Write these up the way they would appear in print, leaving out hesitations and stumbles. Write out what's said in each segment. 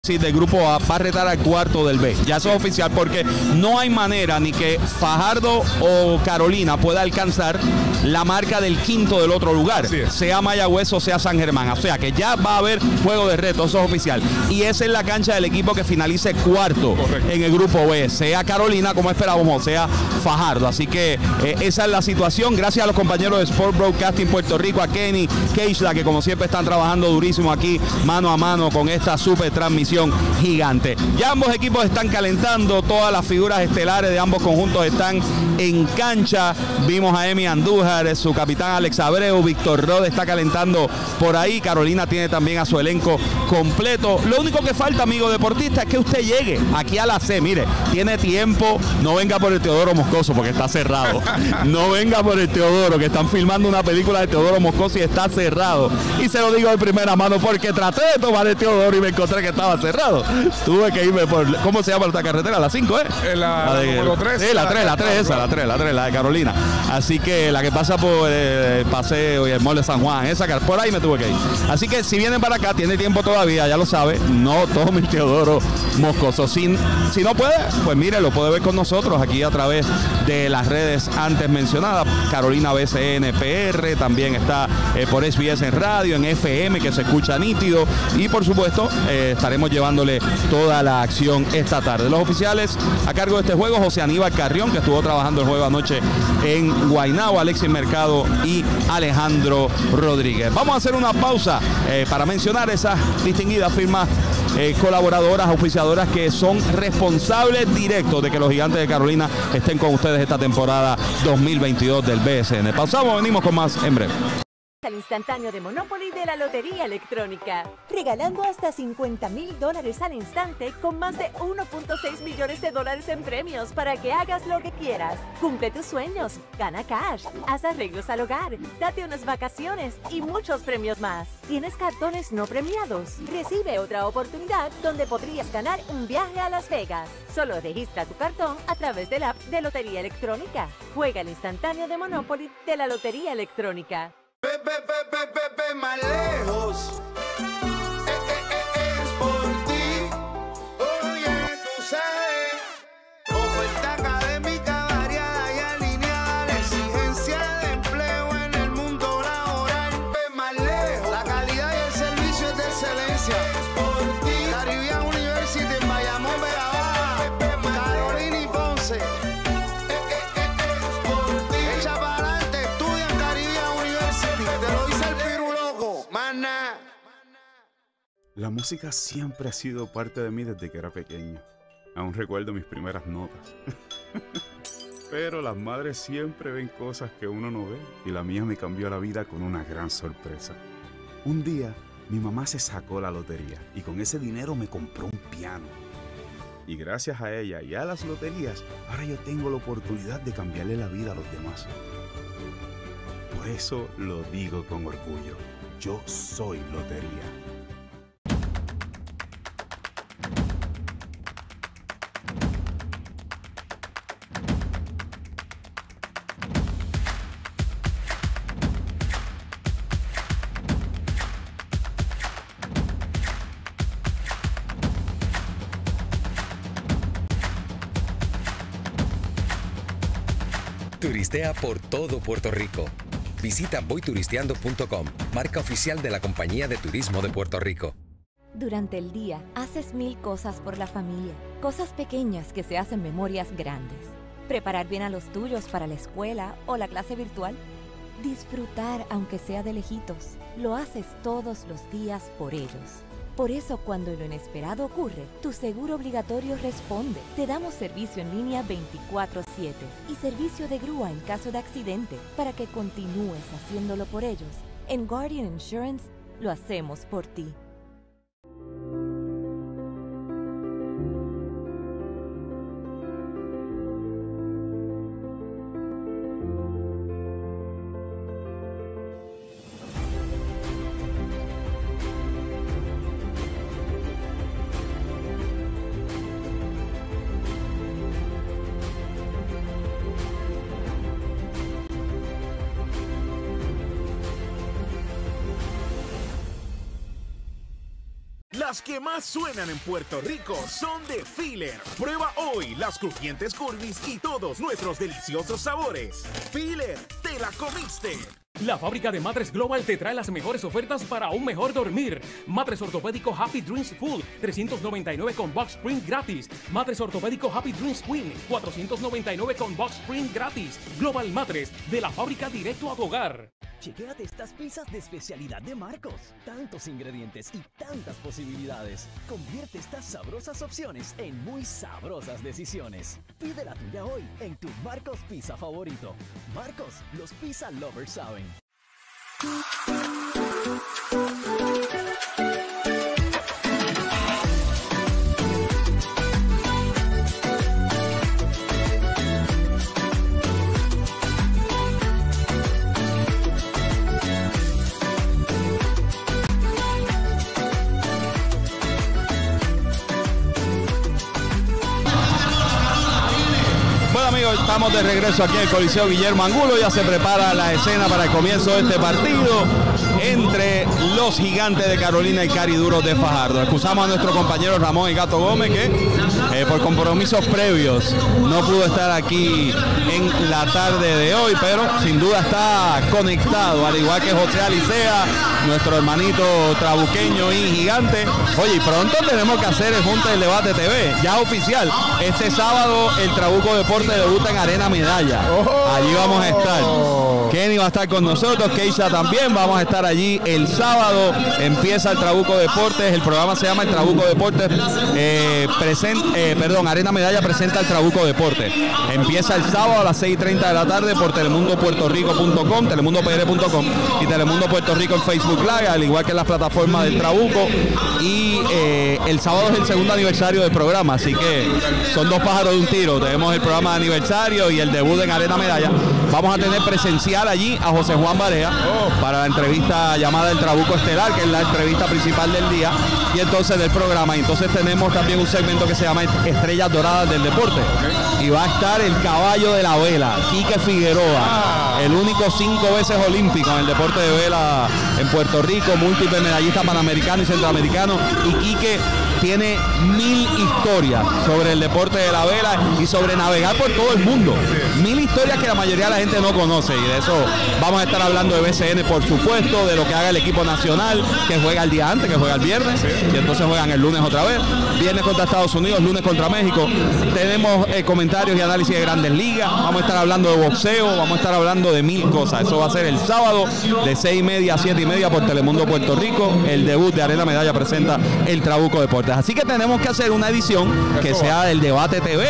Sí, del grupo A va a retar al cuarto del B. Ya eso es oficial porque no hay manera ni que Fajardo o Carolina pueda alcanzar la marca del quinto del otro lugar, sea Mayagüez o sea San Germán. O sea que ya va a haber juego de reto, eso es oficial. Y esa es la cancha del equipo que finalice cuarto en el grupo B, sea Carolina como esperábamos, sea Fajardo. Así que esa es la situación. Gracias a los compañeros de Sport Broadcasting Puerto Rico, a Kenny, Keishla, que como siempre están trabajando durísimo aquí mano a mano con esta super transmisión gigante. Ya ambos equipos están calentando, todas las figuras estelares de ambos conjuntos están en cancha. Vimos a Emi Andújar, su capitán Alex Abreu, Víctor Rod está calentando por ahí. Carolina tiene también a su elenco completo. Lo único que falta, amigo deportista, es que usted llegue aquí a la C. Mire, tiene tiempo, no venga por el Teodoro Moscoso porque está cerrado. No venga por el Teodoro, que están filmando una película de Teodoro Moscoso y está cerrado. Y se lo digo de primera mano porque traté de tomar el Teodoro y me encontré que estaba cerrado. Tuve que irme por, ¿cómo se llama esta carretera? La 5, ¿eh? La número 3. Sí, la 3, la de Carolina. Así que la que pasa por el paseo y el mall de San Juan, esa, por ahí me tuve que ir. Así que si vienen para acá, tiene tiempo todavía, ya lo sabe, no tome el Teodoro Moscoso. Si no puede, pues mire, lo puede ver con nosotros aquí a través de las redes antes mencionadas. Carolina BCN PR, también está por SBS en radio, en FM, que se escucha nítido. Y por supuesto, estaremos llevándole toda la acción esta tarde. Los oficiales a cargo de este juego, José Aníbal Carrión, que estuvo trabajando el juego anoche en Guaynabo, Alexis Mercado y Alejandro Rodríguez. Vamos a hacer una pausa para mencionar esas distinguidas firmas colaboradoras, auspiciadoras que son responsables directos de que los Gigantes de Carolina estén con ustedes esta temporada 2022 del BSN. Pausamos, venimos con más en breve. Al instantáneo de Monopoly de la Lotería Electrónica, regalando hasta $50,000 al instante con más de 1.6 millones de dólares en premios para que hagas lo que quieras. Cumple tus sueños, gana cash, haz arreglos al hogar, date unas vacaciones y muchos premios más. ¿Tienes cartones no premiados? Recibe otra oportunidad donde podrías ganar un viaje a Las Vegas. Solo registra tu cartón a través de la app de Lotería Electrónica. Juega el instantáneo de Monopoly de la Lotería Electrónica. Ve más lejos, es por ti, oye, tú sabes, oferta académica variada y alineada, la exigencia de empleo en el mundo laboral. Ve más lejos, la calidad y el servicio es de excelencia, es por ti, Caribbean University en Bayamón, Vega Baja, Carolina y Ponce. La música siempre ha sido parte de mí desde que era pequeño. Aún recuerdo mis primeras notas. Pero las madres siempre ven cosas que uno no ve, y la mía me cambió la vida con una gran sorpresa. Un día, mi mamá se sacó la lotería y con ese dinero me compró un piano. Y gracias a ella y a las loterías, ahora yo tengo la oportunidad de cambiarle la vida a los demás. Por eso lo digo con orgullo. Yo soy lotería. Turistea por todo Puerto Rico. Visita voyturisteando.com, marca oficial de la Compañía de Turismo de Puerto Rico. Durante el día, haces 1000 cosas por la familia. Cosas pequeñas que se hacen memorias grandes. Preparar bien a los tuyos para la escuela o la clase virtual. Disfrutar aunque sea de lejitos. Lo haces todos los días por ellos. Por eso, cuando lo inesperado ocurre, tu seguro obligatorio responde. Te damos servicio en línea 24/7 y servicio de grúa en caso de accidente para que continúes haciéndolo por ellos. En Guardian Insurance, lo hacemos por ti. Las que más suenan en Puerto Rico son de Filler. Prueba hoy las crujientes Curvis y todos nuestros deliciosos sabores. Filler, te la comiste. La fábrica de Matres Global te trae las mejores ofertas para un mejor dormir. Matres ortopédico Happy Dreams Full, $399 con box spring gratis. Matres ortopédico Happy Dreams Queen, $499 con box spring gratis. Global Matres, de la fábrica directo a tu hogar. Chequéate estas pizzas de especialidad de Marcos. Tantos ingredientes y tantas posibilidades. Convierte estas sabrosas opciones en muy sabrosas decisiones. Pide la tuya hoy en tu Marcos Pizza favorito. Marcos, los pizza lovers saben. Amigos, estamos de regreso aquí en el Coliseo Guillermo Angulo. Ya se prepara la escena para el comienzo de este partido entre los Gigantes de Carolina y Cariduros de Fajardo. Excusamos a nuestro compañero Ramón El Gato Gómez, que por compromisos previos no pudo estar aquí en la tarde de hoy, pero sin duda está conectado, al igual que José Alicea, nuestro hermanito trabuqueño y gigante. Oye, y pronto tenemos que hacer el Junte del Debate TV, ya oficial. Este sábado el Trabuco Deporte debuta en Arena Medalla. Allí vamos a estar. Kenny va a estar con nosotros, Keisha también. Vamos a estar allí el sábado. Empieza el Trabuco Deportes. El programa se llama el Trabuco Deportes. Arena Medalla presenta el Trabuco Deportes. Empieza el sábado a las 6:30 de la tarde por telemundopuertorico.com, telemundopr.com y Telemundo Puerto Rico en Facebook Live, al igual que en las plataformas del Trabuco. Y el sábado es el segundo aniversario del programa, así que son dos pájaros de un tiro. Tenemos el programa de aniversario y el debut en Arena Medalla. Vamos a tener presencial allí a José Juan Barea para la entrevista llamada El Trabuco Estelar, que es la entrevista principal del día y entonces del programa. Y entonces tenemos también un segmento que se llama Estrellas Doradas del Deporte. Y va a estar el caballo de la vela, Quique Figueroa, el único 5 veces olímpico en el deporte de vela en Puerto Rico, múltiple medallista panamericano y centroamericano. Y Quique tiene 1000 historias sobre el deporte de la vela y sobre navegar por todo el mundo. 1000 historias que la mayoría de la gente no conoce, y de eso vamos a estar hablando de BCN, por supuesto, de lo que haga el equipo nacional, que juega el día antes, que juega el viernes, y entonces juegan el lunes otra vez. Viernes contra Estados Unidos, lunes contra México. Tenemos comentarios y análisis de Grandes Ligas. Vamos a estar hablando de boxeo, vamos a estar hablando de 1000 cosas. Eso va a ser el sábado de 6:30 a 7:30 por Telemundo Puerto Rico. El debut de Arena Medalla presenta el Trabuco Deportes. Así que tenemos que hacer una edición que sea del Debate TV.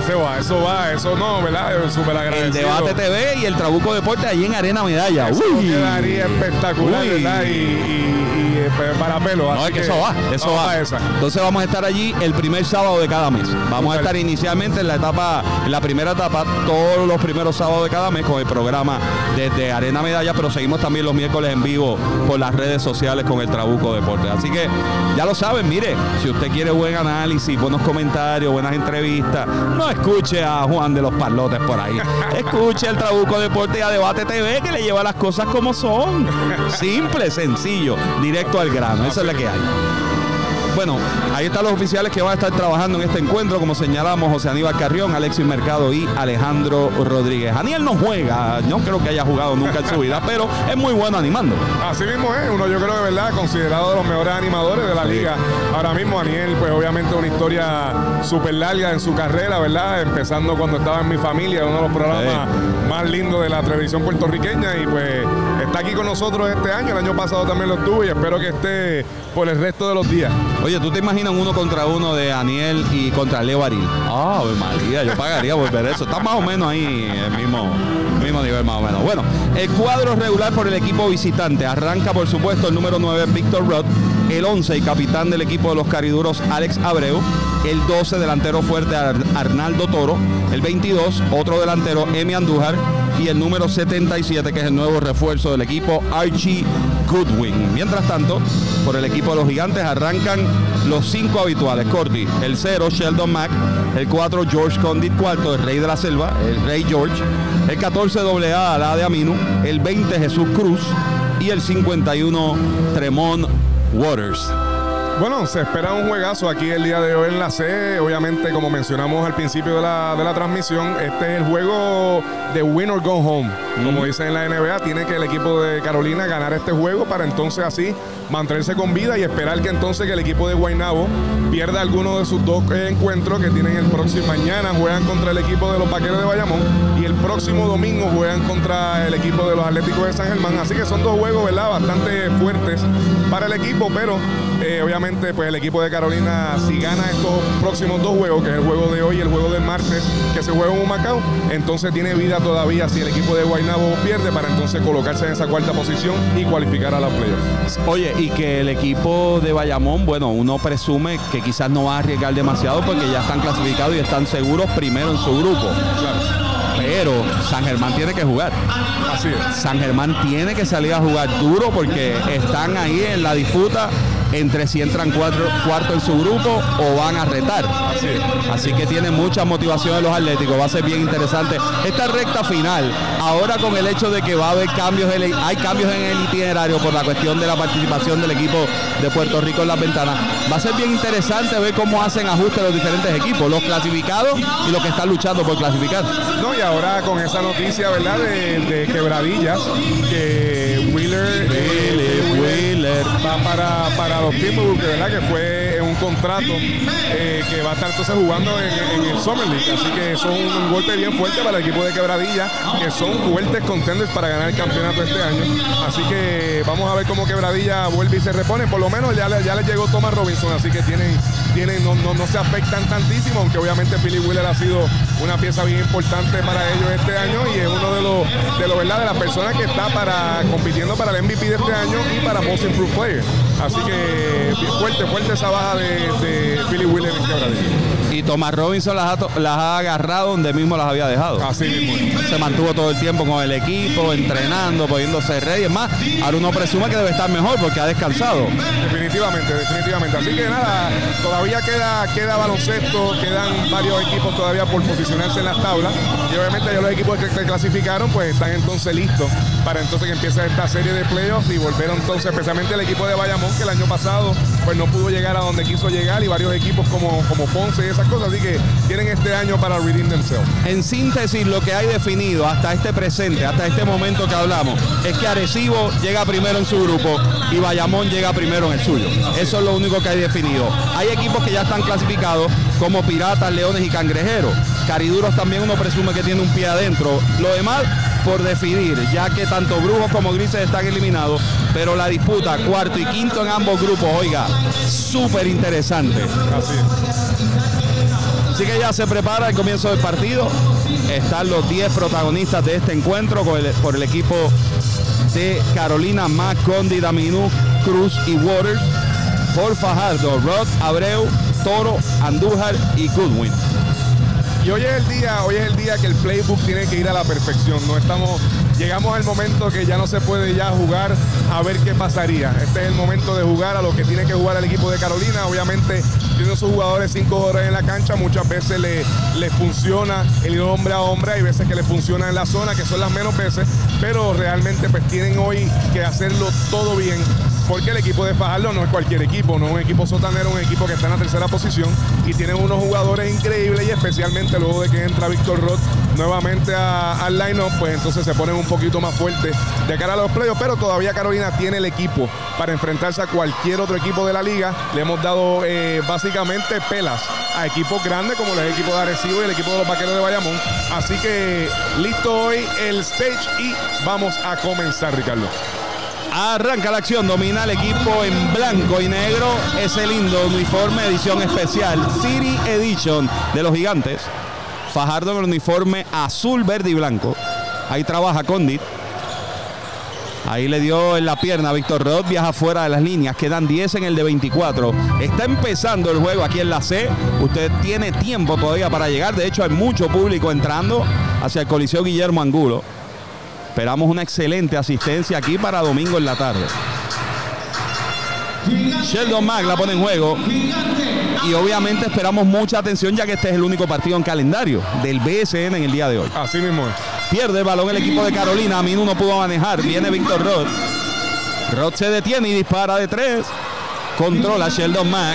Eso no, ¿verdad? Súper agradecido. El Debate TV y el Trabuco Deportes allí en Arena Medalla. Eso quedaría espectacular, ¿verdad? Y para pelo. No, es que eso va. Entonces vamos a estar allí el primer sábado de cada mes. Vamos a estar inicialmente en la primera etapa, todos los primeros sábados de cada mes con el programa desde Arena Medalla, pero seguimos también los miércoles en vivo por las redes sociales con el Trabuco Deportes. Así que ya lo saben, mire, si usted quiere buen análisis, buenos comentarios, buenas entrevistas, no escuche a Juan de los Parlotes por ahí. Escuche el Trabuco Deportes y a Debate TV, que le lleva las cosas como son. Simple, sencillo, directo al grano. Eso es lo que hay. Bueno, ahí están los oficiales que van a estar trabajando en este encuentro, como señalamos, José Aníbal Carrión, Alexis Mercado y Alejandro Rodríguez. Aniel no juega, no creo que haya jugado nunca en su vida, pero es muy bueno animando. Así mismo es, uno yo creo que verdad, considerado de los mejores animadores de la liga. Ahora mismo Aniel, pues obviamente una historia súper larga en su carrera, ¿verdad? Empezando cuando estaba en Mi Familia, uno de los programas más lindos de la televisión puertorriqueña, y pues está aquí con nosotros este año, el año pasado también lo estuvo y espero que esté por el resto de los días. Oye, ¿tú te imaginas 1 contra 1 de Aniel y contra Leo Aril? Ah, María, yo pagaría por ver eso. Está más o menos ahí el mismo nivel, más o menos. Bueno, el cuadro regular por el equipo visitante arranca, por supuesto, el número 9, Víctor Roth, el 11 y capitán del equipo de los Cariduros, Alex Abreu, el 12, delantero fuerte, Arnaldo Toro, el 22, otro delantero, Emi Andújar, y el número 77, que es el nuevo refuerzo del equipo, Archie Goodwin. Mientras tanto, por el equipo de los Gigantes arrancan los 5 habituales. Corti, el 0, Sheldon Mack, el 4, George Condit IV, el rey de la selva, el rey George, el 14, AA, Alá de Aminu, el 20, Jesús Cruz, y el 51, Tremont Waters. Bueno, se espera un juegazo aquí el día de hoy en la C. Obviamente, como mencionamos al principio de la transmisión, este es el juego de win or go home. Como dicen en la NBA, tiene que el equipo de Carolina ganar este juego para entonces así mantenerse con vida y esperar que entonces que el equipo de Guaynabo pierda alguno de sus dos encuentros que tienen el próximo. Mañana juegan contra el equipo de los Vaqueros de Bayamón y el próximo domingo juegan contra el equipo de los Atléticos de San Germán. Así que son dos juegos, ¿verdad?, bastante fuertes para el equipo, pero obviamente pues el equipo de Carolina, si gana estos próximos dos juegos, que es el juego de hoy y el juego del martes que se juega en Humacao, entonces tiene vida todavía si el equipo de Guaynabo pierde para entonces colocarse en esa cuarta posición y cualificar a la playoffs. Oye, y que el equipo de Bayamón, bueno, uno presume que quizás no va a arriesgar demasiado porque ya están clasificados y están seguros primero en su grupo. Claro. Pero San Germán tiene que jugar. Así es. San Germán tiene que salir a jugar duro porque están ahí en la disputa entre si entran cuarto en su grupo o van a retar. Así que tiene mucha motivación de los Atléticos. Va a ser bien interesante esta recta final. Ahora con el hecho de que va a haber cambios, hay cambios en el itinerario por la cuestión de la participación del equipo de Puerto Rico en las ventanas. Va a ser bien interesante ver cómo hacen ajustes los diferentes equipos, los clasificados y los que están luchando por clasificar. No, y ahora con esa noticia, ¿verdad?, de Quebradillas, que Wheeler va para los Timberwolves, ¿verdad?, que fue un contrato que va a estar entonces jugando en el Summer League. Así que eso es un golpe bien fuerte para el equipo de Quebradillas, que son fuertes contenders para ganar el campeonato este año. Así que vamos a ver cómo Quebradillas vuelve y se repone. Por lo menos ya les llegó Thomas Robinson, así que no se afectan tantísimo, aunque obviamente Philly Wheeler ha sido una pieza bien importante para ellos este año y es uno de los ¿verdad?, de las personas que está compitiendo para el MVP de este año y para Most Improved Player. Así que fuerte esa baja de Philly Wheeler en Quebradillas. Y Thomas Robinson las ha agarrado donde mismo las había dejado. Así mismo. Se mantuvo todo el tiempo con el equipo, entrenando, poniéndose ready. Es más, ahora uno presume que debe estar mejor porque ha descansado. Definitivamente. Así que nada, todavía queda baloncesto, quedan varios equipos todavía por posicionarse en las tablas. Y obviamente ya los equipos que clasificaron pues están entonces listos para entonces que empiece esta serie de playoffs y volver entonces, especialmente el equipo de Bayamón, que el año pasado pues no pudo llegar a donde quiso llegar, y varios equipos como Ponce y esas cosas, así que tienen este año para redeem themselves. En síntesis, lo que hay definido hasta este presente, hasta este momento que hablamos, es que Arecibo llega primero en su grupo y Bayamón llega primero en el suyo. Eso es lo único que hay definido. Hay equipos que ya están clasificados como Piratas, Leones y Cangrejeros. Cariduros también uno presume que tiene un pie adentro. Lo demás por definir, ya que tanto Brujos como Grises están eliminados, pero la disputa cuarto y quinto en ambos grupos, oiga, súper interesante. Así que ya se prepara el comienzo del partido. Están los 10 protagonistas de este encuentro por el equipo de Carolina: Mac, Condi, Daminú, Cruz y Waters. Por Fajardo, Rod, Abreu, Toro, Andújar y Goodwin. Y hoy es el día que el playbook tiene que ir a la perfección. Llegamos al momento que ya no se puede ya jugar a ver qué pasaría. Este es el momento de jugar a lo que tiene que jugar el equipo de Carolina. Obviamente, tiene sus jugadores 5 horas en la cancha. Muchas veces le funciona el ir hombre a hombre. Hay veces que le funciona en la zona, que son las menos veces. Pero realmente pues tienen hoy que hacerlo todo bien, porque el equipo de Fajardo no es cualquier equipo, no es un equipo sotanero, un equipo que está en la tercera posición y tienen unos jugadores increíbles, y especialmente luego de que entra Víctor Roth nuevamente al line-up, pues entonces se ponen un poquito más fuertes de cara a los playoffs, pero todavía Carolina tiene el equipo para enfrentarse a cualquier otro equipo de la liga. Le hemos dado básicamente pelas a equipos grandes como el equipo de Arecibo y el equipo de los Vaqueros de Bayamón. Así que listo hoy el stage y vamos a comenzar, Ricardo. Arranca la acción, domina el equipo en blanco y negro. Ese lindo uniforme, edición especial, City Edition de los Gigantes. Fajardo en el uniforme azul, verde y blanco. Ahí trabaja Condit. Ahí le dio en la pierna a Víctor Roth, viaja fuera de las líneas. Quedan 10 en el de 24. Está empezando el juego aquí en la C. Usted tiene tiempo todavía para llegar. De hecho, hay mucho público entrando hacia el Coliseo Guillermo Angulo. Esperamos una excelente asistencia aquí para domingo en la tarde. Sheldon Mack la pone en juego. Y obviamente esperamos mucha atención, ya que este es el único partido en calendario del BSN en el día de hoy. Así mismo es. Pierde el balón el equipo de Carolina. Aminu no pudo manejar. Viene Víctor Roth. Roth se detiene y dispara de 3. controla Sheldon Mack.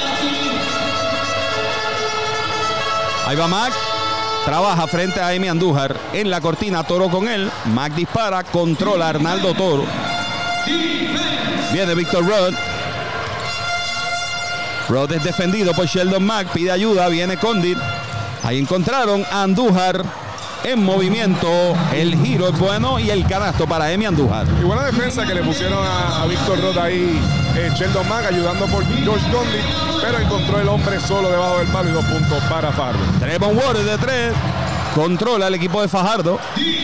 Ahí va Mack. Trabaja frente a Amy Andújar en la cortina. Toro con él. Mack dispara. Controla a Arnaldo Toro. Viene Víctor Roth. Roth es defendido por Sheldon Mack. Pide ayuda. Viene Condit. Ahí encontraron a Andújar en movimiento. El giro es bueno y el canasto para Amy Andújar. Y buena defensa que le pusieron a Víctor Roth ahí. Sheldon Mack ayudando por George Condit, pero encontró el hombre solo debajo del palo y 2 puntos para Fajardo. Tremont Waters de 3. Controla el equipo de Fajardo.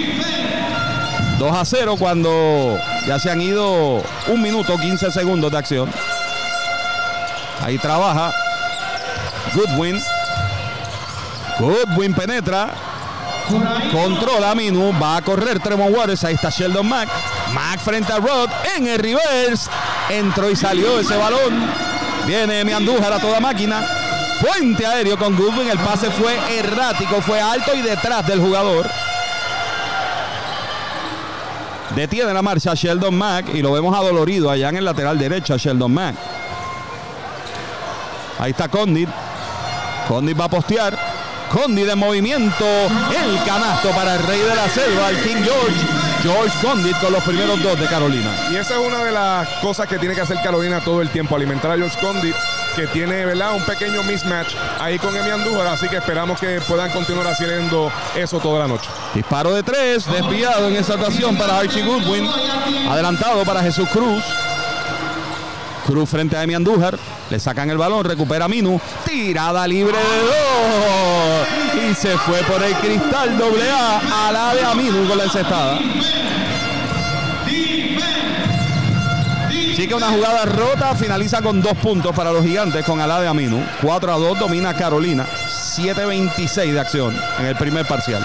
2-0 cuando ya se han ido 1 minuto 15 segundos de acción. Ahí trabaja Goodwin. Goodwin penetra. Controla a Minu. Va a correr Tremont Waters. Ahí está Sheldon Mack. Mack frente a Roth en el reverse. Entró y salió ese balón. Viene Amy Andújar a toda máquina. Puente aéreo con Goodwin. El pase fue errático. Fue alto y detrás del jugador. Detiene la marcha Sheldon Mack. Y lo vemos adolorido allá en el lateral derecho a Sheldon Mack. Ahí está Condit. Condit va a postear. Condit de movimiento. El canasto para el rey de la selva, el King George. George Condit con los primeros 2 de Carolina. Y esa es una de las cosas que tiene que hacer Carolina todo el tiempo. Alimentar a George Condit, que tiene, ¿verdad?, un pequeño mismatch ahí con Amy Andújar. Así que esperamos que puedan continuar haciendo eso toda la noche. Disparo de 3. Desviado en esa ocasión para Archie Goodwin. Adelantado para Jesús Cruz. Cruz frente a Amy Andújar. Le sacan el balón, recupera Minu. Tirada libre de 2. Y se fue por el cristal AA. Alade a Minu con la encestada. Sí que una jugada rota. Finaliza con 2 puntos para los gigantes con Alade Aminu. 4-2 domina Carolina. 7:26 de acción en el primer parcial.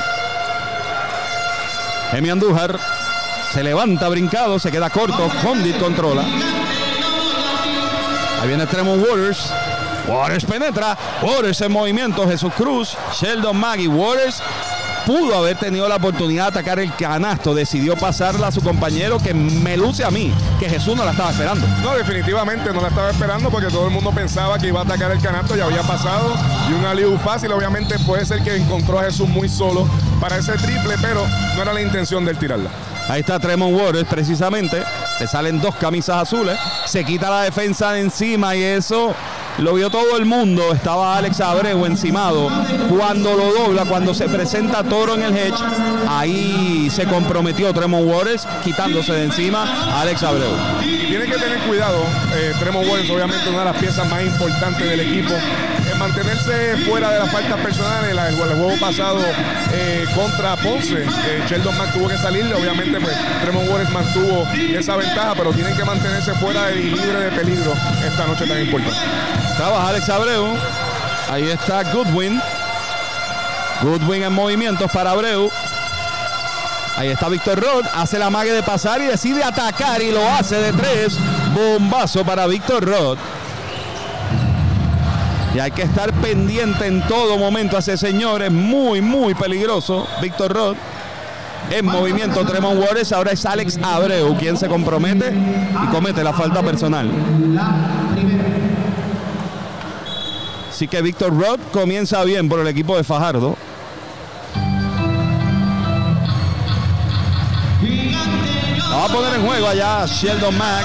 Amy Andújar se levanta brincado. Se queda corto. Condit controla. Ahí viene Tremont Waters. Waters penetra. Waters en movimiento. Jesús Cruz. Sheldon Mack y Waters pudo haber tenido la oportunidad de atacar el canasto. Decidió pasarla a su compañero, que me luce a mí que Jesús no la estaba esperando. No, definitivamente no la estaba esperando, porque todo el mundo pensaba que iba a atacar el canasto. Ya había pasado. Y un alley-oop fácil. Obviamente puede ser que encontró a Jesús muy solo para ese triple, pero no era la intención de él tirarla. Ahí está Tremont Waters precisamente. Le salen 2 camisas azules. Se quita la defensa de encima y eso lo vio todo el mundo. Estaba Alex Abreu encimado. Cuando lo dobla, cuando se presenta Toro en el hedge, ahí se comprometió Tremont Waters quitándose de encima a Alex Abreu. Y tiene que tener cuidado. Tremont Waters, obviamente, una de las piezas más importantes del equipo. Mantenerse fuera de las faltas personales. El juego pasado contra Ponce, Sheldon Mack tuvo que salir. Obviamente, pues Tremont Waters mantuvo esa ventaja, pero tienen que mantenerse fuera y libre de peligro esta noche tan importante. Trabaja Alex Abreu. Ahí está Goodwin. Goodwin en movimientos para Abreu. Ahí está Víctor Roth. Hace la magia de pasar y decide atacar y lo hace de 3. Bombazo para Víctor Roth. Y hay que estar pendiente en todo momento a ese señor. Es muy, muy peligroso. Víctor Roth. En movimiento Tremont Waters. Ahora es Alex Abreu quien se compromete y comete la falta personal. Así que Víctor Roth comienza bien por el equipo de Fajardo. Va a poner en juego allá Sheldon Mack.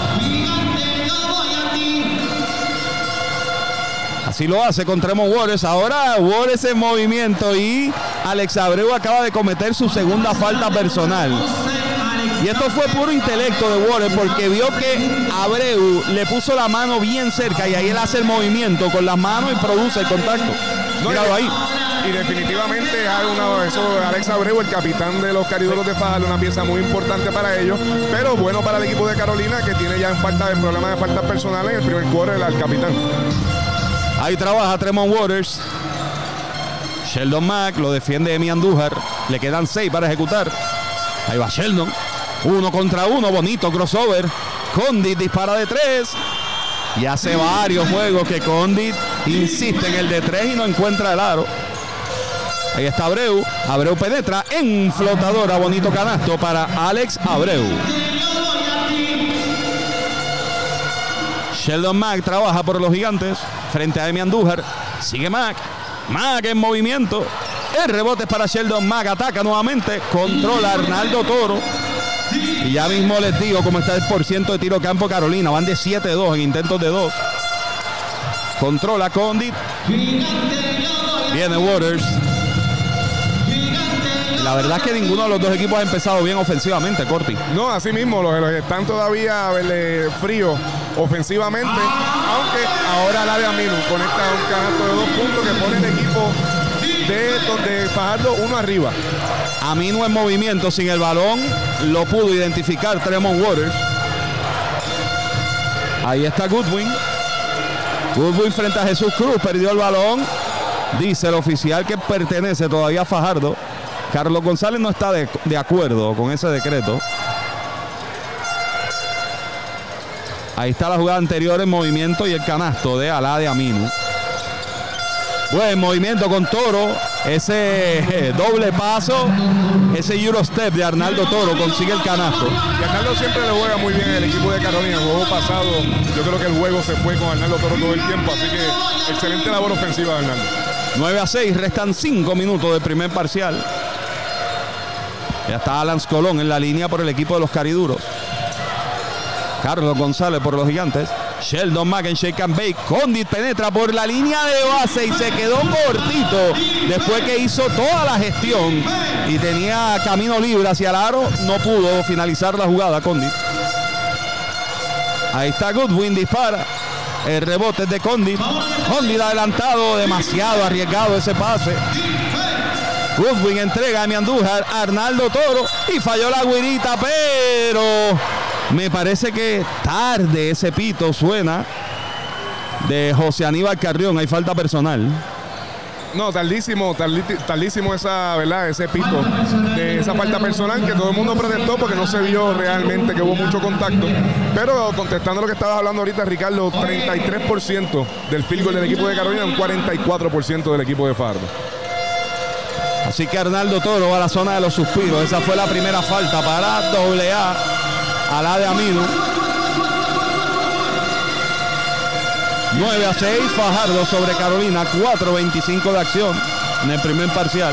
Así lo hace con Tremont Waters. Ahora Waters en movimiento y Alex Abreu acaba de cometer su segunda falta personal. Y esto fue puro intelecto de Waters, porque vio que Abreu le puso la mano bien cerca y ahí él hace el movimiento con las manos y produce el contacto. Míralo ahí. Y definitivamente Alex Abreu, el capitán de los Cariduros de Fajardo, una pieza muy importante para ellos, pero bueno para el equipo de Carolina, que tiene ya en problemas de faltas personales en el primer quarter al capitán. Ahí trabaja Tremont Waters. Sheldon Mack lo defiende Amy Andújar. Le quedan 6 para ejecutar. Ahí va Sheldon. 1 contra 1. Bonito crossover. Condit dispara de 3. Y hace varios juegos que Condit insiste en el de 3 y no encuentra el aro. Ahí está Abreu. Abreu penetra en flotadora. Bonito canasto para Alex Abreu. Sheldon Mack trabaja por los Gigantes frente a Emi Andújar. Sigue Mack. Mack en movimiento. El rebote es para Sheldon Mack. Ataca nuevamente. Controla Arnaldo Toro. Y ya mismo les digo cómo está el % de tiro campo Carolina. Van de 7-2 en intentos de 2. Controla Condit. Viene Waters. La verdad es que ninguno de los dos equipos ha empezado bien ofensivamente, Corti. No, así mismo, los están todavía fríos ofensivamente, aunque ahora la de Aminu conecta un canasto de 2 puntos que pone el equipo de Fajardo uno arriba. Aminu en movimiento sin el balón, lo pudo identificar Tremont Waters. Ahí está Goodwin. Goodwin frente a Jesús Cruz, perdió el balón. Dice el oficial que pertenece todavía a Fajardo. Carlos González no está de acuerdo con ese decreto. Ahí está la jugada anterior en movimiento y el canasto de Alade Aminu. Buen movimiento con Toro. Ese doble paso, ese Eurostep de Arnaldo Toro consigue el canasto. Y Arnaldo siempre le juega muy bien el equipo de Carolina. El juego pasado, yo creo que el juego se fue con Arnaldo Toro todo el tiempo. Así que excelente labor ofensiva de Arnaldo. 9-6, restan 5 minutos del primer parcial. Ya está Alan Colón en la línea por el equipo de los Cariduros. Carlos González por los Gigantes. Sheldon Mack en shake and bake. Condit penetra por la línea de base y se quedó cortito después que hizo toda la gestión y tenía camino libre hacia el aro. No pudo finalizar la jugada Condit. Ahí está Goodwin, dispara. El rebote es de Condit. Condit adelantado, demasiado arriesgado ese pase. Goodwin entrega a Emi Andújar, Arnaldo Toro y falló la güirita, pero me parece que tarde ese pito suena de José Aníbal Carrión. Hay falta personal. No, tardísimo esa, ¿verdad? Ese pito de esa falta personal que todo el mundo protestó porque no se vio realmente que hubo mucho contacto. Pero contestando lo que estabas hablando ahorita, Ricardo, 33% del field goal del equipo de Carolina, un 44% del equipo de Fajardo. Así que Arnaldo Toro va a la zona de los suspiros. Esa fue la primera falta para AA, Alade Aminu. 9-6, Fajardo sobre Carolina, 4:25 de acción en el primer parcial.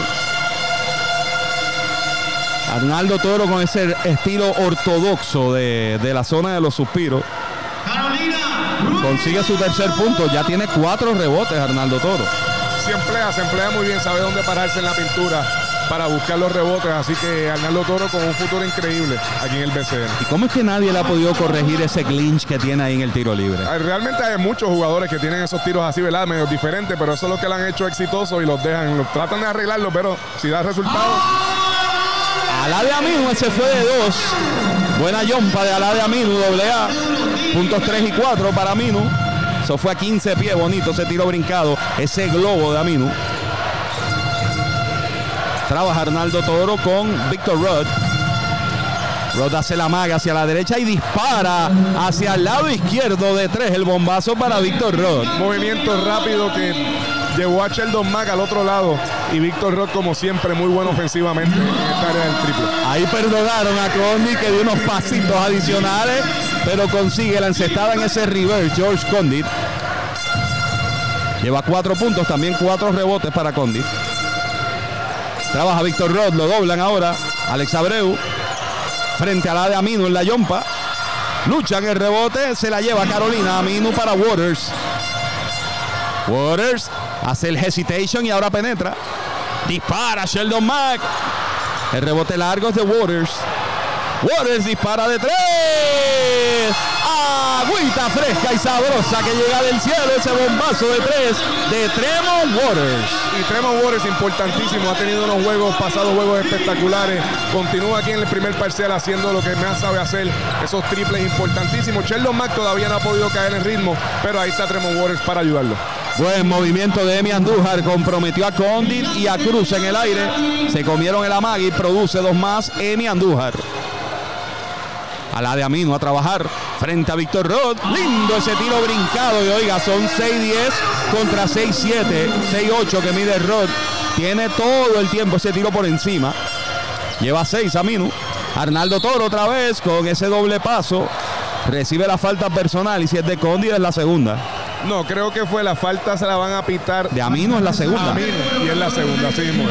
Arnaldo Toro con ese estilo ortodoxo de la zona de los suspiros. Consigue su tercer punto, ya tiene 4 rebotes Arnaldo Toro. Se emplea muy bien, sabe dónde pararse en la pintura para buscar los rebotes, así que Arnaldo Toro con un futuro increíble aquí en el BCN. ¿Y cómo es que nadie le ha podido corregir ese clinch que tiene ahí en el tiro libre? Realmente hay muchos jugadores que tienen esos tiros así, ¿verdad? Medio diferentes, pero eso es lo que le han hecho exitoso y los tratan de arreglarlo, pero si da resultados. Alade Aminu, ese fue de 2. Buena yompa de Alade Aminu, AA. Puntos 3 y 4 para Aminu. Eso fue a 15 pies, bonito ese tiro brincado, ese globo de Aminu. Trabaja Arnaldo Toro con Víctor Rudd. Rudd hace la maga hacia la derecha y dispara hacia el lado izquierdo de 3. El bombazo para Víctor Rudd. Movimiento rápido que llevó a Sheldon Mack al otro lado. Y Víctor Rudd, como siempre, muy bueno ofensivamente en esta área del triple. Ahí perdonaron a Condit, que dio unos pasitos adicionales, pero consigue la encestada en ese reverse. George Condit lleva 4 puntos, también 4 rebotes para Condit. Trabaja Víctor Rudd, lo doblan ahora. Alex Abreu frente a la de Aminu en la yompa. Luchan el rebote, se la lleva Carolina. Aminu para Waters. Waters hace el hesitation y ahora penetra. Dispara Sheldon Mack. El rebote largo es de Waters. Waters dispara de 3. Agüita fresca y sabrosa que llega del cielo. Ese bombazo de 3 de Tremont Waters. Y Tremont Waters, importantísimo. Ha tenido unos juegos espectaculares. Continúa aquí en el primer parcial haciendo lo que más sabe hacer. Esos triples importantísimos. Sheldon Mack todavía no ha podido caer en ritmo, pero ahí está Tremont Waters para ayudarlo. Buen movimiento de Emi Andújar, comprometió a Condit y a Cruz en el aire. Se comieron el amague y produce 2 más Emi Andújar. Alade Aminu a trabajar frente a Víctor Rudd. Lindo ese tiro brincado y oiga, son 6-10 contra 6-7, 6-8 que mide Rudd. Tiene todo el tiempo ese tiro por encima. Lleva 6 Aminu. Arnaldo Toro otra vez con ese doble paso. recibe la falta personal y si es de Condit es la segunda. No, creo que fue la falta, se la van a pitar. De Aminu es la segunda. Aminu, y es la segunda, sí mismo.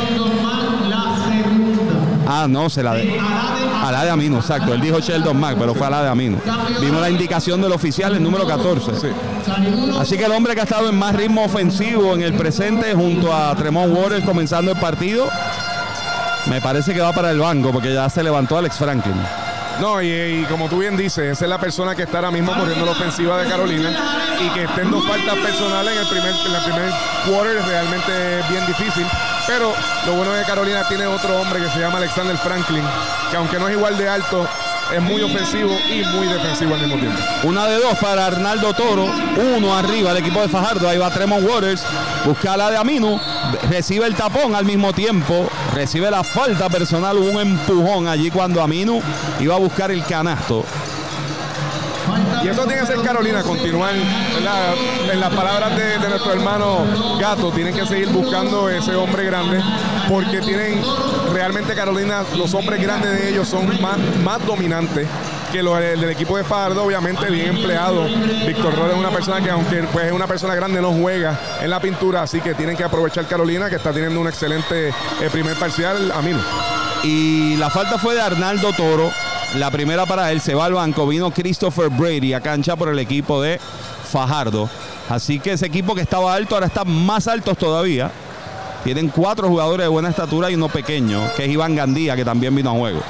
Ah, no, a la de Aminu, exacto. Él dijo Sheldon Mack, pero fue a la de Aminu. Vimos la indicación del oficial, el número 14. Sí. Así que el hombre que ha estado en más ritmo ofensivo en el presente junto a Tremont Waters comenzando el partido, me parece que va para el banco porque ya se levantó Alex Franklin. No, y como tú bien dices, esa es la persona que está ahora mismo corriendo la ofensiva de Carolina y que estén dos faltas personales en la primer quarter es realmente bien difícil. Pero lo bueno es que Carolina tiene otro hombre que se llama Alexander Franklin, que aunque no es igual de alto, es muy ofensivo y muy defensivo al mismo tiempo. 1 de 2 para Arnaldo Toro, 1 arriba el equipo de Fajardo. Ahí va Tremont Waters, busca la de Aminu, recibe el tapón al mismo tiempo, recibe la falta personal, hubo un empujón allí cuando Aminu iba a buscar el canasto. Y eso tiene que ser Carolina, continuar, ¿verdad? En las palabras de nuestro hermano Gato, tienen que seguir buscando ese hombre grande, porque tienen realmente Carolina, los hombres grandes de ellos son más dominantes que los del equipo de Fajardo, obviamente bien empleado. Víctor Roth es una persona que, aunque pues, es una persona grande, no juega en la pintura, así que tienen que aprovechar Carolina, que está teniendo un excelente primer parcial, Aminu. Y la falta fue de Arnaldo Toro. La primera para él, se va al banco, vino Christopher Brady a cancha por el equipo de Fajardo. Así que ese equipo que estaba alto ahora está más altos todavía. Tienen 4 jugadores de buena estatura y uno pequeño, que es Iván Gandía, que también vino a juego.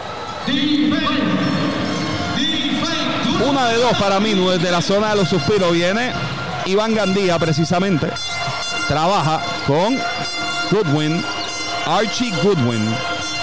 1 de 2 para Aminu desde la zona de los suspiros. Viene Iván Gandía precisamente. Trabaja con Goodwin, Archie Goodwin.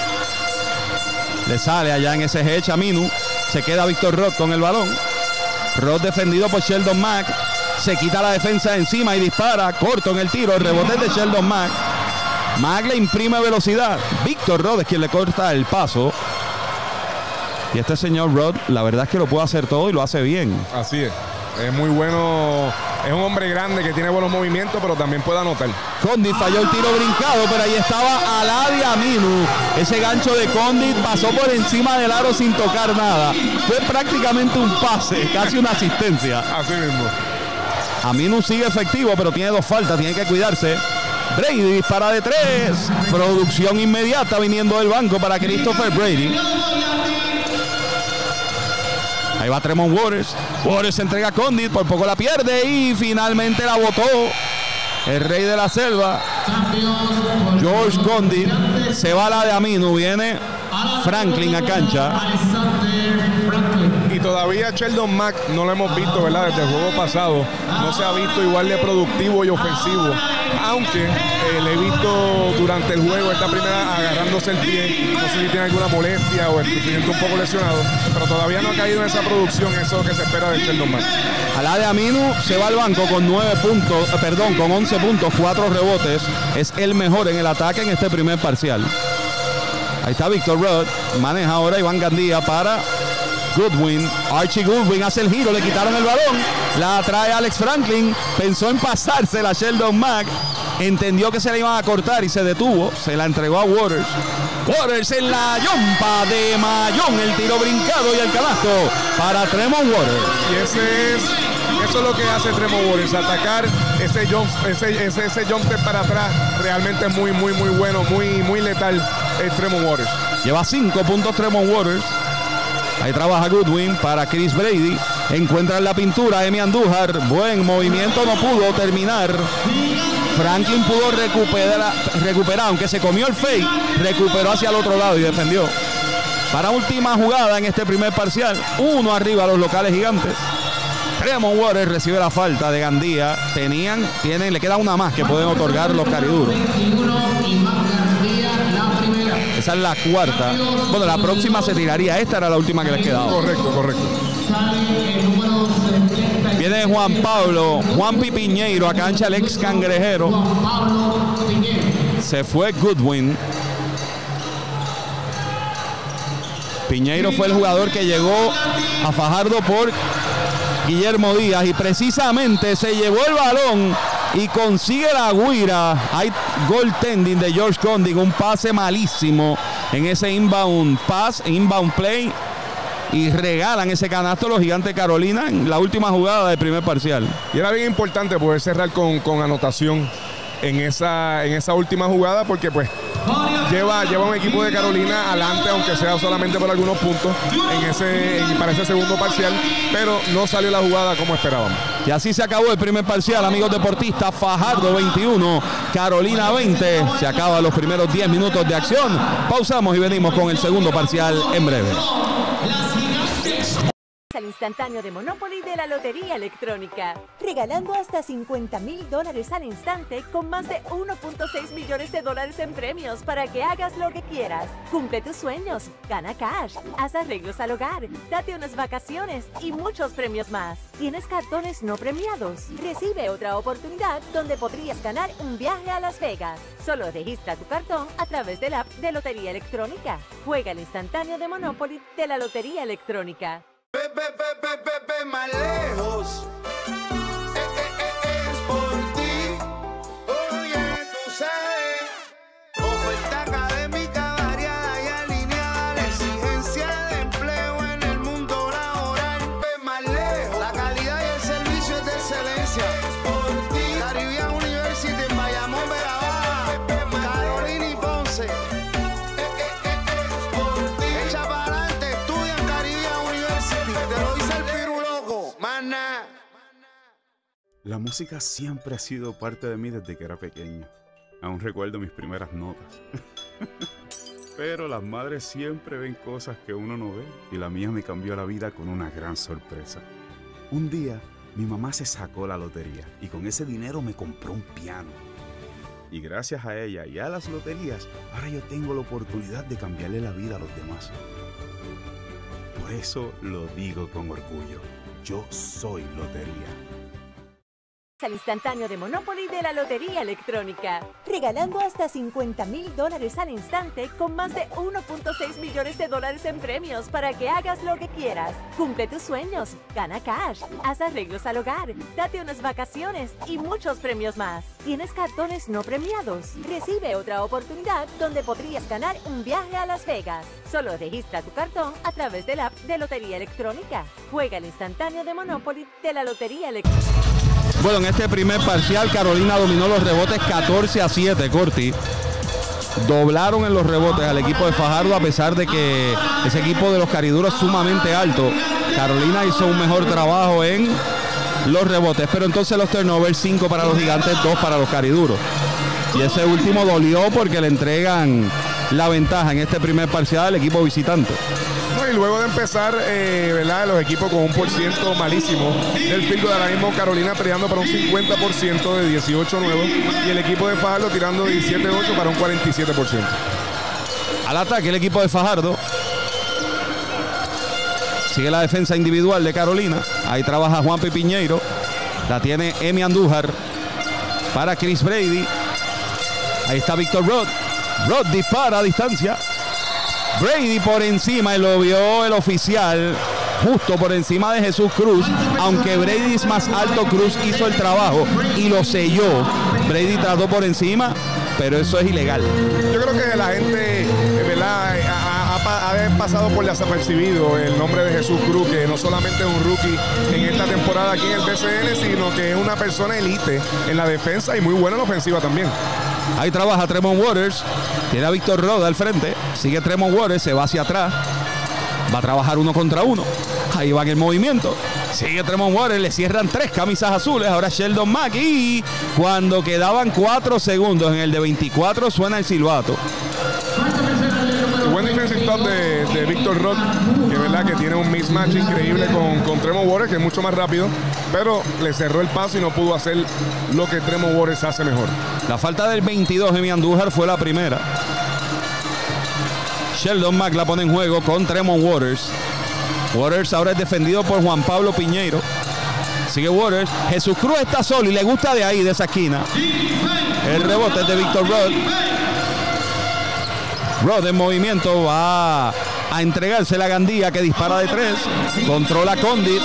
Le sale allá en ese hedge a Aminu. Se queda Víctor Roth con el balón. Roth defendido por Sheldon Mack. Se quita la defensa de encima y dispara. Corto en el tiro. El rebote es de Sheldon Mack. Mack le imprime velocidad. Víctor Roth es quien le corta el paso. Y este señor Roth, la verdad es que lo puede hacer todo y lo hace bien. Así es. Es muy bueno. Es un hombre grande que tiene buenos movimientos, pero también puede anotar. Condit falló el tiro brincado, pero ahí estaba Aladi Aminu. Ese gancho de Condit pasó por encima del aro sin tocar nada. Fue prácticamente un pase, casi una asistencia. Así mismo. Aminu sigue efectivo, pero tiene 2 faltas, tiene que cuidarse. Brady dispara de 3. Producción inmediata viniendo del banco para Christopher Brady. Ahí va Tremont Waters. Waters se entrega a Condit, por poco la pierde y finalmente la botó. El rey de la selva, George Condit. Se va la de Aminu, viene Franklin a cancha. Y todavía Sheldon Mack no lo hemos visto, ¿verdad? Desde el juego pasado no se ha visto igual de productivo y ofensivo. Aunque le he visto durante el juego esta primera agarrándose el pie. No sé si tiene alguna molestia o se siente un poco lesionado, pero todavía no ha caído en esa producción, eso que se espera de Sheldon Mack. Alade Aminu se va al banco con 11 puntos, 4 rebotes. Es el mejor en el ataque en este primer parcial. Ahí está Víctor Roth. Maneja ahora Iván Gandía para Goodwin. Archie Goodwin hace el giro, le quitaron el balón. La trae Alex Franklin. Pensó en pasársela a Sheldon Mack. Entendió que se la iban a cortar y se detuvo. Se la entregó a Waters. Waters en la yompa de Mayón. El tiro brincado y el canasto para Tremont Waters. Y eso es lo que hace Tremont Waters. Atacar ese jump step para atrás. Realmente es muy bueno, muy letal el Tremont Waters. Lleva 5 puntos Tremont Waters. Ahí trabaja Goodwin para Chris Brady. Encuentra en la pintura Emi Andújar. Buen movimiento, no pudo terminar. Franklin pudo recuperar, aunque se comió el fake, recuperó hacia el otro lado y defendió. Para última jugada en este primer parcial, 1 arriba a los locales gigantes. Tremont Waters recibe la falta de Gandía. Le queda una más que pueden otorgar los cariduros. Esa es la cuarta. Bueno, la próxima se tiraría. Esta era la última que les quedaba. Correcto. Viene Juanpi Piñeiro a cancha, el ex cangrejero. Se fue Goodwin. Piñeiro fue el jugador que llegó a Fajardo por Guillermo Díaz y precisamente se llevó el balón y consigue la guira. Hay goaltending de George Condit, un pase malísimo en ese inbound play. y regalan ese canasto los Gigantes de Carolina en la última jugada del primer parcial. Y era bien importante poder cerrar con anotación en esa última jugada, porque pues lleva un equipo de Carolina adelante, aunque sea solamente por algunos puntos para ese segundo parcial, pero no salió la jugada como esperábamos. Y así se acabó el primer parcial, amigos deportistas. Fajardo 21, Carolina 20. Se acaban los primeros 10 minutos de acción. Pausamos y venimos con el segundo parcial en breve. Al instantáneo de Monopoly de la Lotería Electrónica, regalando hasta $50,000 al instante con más de 1.6 millones de dólares en premios para que hagas lo que quieras. Cumple tus sueños, gana cash, haz arreglos al hogar, date unas vacaciones y muchos premios más. ¿Tienes cartones no premiados? Recibe otra oportunidad donde podrías ganar un viaje a Las Vegas. Solo registra tu cartón a través del app de Lotería Electrónica. Juega el instantáneo de Monopoly de la Lotería Electrónica. Ve más lejos. Es por ti. Oye, tú sabes. Oferta académica variada y alineada a la exigencia de empleo en el mundo laboral. Ve más lejos. La calidad y el servicio es de excelencia. Es por ti. Caribbean University en Bayamón, Vega Baja, Carolina y Ponce. La música siempre ha sido parte de mí desde que era pequeño. Aún recuerdo mis primeras notas. Pero las madres siempre ven cosas que uno no ve, y la mía me cambió la vida con una gran sorpresa. Un día, mi mamá se sacó la lotería y con ese dinero me compró un piano. Y gracias a ella y a las loterías, ahora yo tengo la oportunidad de cambiarle la vida a los demás. Por eso lo digo con orgullo. Yo soy lotería. Al instantáneo de Monopoly de la Lotería Electrónica, regalando hasta $50,000 al instante con más de 1.6 millones de dólares en premios para que hagas lo que quieras. Cumple tus sueños, gana cash, haz arreglos al hogar, date unas vacaciones y muchos premios más. ¿Tienes cartones no premiados? Recibe otra oportunidad donde podrías ganar un viaje a Las Vegas. Solo registra tu cartón a través del app de Lotería Electrónica. Juega el instantáneo de Monopoly de la Lotería Electrónica. Bueno, en este primer parcial Carolina dominó los rebotes 14-7, Corti. Doblaron en los rebotes al equipo de Fajardo, a pesar de que ese equipo de los cariduros es sumamente alto. Carolina hizo un mejor trabajo en los rebotes, pero entonces los turnovers, 5 para los Gigantes, 2 para los cariduros. Y ese último dolió porque le entregan la ventaja en este primer parcial al equipo visitante. Y luego de empezar, ¿verdad?, los equipos con un % malísimo del field goal, ahora mismo Carolina tirando para un 50% de 18-9 y el equipo de Fajardo tirando 17-8 para un 47%. Al ataque el equipo de Fajardo. Sigue la defensa individual de Carolina. Ahí trabaja Juanpi Piñeiro. La tiene Emi Andújar para Chris Brady. Ahí está Víctor Rod. Rod dispara a distancia. Brady por encima, y lo vio el oficial justo por encima de Jesús Cruz. Aunque Brady es más alto, Cruz hizo el trabajo y lo selló. Brady trató por encima, pero eso es ilegal. Yo creo que la gente, ¿verdad?, ha pasado por desapercibido el nombre de Jesús Cruz, que no solamente es un rookie en esta temporada aquí en el BCN, sino que es una persona elite en la defensa y muy buena en la ofensiva también. Ahí trabaja Tremont Waters. Tiene a Víctor Roda al frente. Sigue Tremont Waters, se va hacia atrás. Va a trabajar 1 contra 1. Ahí va en el movimiento. Sigue Tremont Waters, le cierran 3 camisas azules. Ahora Sheldon Mack. Y cuando quedaban 4 segundos en el de 24, suena el silbato. Buen defensive stop de Víctor Roth, que verdad que tiene un mismatch increíble con Tremont Waters, que es mucho más rápido, pero le cerró el paso y no pudo hacer lo que Tremont Waters hace mejor. La falta del 22 de Emi Andújar fue la primera. Sheldon Mack la pone en juego con Tremont Waters. Waters ahora es defendido por Juan Pablo Piñeiro. Sigue Waters. Jesús Cruz está solo y le gusta de ahí, de esa esquina. El rebote es de Víctor Roth. Roth en movimiento, va a entregarse la Gandía, que dispara de 3. Controla Condit.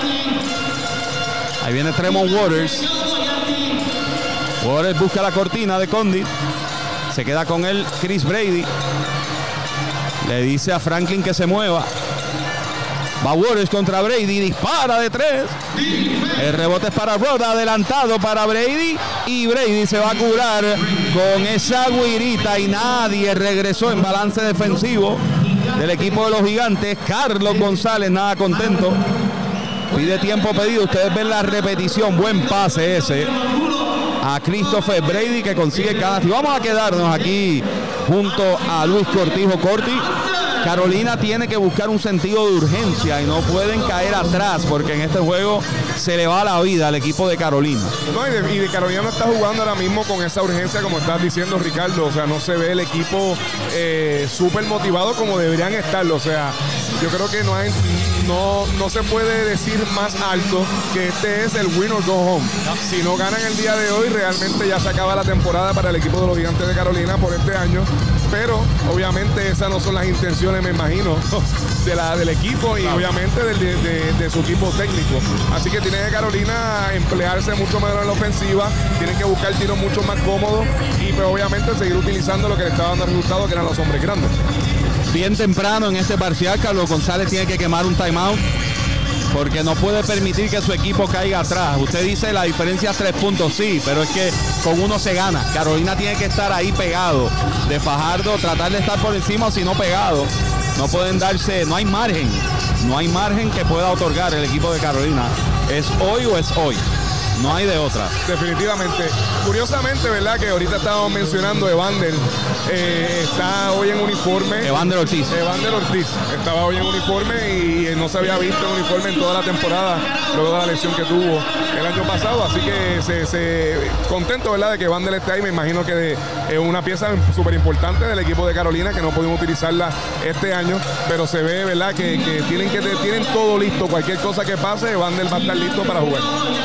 Ahí viene Tremont Waters. Waters busca la cortina de Condit. Se queda con él Chris Brady. Le dice a Franklin que se mueva. Va Waters contra Brady, dispara de 3. El rebote es para Roda, adelantado para Brady. Y Brady se va a curar con esa guirita y nadie regresó en balance defensivo del equipo de los Gigantes. Carlos González, nada contento. Pide tiempo pedido. Ustedes ven la repetición. Buen pase ese a Christopher Brady que consigue el canasto. Y vamos a quedarnos aquí junto a Luis Cortijo. Corti, Carolina tiene que buscar un sentido de urgencia y no pueden caer atrás porque en este juego se le va la vida al equipo de Carolina. No, y de Carolina no está jugando ahora mismo con esa urgencia como estás diciendo, Ricardo. O sea, no se ve el equipo súper motivado como deberían estarlo. O sea, yo creo que no se puede decir más alto que este es el win or go home. Si no ganan el día de hoy, realmente ya se acaba la temporada para el equipo de los Gigantes de Carolina por este año. Pero obviamente esas no son las intenciones, me imagino, del equipo y obviamente de su equipo técnico. Así que tiene que Carolina emplearse mucho mejor en la ofensiva, tienen que buscar tiros mucho más cómodos y pues obviamente seguir utilizando lo que le estaba dando resultado, que eran los hombres grandes. Bien temprano en este parcial, Carlos González tiene que quemar un timeout porque no puede permitir que su equipo caiga atrás. Usted dice la diferencia es 3 puntos, sí, pero es que con uno se gana. Carolina tiene que estar ahí pegado de Fajardo, tratar de estar por encima o si no pegado. No pueden darse, no hay margen que pueda otorgar el equipo de Carolina. Es hoy o es hoy. No hay de otra. Definitivamente. Curiosamente, ¿verdad? Que ahorita estábamos mencionando Evander. Está hoy en uniforme. Evander Ortiz estaba hoy en uniforme y no se había visto en uniforme en toda la temporada luego de la lesión que tuvo el año pasado. Así que contento, ¿verdad? De que Evander esté ahí. Me imagino que es una pieza súper importante del equipo de Carolina que no pudimos utilizarla este año. Pero se ve, ¿verdad? Que tienen todo listo. Cualquier cosa que pase, Evander va a estar listo para jugar.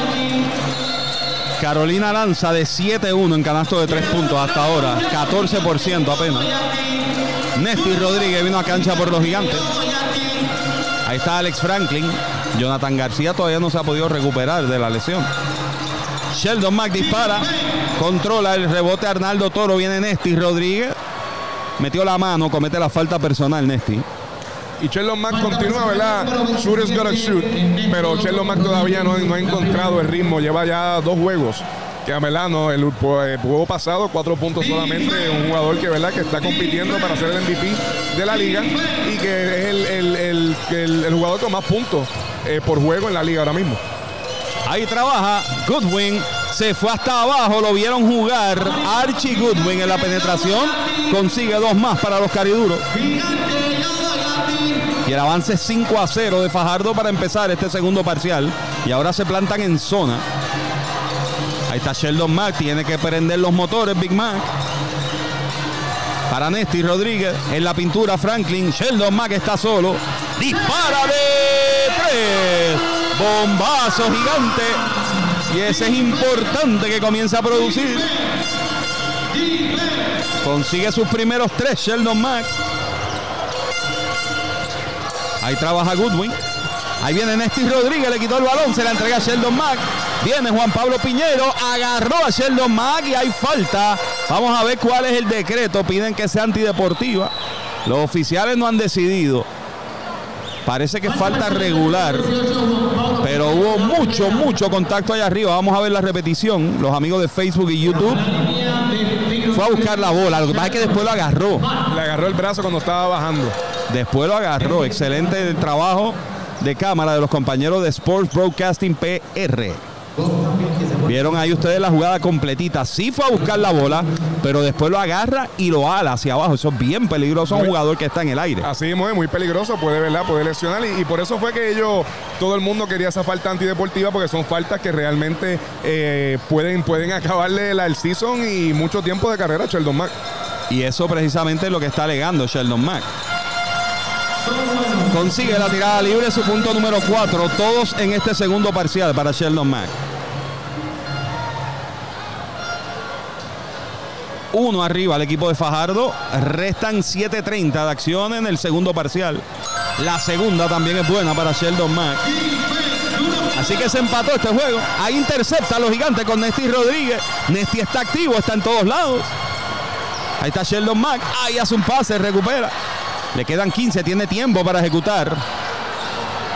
Carolina lanza de 7-1 en canasto de 3 puntos hasta ahora, 14% apenas. Nesty Rodríguez vino a cancha por los Gigantes. Ahí está Alex Franklin. Jonathan García todavía no se ha podido recuperar de la lesión. Sheldon Mack dispara, controla el rebote Arnaldo Toro, viene Nesty Rodríguez. Metió la mano, comete la falta personal Nesty. Y Sheldon Mack continúa, ¿verdad? Shooters gotta shoot. Pero Sheldon Mack todavía no ha encontrado el ritmo. Lleva ya 2 juegos. Que a verdad, no, el juego pasado, 4 puntos solamente. Un jugador que, ¿verdad? Que está compitiendo para ser el MVP de la liga. Y que es el jugador con más puntos por juego en la liga ahora mismo. Ahí trabaja Goodwin. Se fue hasta abajo, lo vieron jugar. Archie Goodwin en la penetración. Consigue 2 más para los cariduros. Y el avance es 5-0 de Fajardo para empezar este segundo parcial. Y ahora se plantan en zona. Ahí está Sheldon Mack. Tiene que prender los motores Big Mac. Para Nesty Rodríguez. En la pintura Franklin. Sheldon Mack está solo. Dispara de 3. Bombazo gigante. Y ese es importante que comienza a producir. Consigue sus primeros 3 Sheldon Mack. Ahí trabaja Goodwin. Ahí viene Nesty Rodríguez, le quitó el balón, se la entrega a Sheldon Mack. Viene Juan Pablo Piñero, agarró a Sheldon Mack y hay falta. Vamos a ver cuál es el decreto. Piden que sea antideportiva. Los oficiales no han decidido. Parece que falta regular. Pero hubo mucho contacto allá arriba. Vamos a ver la repetición. Los amigos de Facebook y YouTube. Fue a buscar la bola. Lo que pasa es que después lo agarró. Le agarró el brazo cuando estaba bajando. Después lo agarró. Excelente el trabajo de cámara de los compañeros de Sports Broadcasting PR. Vieron ahí ustedes la jugada completita. Sí fue a buscar la bola, pero después lo agarra y lo ala hacia abajo. Eso es bien peligroso a un jugador que está en el aire. Así es, muy peligroso. Puede, ¿verdad? Puede lesionar. Y por eso fue que todo el mundo quería esa falta antideportiva, porque son faltas que realmente pueden acabarle el season y mucho tiempo de carrera a Sheldon Mack. Y eso precisamente es lo que está alegando Sheldon Mack. Consigue la tirada libre, su punto número 4. Todos en este segundo parcial para Sheldon Mack. 1 arriba el equipo de Fajardo. Restan 7:30 de acción en el segundo parcial. La segunda también es buena para Sheldon Mack. Así que se empató este juego. Ahí intercepta a los Gigantes con Nesty Rodríguez. Nesty está activo, está en todos lados. Ahí está Sheldon Mack. Ahí hace un pase, recupera. Le quedan 15, tiene tiempo para ejecutar.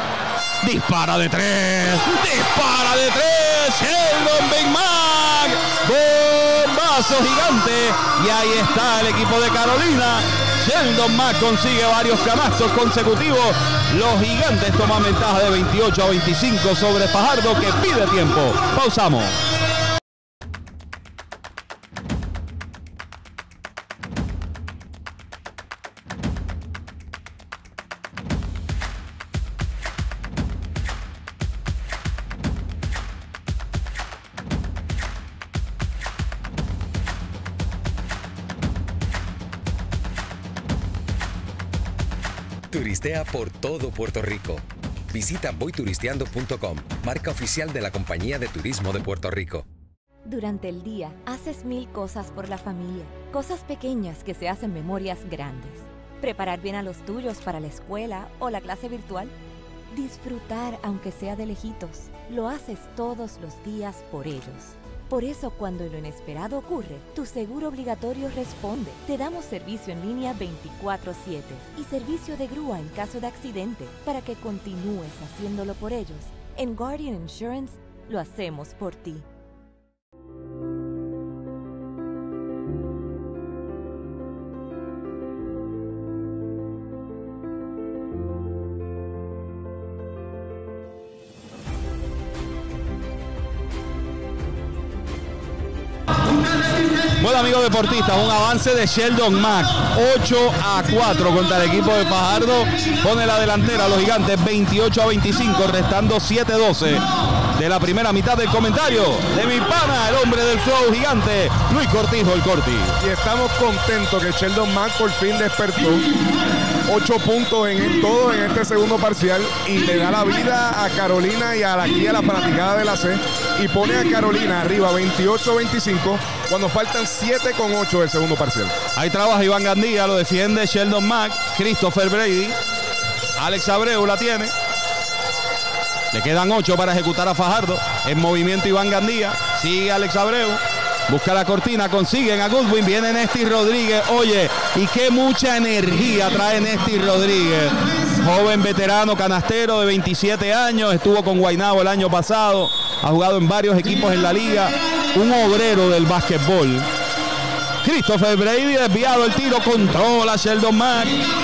Dispara de tres. Dispara de tres. Sheldon Big Mac. Bombazo gigante. Y ahí está el equipo de Carolina. Sheldon Mack consigue varios canastos consecutivos. Los Gigantes toman ventaja de 28-25 sobre Fajardo, que pide tiempo. Pausamos. Turistea por todo Puerto Rico. Visita voyturisteando.com, marca oficial de la Compañía de Turismo de Puerto Rico. Durante el día, haces 1000 cosas por la familia. Cosas pequeñas que se hacen memorias grandes. Preparar bien a los tuyos para la escuela o la clase virtual. Disfrutar aunque sea de lejitos. Lo haces todos los días por ellos. Por eso, cuando lo inesperado ocurre, tu seguro obligatorio responde. Te damos servicio en línea 24/7 y servicio de grúa en caso de accidente para que continúes haciéndolo por ellos. En Guardian Insurance, lo hacemos por ti. Bueno, amigos deportistas, un avance de Sheldon Mack, 8-4 contra el equipo de Fajardo. Pone la delantera a los Gigantes, 28-25, restando 7-12 de la primera mitad del comentario de mi pana, el hombre del flow gigante, Luis Cortijo, el Corti. Y estamos contentos que Sheldon Mack por fin despertó. 8 puntos en todo en este segundo parcial y le da la vida a Carolina y a la fanaticada de la C y pone a Carolina arriba 28-25 cuando faltan 7:8 del segundo parcial. Ahí trabaja Iván Gandía, lo defiende Sheldon Mack, Christopher Brady, Alex Abreu la tiene. Le quedan 8 para ejecutar a Fajardo. En movimiento Iván Gandía, sigue Alex Abreu. Busca la cortina, consiguen a Goodwin, viene Nesty Rodríguez. Oye, y qué mucha energía trae Nesty Rodríguez. Joven veterano canastero de 27 años, estuvo con Guaynabo el año pasado, ha jugado en varios equipos en la liga, un obrero del básquetbol. Christopher Brady, desviado el tiro, controla Sheldon Mack.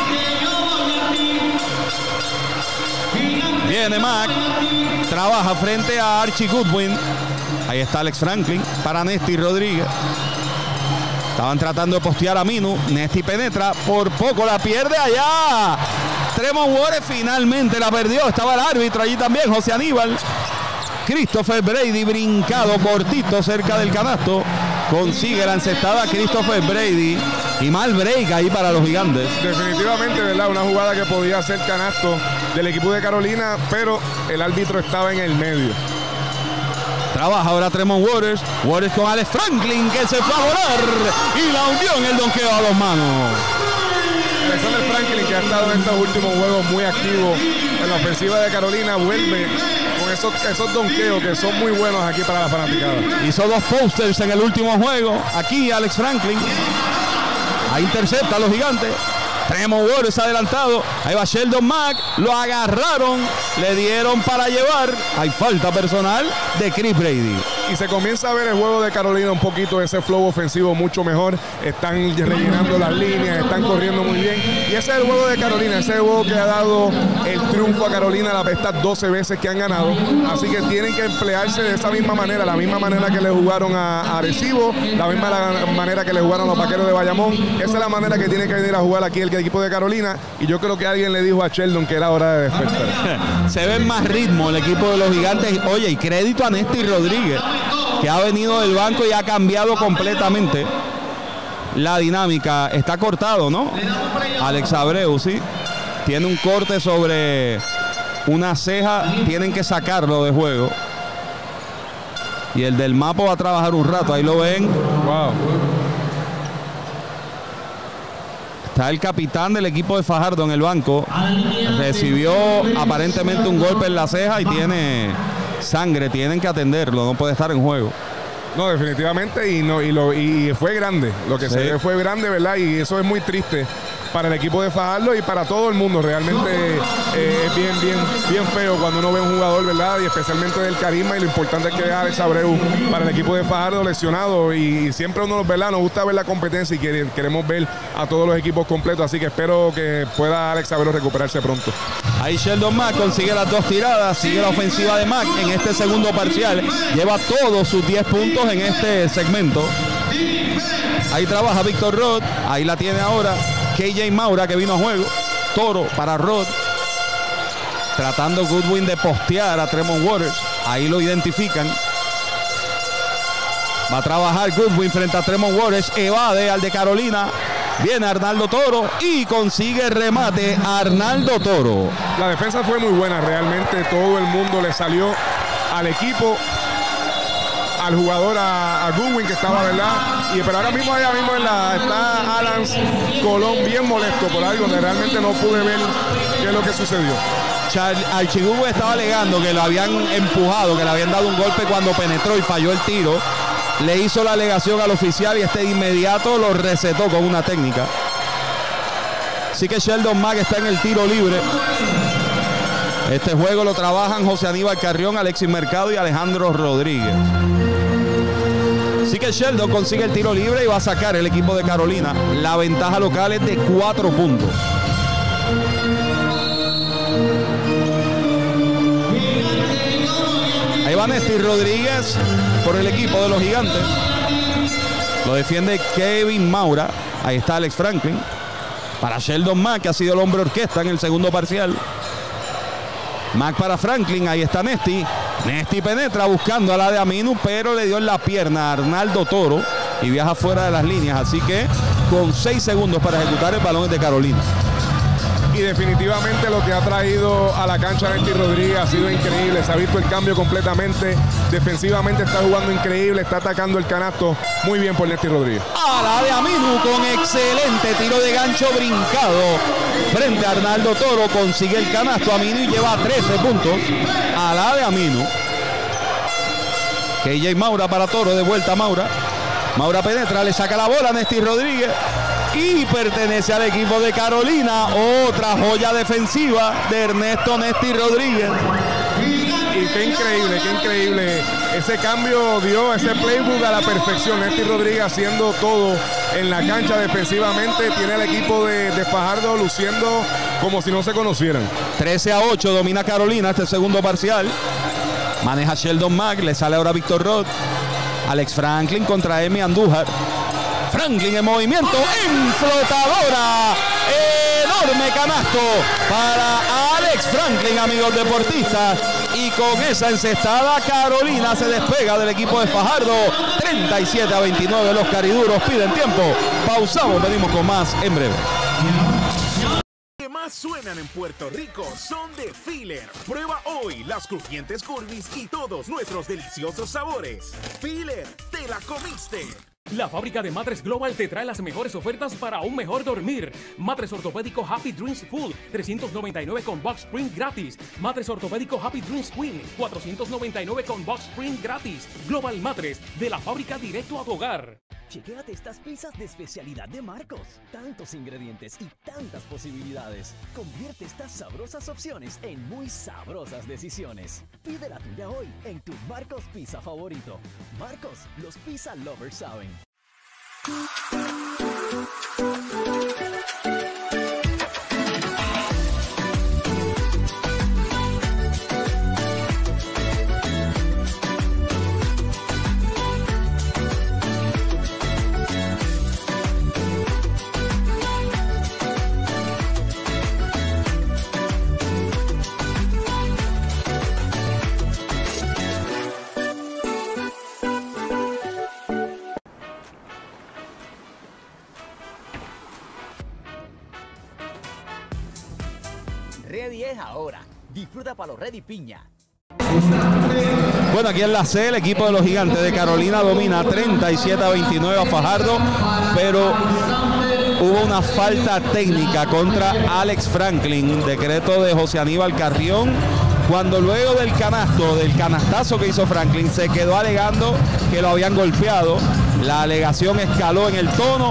Viene Mack, trabaja frente a Archie Goodwin. Ahí está Alex Franklin para Nesty Rodríguez. Estaban tratando de postear a Minu. Nesty penetra, por poco la pierde allá. Tremont Waters finalmente la perdió. Estaba el árbitro allí también, José Aníbal. Christopher Brady brincado cortito cerca del canasto. Consigue la encestada Christopher Brady. Y mal break ahí para los Gigantes. Definitivamente, ¿verdad? Una jugada que podía ser canasto del equipo de Carolina, pero el árbitro estaba en el medio. Trabaja ahora Tremont Waters. Waters con Alex Franklin, que se fue a volar. Y la hundió en el donqueo a 2 manos. Alexander Franklin, que ha estado en estos últimos juegos muy activo en la ofensiva de Carolina, vuelve con esos donqueos que son muy buenos aquí para la fanaticada. Hizo 2 posters en el último juego. Aquí Alex Franklin. Ahí intercepta a los Gigantes. Tremont Waters adelantado. Ahí va Sheldon Mack. Lo agarraron. Le dieron para llevar. Hay falta personal de Chris Brady. Y se comienza a ver el juego de Carolina un poquito, ese flow ofensivo mucho mejor. Están rellenando las líneas, están corriendo muy bien. Y ese es el juego de Carolina, ese es el juego que ha dado el triunfo a Carolina estas 12 veces que han ganado. Así que tienen que emplearse de esa misma manera, la misma manera que le jugaron a Arecibo, la misma manera que le jugaron a los Vaqueros de Bayamón. Esa es la manera que tiene que venir a jugar aquí el equipo de Carolina. Y yo creo que alguien le dijo a Sheldon que era hora de despertar. Se ve más ritmo el equipo de los Gigantes. Oye, y crédito a Nesty Rodríguez, que ha venido del banco y ha cambiado completamente la dinámica. Está cortado, ¿no? Alex Abreu, sí. Tiene un corte sobre una ceja. Tienen que sacarlo de juego. Y el del Mapo va a trabajar un rato. Ahí lo ven. Wow. Está el capitán del equipo de Fajardo en el banco. Recibió aparentemente un golpe en la ceja y tiene sangre. Tienen que atenderlo, no puede estar en juego. No, definitivamente, y fue grande. Lo que se ve fue grande, ¿verdad? Y eso es muy triste para el equipo de Fajardo y para todo el mundo. Realmente es bien feo cuando uno ve un jugador, ¿verdad? Y especialmente del carisma y lo importante es que deja Alex Abreu para el equipo de Fajardo lesionado, y siempre uno, ¿verdad? Nos gusta ver la competencia y queremos ver a todos los equipos completos, así que espero que pueda Alex Abreu recuperarse pronto. Ahí Sheldon Mack consigue las 2 tiradas, sigue la ofensiva de Mack en este segundo parcial, lleva todos sus 10 puntos en este segmento. Ahí trabaja Víctor Roth, ahí la tiene ahora KJ Maura, que vino a juego. Toro para Roth, tratando Goodwin de postear a Tremont Waters, ahí lo identifican. Va a trabajar Goodwin frente a Tremont Waters, evade al de Carolina. Viene Arnaldo Toro y consigue remate Arnaldo Toro. La defensa fue muy buena, realmente todo el mundo le salió al equipo, al jugador, a Goodwin, que estaba, ¿verdad? Pero ahora mismo, allá mismo está Alan Colón bien molesto por algo que realmente no pude ver qué es lo que sucedió. Archigubo estaba alegando que lo habían empujado, que le habían dado un golpe cuando penetró y falló el tiro. Le hizo la alegación al oficial y de inmediato lo recetó con una técnica. Así que Sheldon Mack está en el tiro libre. Este juego lo trabajan José Aníbal Carrión, Alexis Mercado y Alejandro Rodríguez. Así que Sheldon consigue el tiro libre y va a sacar el equipo de Carolina. La ventaja local es de 4 puntos. Ahí va Néstor Rodríguez por el equipo de los Gigantes. Lo defiende Kevin Maura. Ahí está Alex Franklin. Para Sheldon Mack, que ha sido el hombre orquesta en el segundo parcial. Mack para Franklin. Ahí está Nesti. Nesti penetra buscando a la de Aminu, pero le dio en la pierna a Arnaldo Toro y viaja fuera de las líneas. Así que con 6 segundos para ejecutar el balón de Carolina. Y definitivamente lo que ha traído a la cancha Nesti Rodríguez ha sido increíble. Se ha visto el cambio completamente. Defensivamente está jugando increíble, está atacando el canasto. Muy bien por Nesti Rodríguez. A la de Aminu con excelente tiro de gancho brincado frente a Arnaldo Toro. Consigue el canasto Aminu y lleva 13 puntos. A la de Aminu. KJ Maura para Toro, de vuelta a Maura. Maura penetra, le saca la bola a Nesti Rodríguez. Y pertenece al equipo de Carolina. Otra joya defensiva de Ernesto Nesti Rodríguez. Y qué increíble. Ese cambio dio ese playbook a la perfección. Nesti Rodríguez haciendo todo en la cancha defensivamente. Tiene el equipo de Fajardo luciendo como si no se conocieran. 13-8 domina Carolina este segundo parcial. Maneja Sheldon Mack, le sale ahora Víctor Roth. Alex Franklin contra Emi Andújar. Franklin en movimiento, en flotadora, enorme canasto para Alex Franklin, amigos deportistas, y con esa encestada Carolina se despega del equipo de Fajardo. 37-29, los cariduros piden tiempo. Pausamos, venimos con más en breve. Que más suenan en Puerto Rico son de Filler. Prueba hoy las crujientes Curvis y todos nuestros deliciosos sabores. Filler, te la comiste. La fábrica de Matres Global te trae las mejores ofertas para un mejor dormir. Matres ortopédico Happy Dreams Full, 399 con box spring gratis. Matres ortopédico Happy Dreams Queen, 499 con box spring gratis. Global Matres, de la fábrica directo a tu hogar. Chequéate estas pizzas de especialidad de Marcos. Tantos ingredientes y tantas posibilidades. Convierte estas sabrosas opciones en muy sabrosas decisiones. Pide la tuya hoy en tu Marcos Pizza favorito. Marcos, los pizza lovers saben. Ready es ahora. Disfruta Palo Ready Piña. Bueno, aquí en la C, el equipo de los Gigantes de Carolina domina 37-29 a Fajardo, pero hubo una falta técnica contra Alex Franklin, decreto de José Aníbal Carrión, cuando luego del canastazo que hizo Franklin, se quedó alegando que lo habían golpeado. La alegación escaló en el tono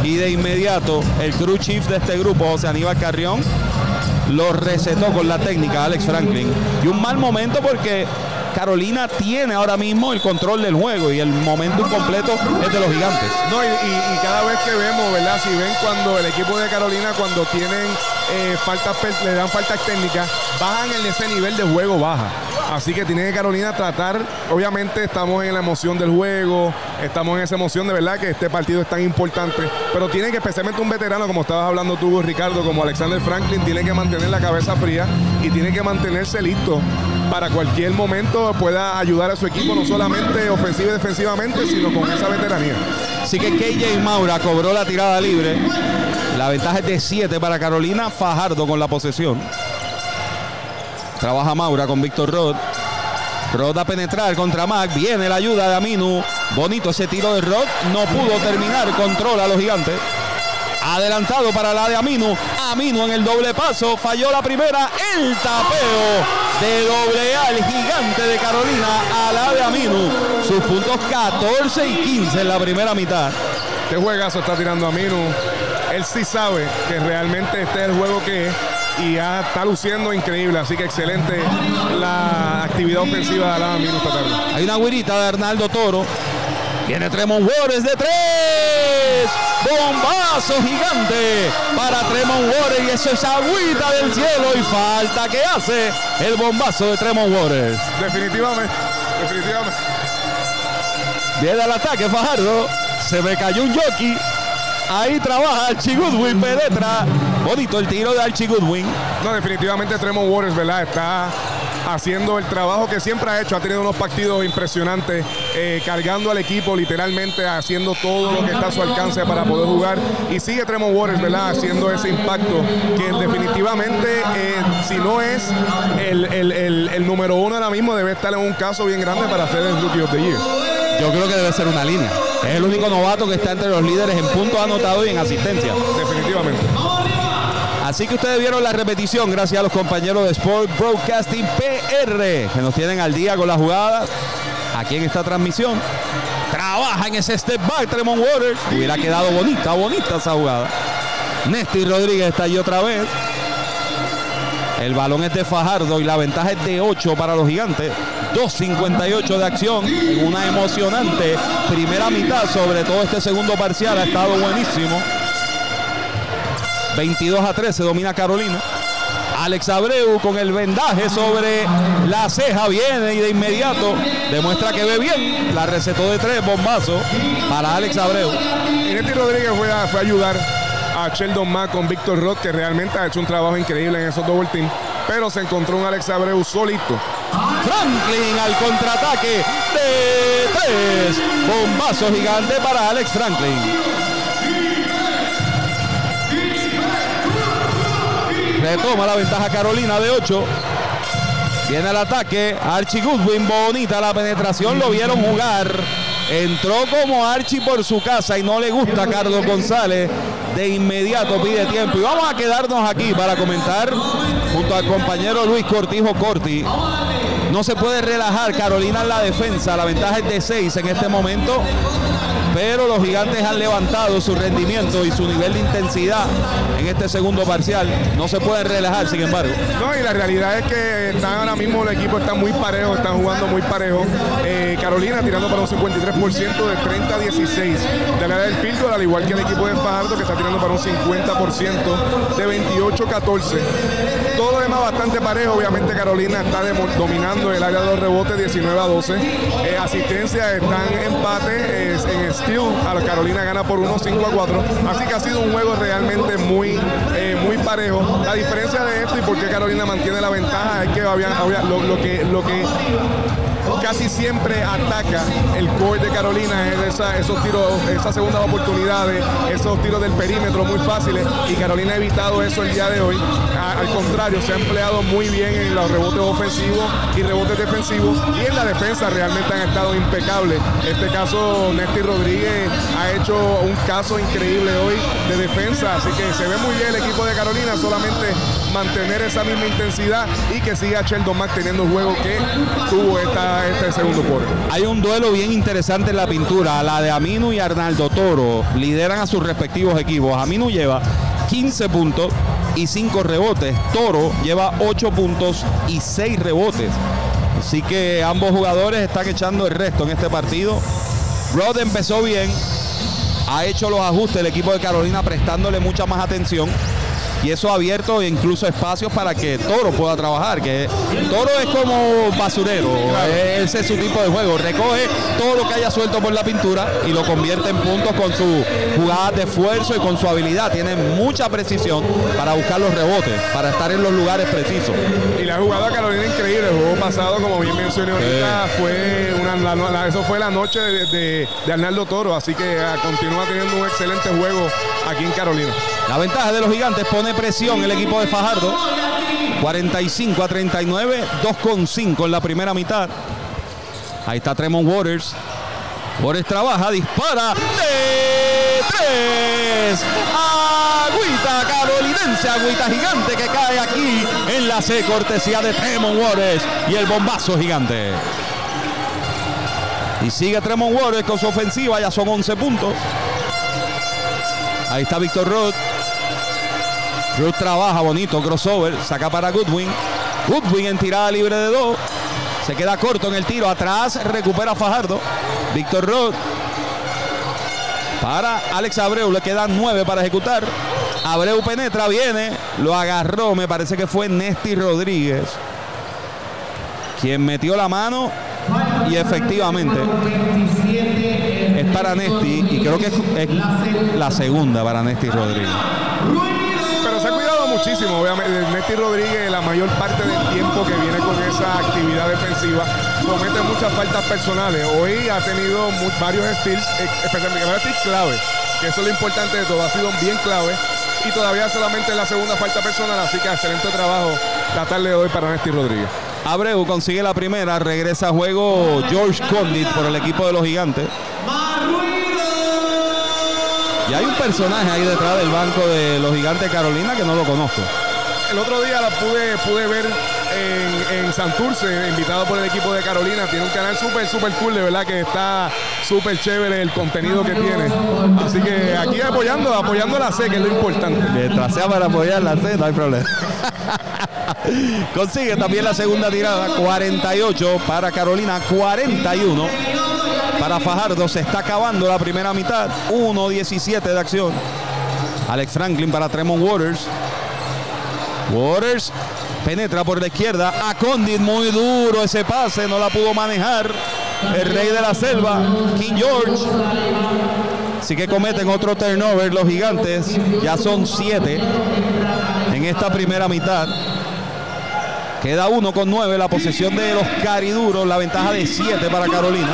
Y de inmediato, el crew chief de este grupo, José Aníbal Carrión, lo recetó con la técnica Alex Franklin. Y un mal momento porque Carolina tiene ahora mismo el control del juego y el momento completo es de los Gigantes. No, y cada vez que vemos, ¿verdad? Si ven cuando el equipo de Carolina, cuando tienen le dan faltas técnicas, bajan en ese nivel de juego, baja. Así que tiene que Carolina tratar, obviamente estamos en la emoción del juego, estamos en esa emoción de verdad que este partido es tan importante, pero tiene que, especialmente un veterano, como estabas hablando tú, Ricardo, como Alexander Franklin, tiene que mantener la cabeza fría y tiene que mantenerse listo para cualquier momento pueda ayudar a su equipo, no solamente ofensiva y defensivamente, sino con esa veteranía. Así que KJ Maura cobró la tirada libre. La ventaja es de 7 para Carolina. Fajardo con la posesión. Trabaja Maura con Víctor Roth. Roth a penetrar contra Mac. Viene la ayuda de Aminu. Bonito ese tiro de Roth. No pudo terminar. Controla a los Gigantes. Adelantado para la de Aminu. Aminu en el doble paso. Falló la primera. El tapeo de doble A. El Gigante de Carolina a la de Aminu. Sus puntos 14 y 15 en la primera mitad. Este juegazo está tirando Aminu. Él sí sabe que realmente este es el juego que es y ya está luciendo increíble. Así que excelente la actividad ofensiva de la Aminu esta tarde. Hay una güirita de Arnaldo Toro. Viene Tremont Waters de 3. Bombazo gigante para Tremont Waters. Y eso es agüita del cielo. Y falta que hace el bombazo de Tremont Waters. Definitivamente. Viene al ataque Fajardo. Se me cayó un jockey. Ahí trabaja Archie Goodwin. Penetra. Bonito el tiro de Archie Goodwin. No, definitivamente Tremont Waters, ¿verdad? Está haciendo el trabajo que siempre ha hecho. Ha tenido unos partidos impresionantes, cargando al equipo, literalmente haciendo todo lo que está a su alcance para poder jugar. Y sigue Tremont Waters, ¿verdad? Haciendo ese impacto que definitivamente, si no es el número 1 ahora mismo, debe estar en un caso bien grande para ser el Rookie of the Year. Yo creo que debe ser una línea. Es el único novato que está entre los líderes en puntos anotados y en asistencia. Definitivamente. Así que ustedes vieron la repetición gracias a los compañeros de Sport Broadcasting PR que nos tienen al día con las jugadas aquí en esta transmisión. Trabaja en ese step back Tremont Waters. Hubiera quedado bonita esa jugada. Néstor Rodríguez está allí otra vez. El balón es de Fajardo y la ventaja es de 8 para los Gigantes. 2:58 de acción en una emocionante primera mitad. Sobre todo este segundo parcial ha estado buenísimo. 22-13 domina Carolina. Alex Abreu con el vendaje sobre la ceja. Viene y de inmediato demuestra que ve bien. La recetó de 3, bombazo para Alex Abreu. Y Néstor Rodríguez fue a ayudar a Sheldon Mack con Víctor Roth, que realmente ha hecho un trabajo increíble en esos double team, pero se encontró un Alex Abreu solito. Franklin al contraataque de 3. Bombazo gigante para Alex Franklin. Retoma la ventaja Carolina de 8. Viene el ataque. Archie Goodwin, bonita la penetración. Lo vieron jugar. Entró como Archie por su casa y no le gusta a Carlos González. De inmediato pide tiempo. Y vamos a quedarnos aquí para comentar junto al compañero Luis Cortijo Corti. No se puede relajar Carolina en la defensa. La ventaja es de 6 en este momento. Pero los Gigantes han levantado su rendimiento y su nivel de intensidad en este segundo parcial. No se pueden relajar, sin embargo. No, y la realidad es que están ahora mismo, el equipo está muy parejo, están jugando muy parejo. Carolina tirando para un 53% de 30-16 del área del field goal, al igual que el equipo de Fajardo, que está tirando para un 50% de 28-14. Todo lo demás bastante parejo. Obviamente Carolina está dominando el área de los rebotes 19-12. Asistencia están en empate en steal. A la Carolina gana por 1-5-4. Así que ha sido un juego realmente muy parejo. La diferencia de esto y por qué Carolina mantiene la ventaja es que lo que casi siempre ataca el core de Carolina es esos tiros, esas segundas oportunidades, esos tiros del perímetro muy fáciles, y Carolina ha evitado eso el día de hoy. Al contrario, se ha empleado muy bien en los rebotes ofensivos y rebotes defensivos, y en la defensa realmente han estado impecables. En este caso, Néstor Rodríguez ha hecho un caso increíble hoy de defensa, así que se ve muy bien el equipo de Carolina. Solamente mantener esa misma intensidad y que siga Sheldon Mack teniendo el juego que tuvo este segundo quarter. Hay un duelo bien interesante en la pintura. La de Aminu y Arnaldo Toro lideran a sus respectivos equipos. Aminu lleva 15 puntos y 5 rebotes. Toro lleva 8 puntos y 6 rebotes. Así que ambos jugadores están echando el resto en este partido. Rod empezó bien, ha hecho los ajustes el equipo de Carolina prestándole mucha más atención. Y eso ha abierto incluso espacios para que Toro pueda trabajar, que Toro es como basurero, ese es su tipo de juego, recoge todo lo que haya suelto por la pintura y lo convierte en puntos con sus jugadas de esfuerzo y con su habilidad. Tiene mucha precisión para buscar los rebotes, para estar en los lugares precisos. Y la jugada de Carolina increíble, el juego pasado, como bien mencioné ahorita, eso fue la noche de Arnaldo Toro, así que continúa teniendo un excelente juego aquí en Carolina. La ventaja de los Gigantes pone presión el equipo de Fajardo. 45-39, 2,5 en la primera mitad. Ahí está Tremont Waters. Waters trabaja, dispara de 3. Agüita carolinense, agüita gigante que cae aquí en la C, cortesía de Tremont Waters y el bombazo gigante. Y sigue Tremont Waters con su ofensiva, ya son 11 puntos. Ahí está Víctor Roth. Roth trabaja bonito, crossover, saca para Goodwin. Goodwin en tirada libre de 2. Se queda corto en el tiro, atrás recupera Fajardo. Víctor Roth. Para Alex Abreu, le quedan 9 para ejecutar. Abreu penetra, viene, lo agarró, me parece que fue Nesti Rodríguez quien metió la mano y efectivamente es para Nesti y creo que es la segunda para Nesti Rodríguez. Pero se ha cuidado muchísimo, obviamente. Nesti Rodríguez la mayor parte del tiempo que viene con esa actividad defensiva comete muchas faltas personales. Hoy ha tenido varios steals, especialmente steals clave, que eso es lo importante de todo, ha sido bien clave y todavía solamente en la segunda falta personal, así que excelente trabajo la tarde de hoy para Nesti Rodríguez. Abreu consigue la primera, regresa a juego George Condit por el equipo de los Gigantes. Y hay un personaje ahí detrás del banco de los Gigantes de Carolina que no lo conozco. El otro día la pude ver en Santurce, invitado por el equipo de Carolina. Tiene un canal súper cool, de verdad que está súper chévere el contenido que tiene. Así que aquí apoyando a la C, que es lo importante. Mientras sea para apoyar la C, no hay problema. Consigue también la segunda tirada, 48 para Carolina, 41 para Fajardo. Se está acabando la primera mitad, 1:17 de acción. Alex Franklin para Tremont Waters. Waters penetra por la izquierda a Condit, muy duro ese pase, no la pudo manejar el rey de la selva, King George. Así que cometen otro turnover los Gigantes, ya son 7 en esta primera mitad. Queda 1:9, la posesión de los cariduros, la ventaja de 7 para Carolina.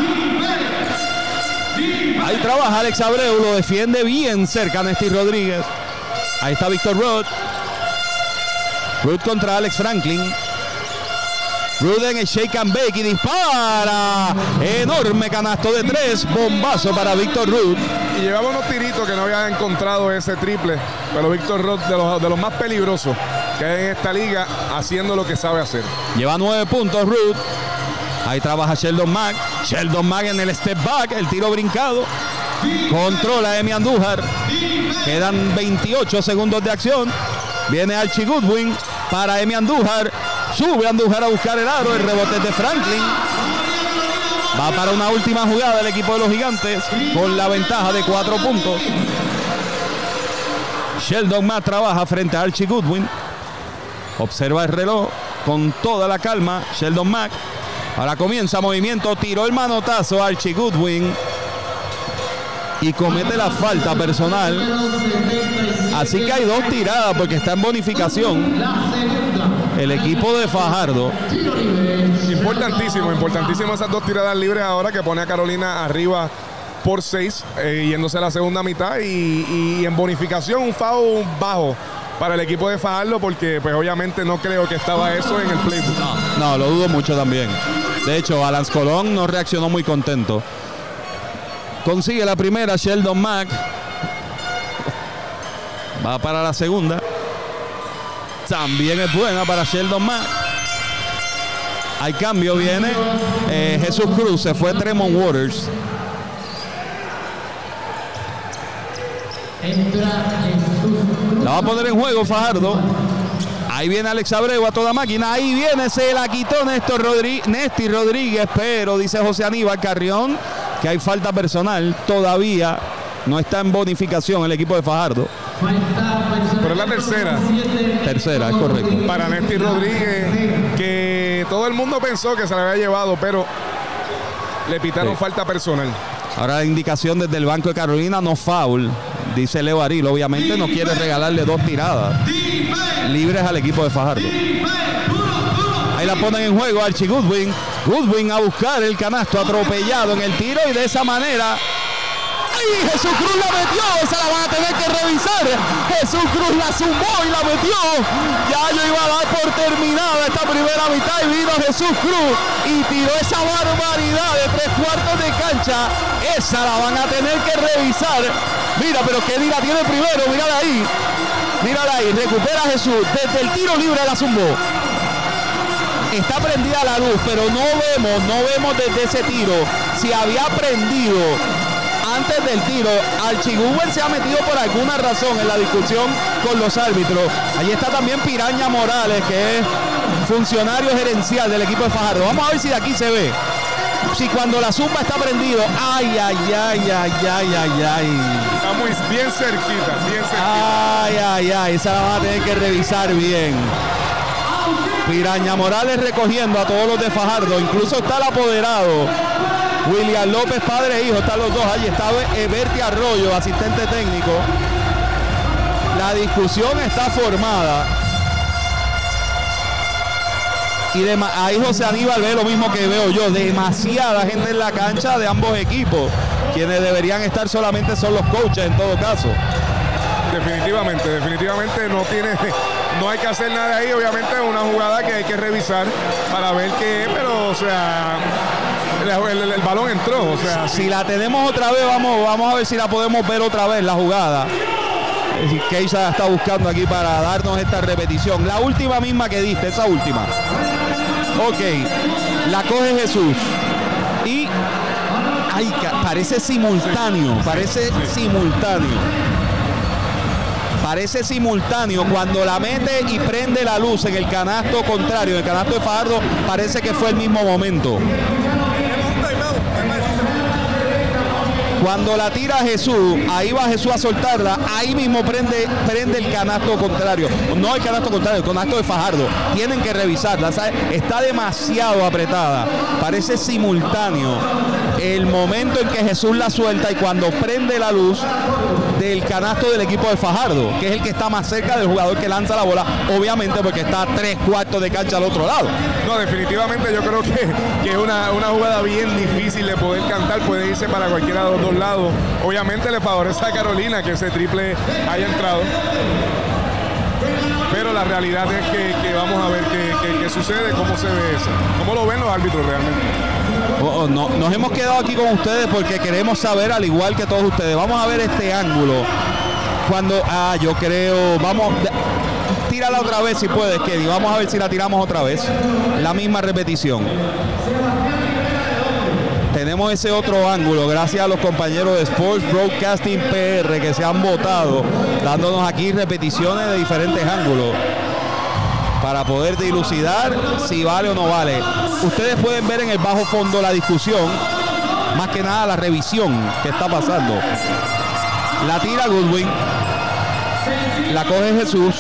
Ahí trabaja Alex Abreu, lo defiende bien cerca Nesti Rodríguez. Ahí está Víctor Roth. Roth contra Alex Franklin. Roth en el shake and bake y dispara. Enorme canasto de 3, bombazo para Víctor Roth. Y llevaba unos tiritos que no había encontrado ese triple, pero Víctor Roth de los más peligrosos que hay en esta liga, haciendo lo que sabe hacer. Lleva 9 puntos Roth. Ahí trabaja Sheldon Mack. Sheldon Mack en el step back, el tiro brincado. Controla Emi Andújar. Quedan 28 segundos de acción. Viene Archie Goodwin para Emi Andújar. Sube Andújar a buscar el aro. El rebote es de Franklin. Va para una última jugada el equipo de los Gigantes con la ventaja de 4 puntos. Sheldon Mack trabaja frente a Archie Goodwin. Observa el reloj con toda la calma. Sheldon Mack. Ahora comienza movimiento. Tiró el manotazo Archie Goodwin. Y comete la falta personal. Así que hay 2 tiradas porque está en bonificación el equipo de Fajardo. Importantísimo esas 2 tiradas libres ahora que pone a Carolina arriba por 6, yéndose a la segunda mitad y en bonificación un foul bajo para el equipo de Fajardo porque pues obviamente no creo que estaba eso en el playbook. No, lo dudo mucho también. De hecho, Alans Colón no reaccionó muy contento. Consigue la primera Sheldon Mack. Va para la segunda. También es buena para Sheldon Mack. Hay cambio, viene Jesús Cruz, se fue Tremont Waters. La va a poner en juego Fajardo. Ahí viene Alex Abreu a toda máquina. Ahí viene, se la quitó Nesti Rodríguez, pero dice José Aníbal Carrión que hay falta personal. Todavía no está en bonificación el equipo de Fajardo. Pero es la tercera. Tercera, es correcto. Para Nesti Rodríguez, que todo el mundo pensó que se la había llevado, pero le pitaron falta personal. Ahora la indicación desde el banco de Carolina, no foul. Dice Leo Aril, obviamente no quiere regalarle 2 tiradas libres al equipo de Fajardo. Ahí la ponen en juego Archie Goodwin. Goodwin a buscar el canasto, atropellado en el tiro, y de esa manera... ¡Ay! Jesús Cruz la metió, esa la van a tener que revisar. Jesús Cruz la zumbó y la metió. Ya yo iba a dar por terminada esta primera mitad y vino Jesús Cruz y tiró esa barbaridad de 3/4 de cancha. Esa la van a tener que revisar. Mira, pero Kenny la tiene primero, mírala ahí. Mírala ahí, recupera Jesús. Desde el tiro libre la zumbó. Está prendida la luz, pero no vemos desde ese tiro si había prendido antes del tiro. Archie Goodwin se ha metido por alguna razón en la discusión con los árbitros. Allí está también Piraña Morales, que es funcionario gerencial del equipo de Fajardo. Vamos a ver si de aquí se ve. Si cuando la zumba está prendido. Ay. Está muy bien cerquita, Ay. Esa la van a tener que revisar bien. Piraña Morales recogiendo a todos los de Fajardo. Incluso está el apoderado William López, padre e hijo, están los dos. Allí está Berti Arroyo, asistente técnico. La discusión está formada. Y ahí José Aníbal ve lo mismo que veo yo. Demasiada gente en la cancha de ambos equipos. Quienes deberían estar solamente son los coaches en todo caso. Definitivamente no hay que hacer nada ahí. Obviamente es una jugada que hay que revisar para ver qué es, pero o sea... El balón entró, o sea... Si la tenemos otra vez, vamos a ver si la podemos ver otra vez, la jugada. Keisha está buscando aquí para darnos esta repetición. La última misma que diste, esa última. Ok, la coge Jesús. Y... Ay, parece simultáneo, Parece simultáneo cuando la mete y prende la luz en el canasto contrario, en el canasto de Fajardo, parece que fue el mismo momento. Cuando la tira Jesús, ahí va Jesús a soltarla, ahí mismo prende el canasto contrario. No el canasto contrario, el canasto de Fajardo. Tienen que revisarla, ¿sabes? Está demasiado apretada. Parece simultáneo el momento en que Jesús la suelta y cuando prende la luz del canasto del equipo de Fajardo, que es el que está más cerca del jugador que lanza la bola, obviamente porque está a 3/4 de cancha al otro lado. No, definitivamente yo creo que es una jugada bien difícil de poder cantar, puede irse para cualquiera de los dos lados. Obviamente le favorece a Carolina que ese triple haya entrado, pero la realidad es que vamos a ver qué sucede, cómo se ve eso, cómo lo ven los árbitros realmente. No, nos hemos quedado aquí con ustedes porque queremos saber, al igual que todos ustedes. Vamos a ver este ángulo. Cuando, yo creo, tírala otra vez si puedes, Kenny. Vamos a ver si la tiramos otra vez. La misma repetición. Tenemos ese otro ángulo, gracias a los compañeros de Sports Broadcasting PR que se han votado, dándonos aquí repeticiones de diferentes ángulos para poder dilucidar si vale o no vale. Ustedes pueden ver en el bajo fondo la discusión, más que nada la revisión que está pasando. La tira Goodwin, la coge Jesús.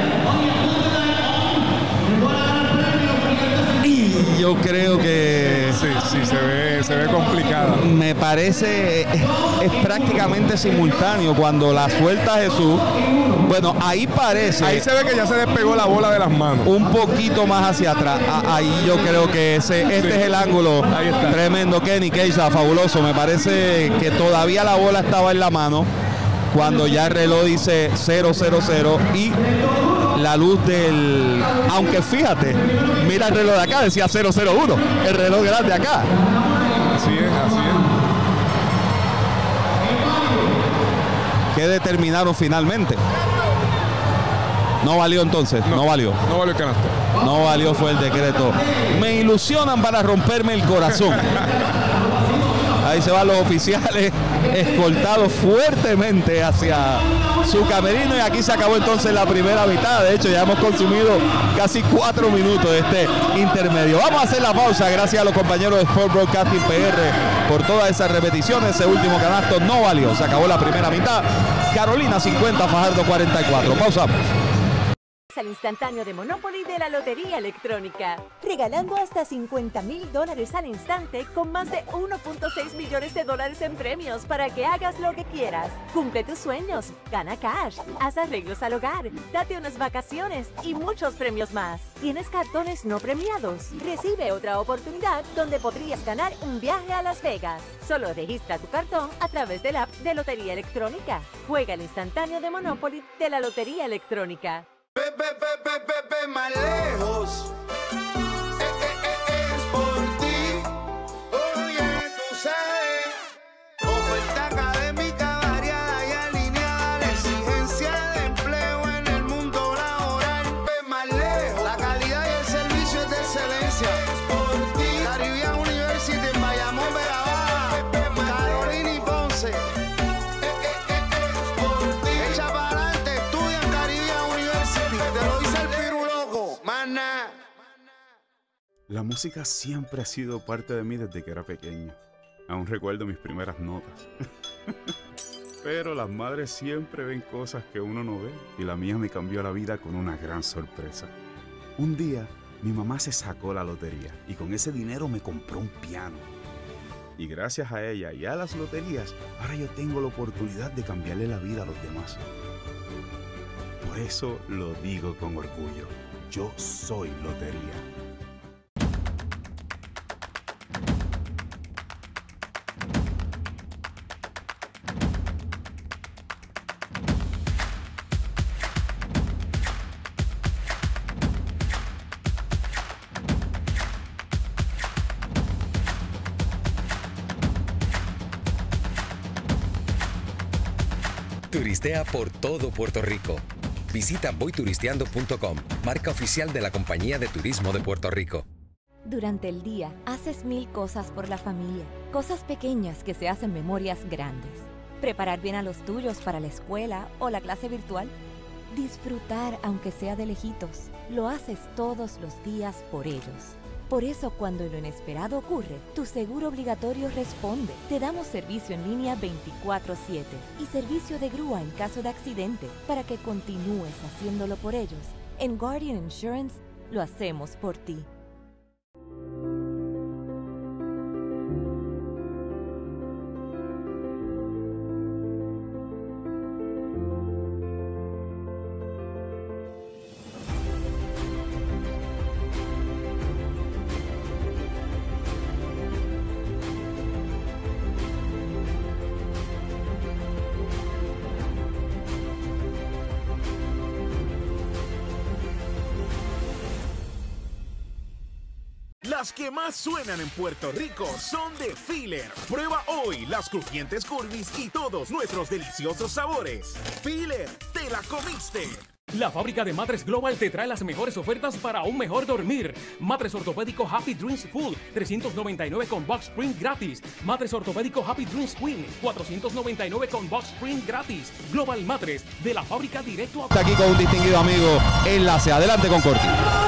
Y yo creo que sí se ve complicada. Me parece es prácticamente simultáneo cuando la suelta Jesús. Bueno, ahí parece. Ahí se ve que ya se despegó la bola de las manos. Un poquito más hacia atrás. Ahí yo creo que este es el ángulo. Ahí está. Tremendo, Kenny Keisha, fabuloso. Me parece que todavía la bola estaba en la mano cuando ya el reloj dice 0-0-0 y la luz del... Aunque fíjate, mira el reloj de acá, decía 0-0-1, el reloj grande acá. Así es. ¿Qué determinaron finalmente? No valió entonces, no valió. No valió el canasto. No valió, fue el decreto. Me ilusionan para romperme el corazón. Ahí se van los oficiales escoltados fuertemente hacia su camerino y aquí se acabó entonces la primera mitad. De hecho, ya hemos consumido casi 4 minutos de este intermedio. Vamos a hacer la pausa. Gracias a los compañeros de Sport Broadcasting PR por todas esas repeticiones. Ese último canasto no valió. Se acabó la primera mitad. Carolina 50, Fajardo 44. Pausamos. Al instantáneo de Monopoly de la Lotería Electrónica, regalando hasta $50,000 al instante con más de 1.6 millones de dólares en premios para que hagas lo que quieras. Cumple tus sueños, gana cash, haz arreglos al hogar, date unas vacaciones y muchos premios más. ¿Tienes cartones no premiados? Recibe otra oportunidad donde podrías ganar un viaje a Las Vegas. Solo registra tu cartón a través de la app de Lotería Electrónica. Juega el instantáneo de Monopoly de la Lotería Electrónica. Más lejos. Es por ti. Oye, tú sabes. Oferta académica variada y alineada a la exigencia de empleo en el mundo laboral. Ve más lejos. La calidad y el servicio es de excelencia. Es por ti. Caribbean University en Bayamón, Vega Baja, Carolina y Ponce. Es por ti. Echa para adelante, estudia en Caribbean University. Te lo dice el Piru Loco, maná. La música siempre ha sido parte de mí desde que era pequeño. Aún recuerdo mis primeras notas. Pero las madres siempre ven cosas que uno no ve y la mía me cambió la vida con una gran sorpresa. Un día, mi mamá se sacó la lotería y con ese dinero me compró un piano. Y gracias a ella y a las loterías, ahora yo tengo la oportunidad de cambiarle la vida a los demás. Por eso lo digo con orgullo. Yo soy lotería. Turistea por todo Puerto Rico. Visita voyturisteando.com, marca oficial de la Compañía de Turismo de Puerto Rico. Durante el día haces 1000 cosas por la familia, cosas pequeñas que se hacen memorias grandes. Preparar bien a los tuyos para la escuela o la clase virtual. Disfrutar aunque sea de lejitos. Lo haces todos los días por ellos. Por eso, cuando lo inesperado ocurre, tu seguro obligatorio responde. Te damos servicio en línea 24/7 y servicio de grúa en caso de accidente para que continúes haciéndolo por ellos. En Guardian Insurance lo hacemos por ti. Las que más suenan en Puerto Rico son de Filler. Prueba hoy las crujientes Curvis y todos nuestros deliciosos sabores. Filler, te la comiste. La fábrica de Matres Global te trae las mejores ofertas para un mejor dormir. Matres ortopédico Happy Dreams Full, $399 con box spring gratis. Matres ortopédico Happy Dreams Queen, $499 con box spring gratis. Global Matres, de la fábrica directo a... Está aquí con un distinguido amigo, Enlace. Adelante con Corti.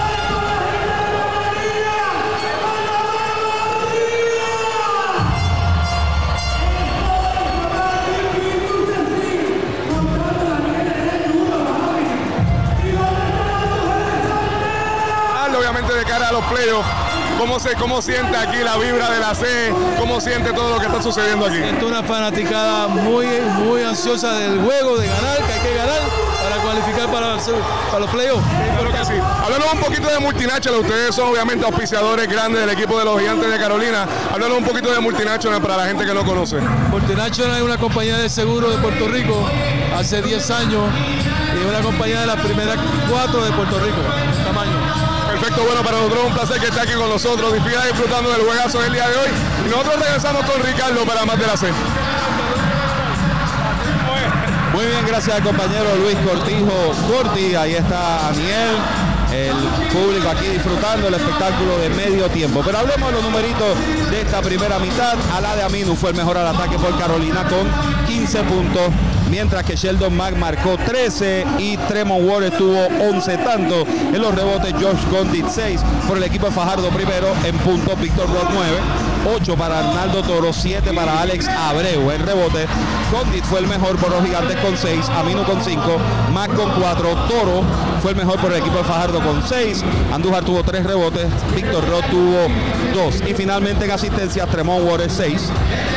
Obviamente de cara a los playoffs, ¿cómo siente aquí la vibra de la C? ¿Cómo siente todo lo que está sucediendo aquí? Siento una fanaticada muy ansiosa del juego, de ganar, que hay que ganar para cualificar para los playoffs. Claro que sí. Háblanos un poquito de Multinational. Ustedes son obviamente auspiciadores grandes del equipo de los Gigantes de Carolina. Háblanos un poquito de Multinational para la gente que no conoce. Multinational es una compañía de seguro de Puerto Rico hace 10 años y es una compañía de las primeras 4 de Puerto Rico, en tamaño. Perfecto, bueno, para nosotros es un placer que esté aquí con nosotros, disfrutando del juegazo del día de hoy. Y nosotros regresamos con Ricardo para más de la C. Muy bien, gracias. gracias al compañero Luis Corti. Ahí está Aniel, el público aquí disfrutando el espectáculo de medio tiempo. Pero hablemos de los numeritos de esta primera mitad. Alade Aminu fue el mejor al ataque por Carolina con 15 puntos, mientras que Sheldon Mack marcó 13 y Tremont Waters tuvo 11 tantos. En los rebotes, Josh Gondit 6 por el equipo de Fajardo primero. En puntos, Víctor Roth 9, 8 para Arnaldo Toro, 7 para Alex Abreu. En rebote, Gondit fue el mejor por los Gigantes con 6, Aminu con 5, Mack con 4, Toro fue el mejor por el equipo de Fajardo con 6, Andújar tuvo 3 rebotes, Víctor Roth tuvo 2 y finalmente en asistencias Tremont Waters 6.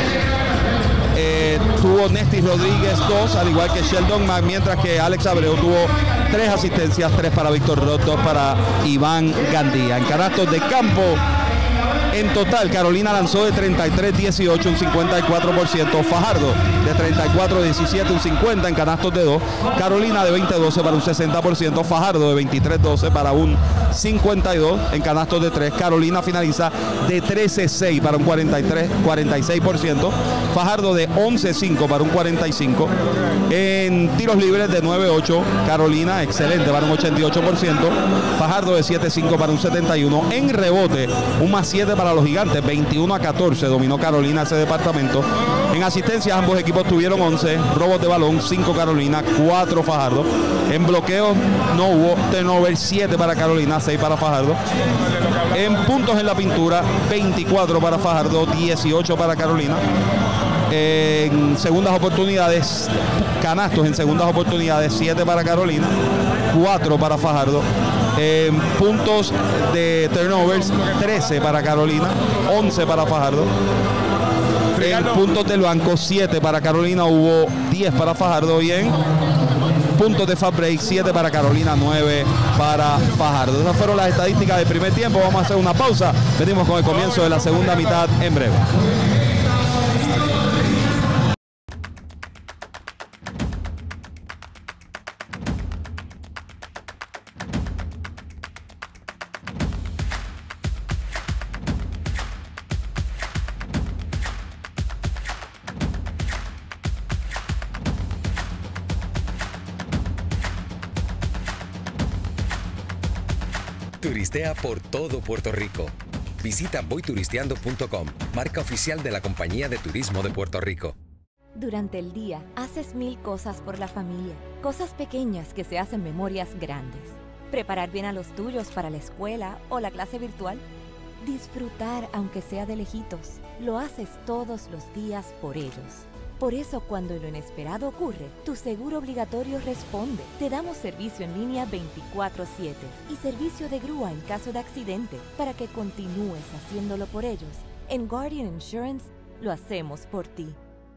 Tuvo Nesty Rodríguez 2, al igual que Sheldon Mack, mientras que Alex Abreu tuvo 3 asistencias, 3 para Víctor Roth, 2 para Iván Gandía. En canastos de campo, en total, Carolina lanzó de 33-18, un 54%. Fajardo de 34-17, un 50% en canastos de 2. Carolina de 20-12 para un 60%. Fajardo de 23-12 para un 52% en canastos de 3. Carolina finaliza de 13-6 para un 46%. Fajardo de 11-5 para un 45%. En tiros libres de 9-8, Carolina excelente para un 88%. Fajardo de 7-5 para un 71%. En rebote, un más 7 para los Gigantes, 21-14 dominó Carolina ese departamento. En asistencias ambos equipos tuvieron 11, robos de balón 5 Carolina, 4 Fajardo. En bloqueos no hubo, turnover 7 para Carolina, 6 para Fajardo. En puntos en la pintura, 24 para Fajardo, 18 para Carolina. En segundas oportunidades, canastos en segundas oportunidades, 7 para Carolina, 4 para Fajardo. En puntos de turnovers, 13 para Carolina, 11 para Fajardo. En puntos del banco, 7 para Carolina, hubo 10 para Fajardo. Y en puntos de fast break, 7 para Carolina, 9 para Fajardo. Esas fueron las estadísticas del primer tiempo. Vamos a hacer una pausa. Venimos con el comienzo de la segunda mitad en breve. Turistea por todo Puerto Rico. Visita voyturisteando.com, marca oficial de la Compañía de Turismo de Puerto Rico. Durante el día, haces 1000 cosas por la familia. Cosas pequeñas que se hacen memorias grandes. Preparar bien a los tuyos para la escuela o la clase virtual. Disfrutar aunque sea de lejitos. Lo haces todos los días por ellos. Por eso, cuando lo inesperado ocurre, tu seguro obligatorio responde. Te damos servicio en línea 24/7 y servicio de grúa en caso de accidente para que continúes haciéndolo por ellos. En Guardian Insurance, lo hacemos por ti.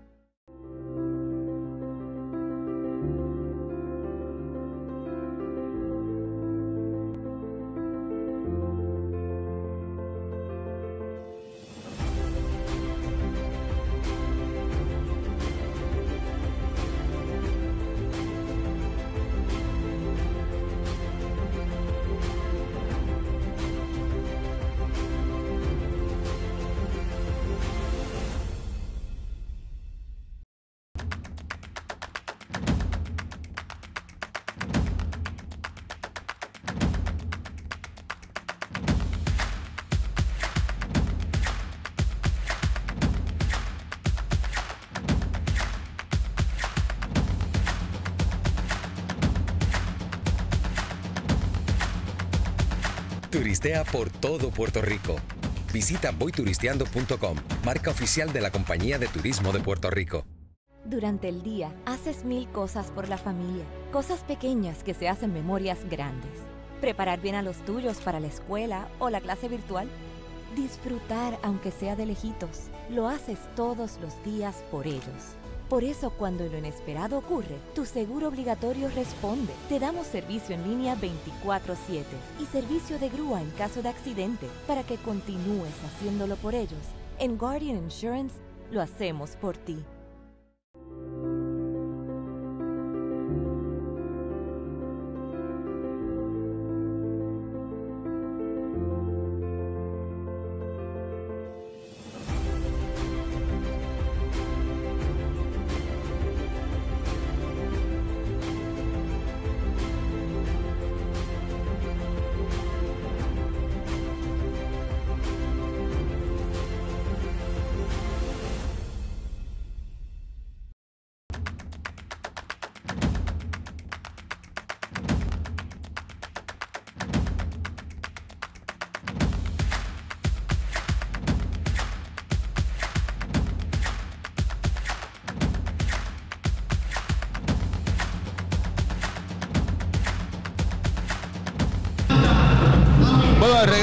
Turistea por todo Puerto Rico. Visita voyturisteando.com, marca oficial de la Compañía de Turismo de Puerto Rico. Durante el día, haces 1000 cosas por la familia. Cosas pequeñas que se hacen memorias grandes. Preparar bien a los tuyos para la escuela o la clase virtual. Disfrutar aunque sea de lejitos. Lo haces todos los días por ellos. Por eso, cuando lo inesperado ocurre, tu seguro obligatorio responde. Te damos servicio en línea 24/7 y servicio de grúa en caso de accidente para que continúes haciéndolo por ellos. En Guardian Insurance, lo hacemos por ti.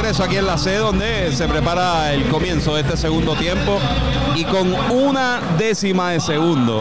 regreso aquí en la C, donde se prepara el comienzo de este segundo tiempo y con 1/10 de segundo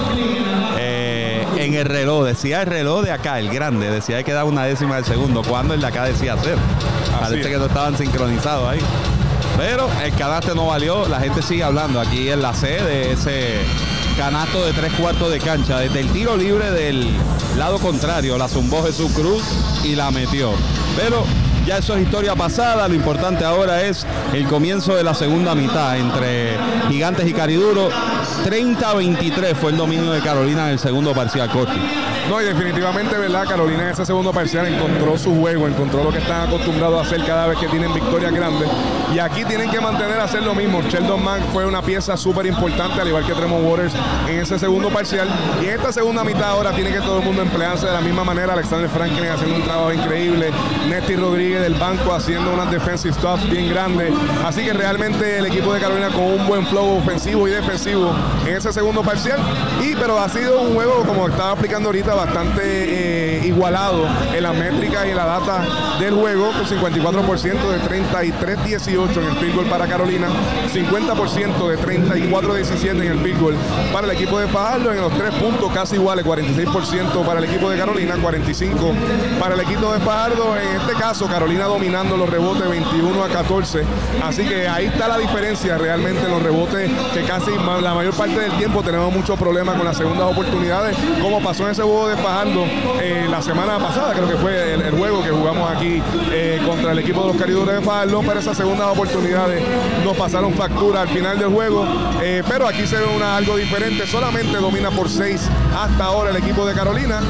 en el reloj, decía el reloj de acá, el grande, decía que daba 1/10 de segundo, cuando el de acá decía 0. Parece que no estaban sincronizados ahí. Pero el canasto no valió, la gente sigue hablando aquí en la C de ese canasto de 3/4 de cancha, desde el tiro libre del lado contrario, la zumbó Jesús Cruz y la metió. Pero ya eso es historia pasada, lo importante ahora es el comienzo de la segunda mitad entre Gigantes y Cariduro. 30-23 fue el dominio de Carolina en el segundo parcial, Corti. No, y definitivamente, ¿verdad? Carolina en ese segundo parcial encontró su juego, encontró lo que están acostumbrados a hacer cada vez que tienen victorias grandes. Y aquí tienen que mantener a hacer lo mismo. Sheldon Mack fue una pieza súper importante, al igual que Tremont Waters en ese segundo parcial. Y en esta segunda mitad ahora tiene que todo el mundo emplearse de la misma manera. Alexander Franklin haciendo un trabajo increíble. Nesty Rodríguez del banco haciendo unas defensive stops bien grandes. Así que realmente el equipo de Carolina con un buen flow ofensivo y defensivo en ese segundo parcial. Pero ha sido un juego, como estaba explicando ahorita, bastante igualado en las métricas y en la data del juego, con 54% de 33-18 en el field goal para Carolina, 50% de 34-17 en el field goal para el equipo de Fajardo, en los 3 puntos casi iguales, 46% para el equipo de Carolina, 45% para el equipo de Fajardo. En este caso, Carolina dominando los rebotes 21-14, así que ahí está la diferencia realmente en los rebotes, que casi la mayor parte del tiempo tenemos muchos problemas con las segundas oportunidades, como pasó en ese juego de Fajardo la semana pasada, creo que fue el juego que jugamos aquí contra el equipo de los Caridores de Fajardo, pero esas segundas oportunidades nos pasaron factura al final del juego, pero aquí se ve algo diferente, solamente domina por 6 hasta ahora el equipo de Carolina,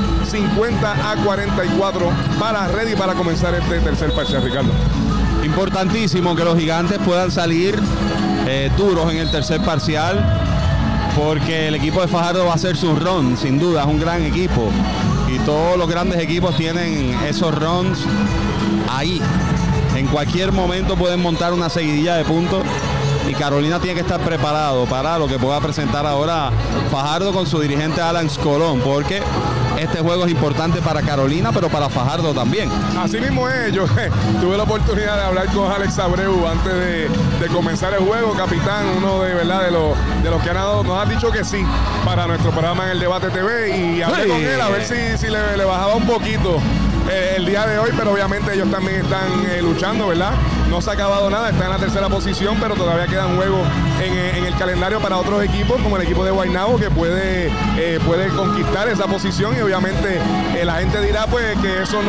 50-44 ready para comenzar este tercer parcial, Ricardo. Importantísimo que los Gigantes puedan salir duros en el tercer parcial, porque el equipo de Fajardo va a hacer su run, sin duda, es un gran equipo y todos los grandes equipos tienen esos runs ahí. En cualquier momento pueden montar una seguidilla de puntos y Carolina tiene que estar preparado para lo que pueda presentar ahora Fajardo con su dirigente Alan Colón, porque este juego es importante para Carolina, pero para Fajardo también. Así mismo es. Yo tuve la oportunidad de hablar con Alex Abreu antes de comenzar el juego, capitán, uno de verdad de los que han dado, nos ha dicho que sí para nuestro programa en el Debate TV, y hablé con él a ver si le bajaba un poquito el día de hoy, pero obviamente ellos también están luchando, ¿verdad? No se ha acabado nada, está en la tercera posición, pero todavía quedan juegos en el calendario para otros equipos, como el equipo de Guaynabo, que puede conquistar esa posición, y obviamente la gente dirá pues que eso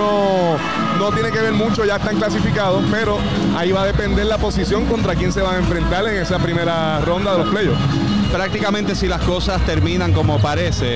no tiene que ver mucho, ya están clasificados, pero ahí va a depender la posición contra quién se van a enfrentar en esa primera ronda de los playoffs. Prácticamente, si las cosas terminan como parece,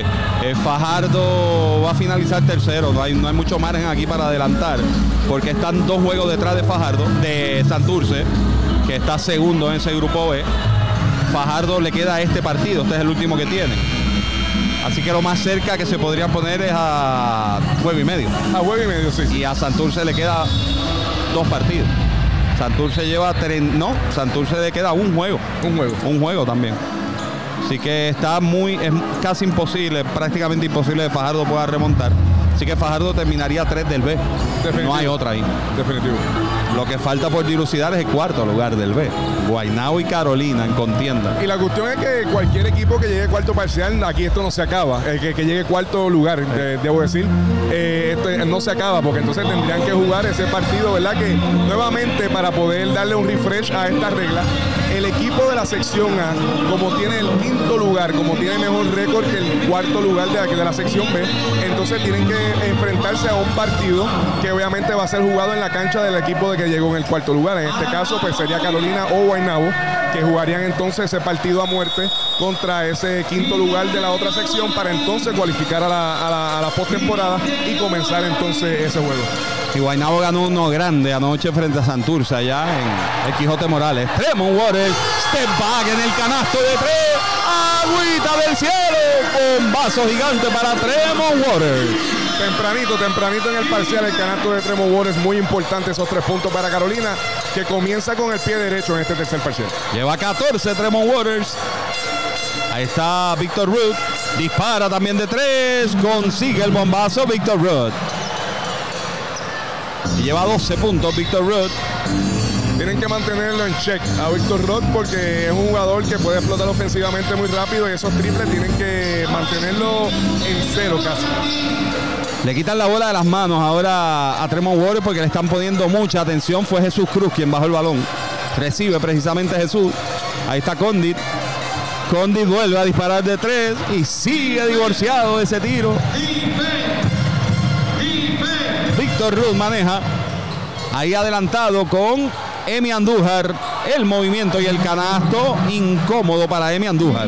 Fajardo va a finalizar tercero, no hay mucho margen aquí para adelantar, porque están 2 juegos detrás de Fajardo, de Santurce, que está segundo en ese grupo B. Fajardo le queda este partido, este es el último que tiene. Así que lo más cerca que se podría poner es a juego y medio. A juego y medio, sí. Y a Santurce le queda 2 partidos. Santurce lleva Santurce le queda un juego. Un juego también. Así que es casi imposible, prácticamente imposible que Fajardo pueda remontar. Así que Fajardo terminaría 3 del B. Definitivo. No hay otra ahí. Definitivo. Lo que falta por dilucidar es el cuarto lugar del B. Guaynabo y Carolina en contienda. Y la cuestión es que cualquier equipo que llegue cuarto parcial, aquí esto no se acaba. Que llegue cuarto lugar, debo decir, esto no se acaba, porque entonces tendrían que jugar ese partido, ¿verdad? Que nuevamente, para poder darle un refresh a esta regla, el equipo de la sección A, como tiene el quinto lugar, como tiene mejor récord que el cuarto lugar de la sección B, entonces tienen que enfrentarse a un partido que obviamente va a ser jugado en la cancha del equipo de que llegó en el cuarto lugar. En este caso pues sería Carolina o Guaynabo, que jugarían entonces ese partido a muerte contra ese quinto lugar de la otra sección, para entonces cualificar a la postemporada y comenzar entonces ese juego. Y Guaynabo ganó uno grande anoche frente a Santurce, allá en el Quijote Morales. Tremont Waters, step back en el canasto de 3, agüita del cielo, bombazo gigante para Tremont Waters. Tempranito en el parcial, el canasto de Tremont Waters, muy importante esos 3 puntos para Carolina, que comienza con el pie derecho en este tercer parcial. Lleva 14 Tremont Waters. Ahí está Víctor Ruth, dispara también de 3, consigue el bombazo Víctor Ruth. Y lleva 12 puntos Víctor Ruth. Tienen que mantenerlo en check a Víctor Roth porque es un jugador que puede explotar ofensivamente muy rápido y esos triples tienen que mantenerlo en cero casi. Le quitan la bola de las manos ahora a Tremont Waters porque le están poniendo mucha atención. Fue Jesús Cruz quien bajó el balón. Recibe precisamente Jesús. Ahí está Condit. Condit vuelve a disparar de 3 y sigue divorciado de ese tiro. Víctor Roth maneja. Ahí adelantado con Emi Andújar. El movimiento y el canasto incómodo para Emi Andújar.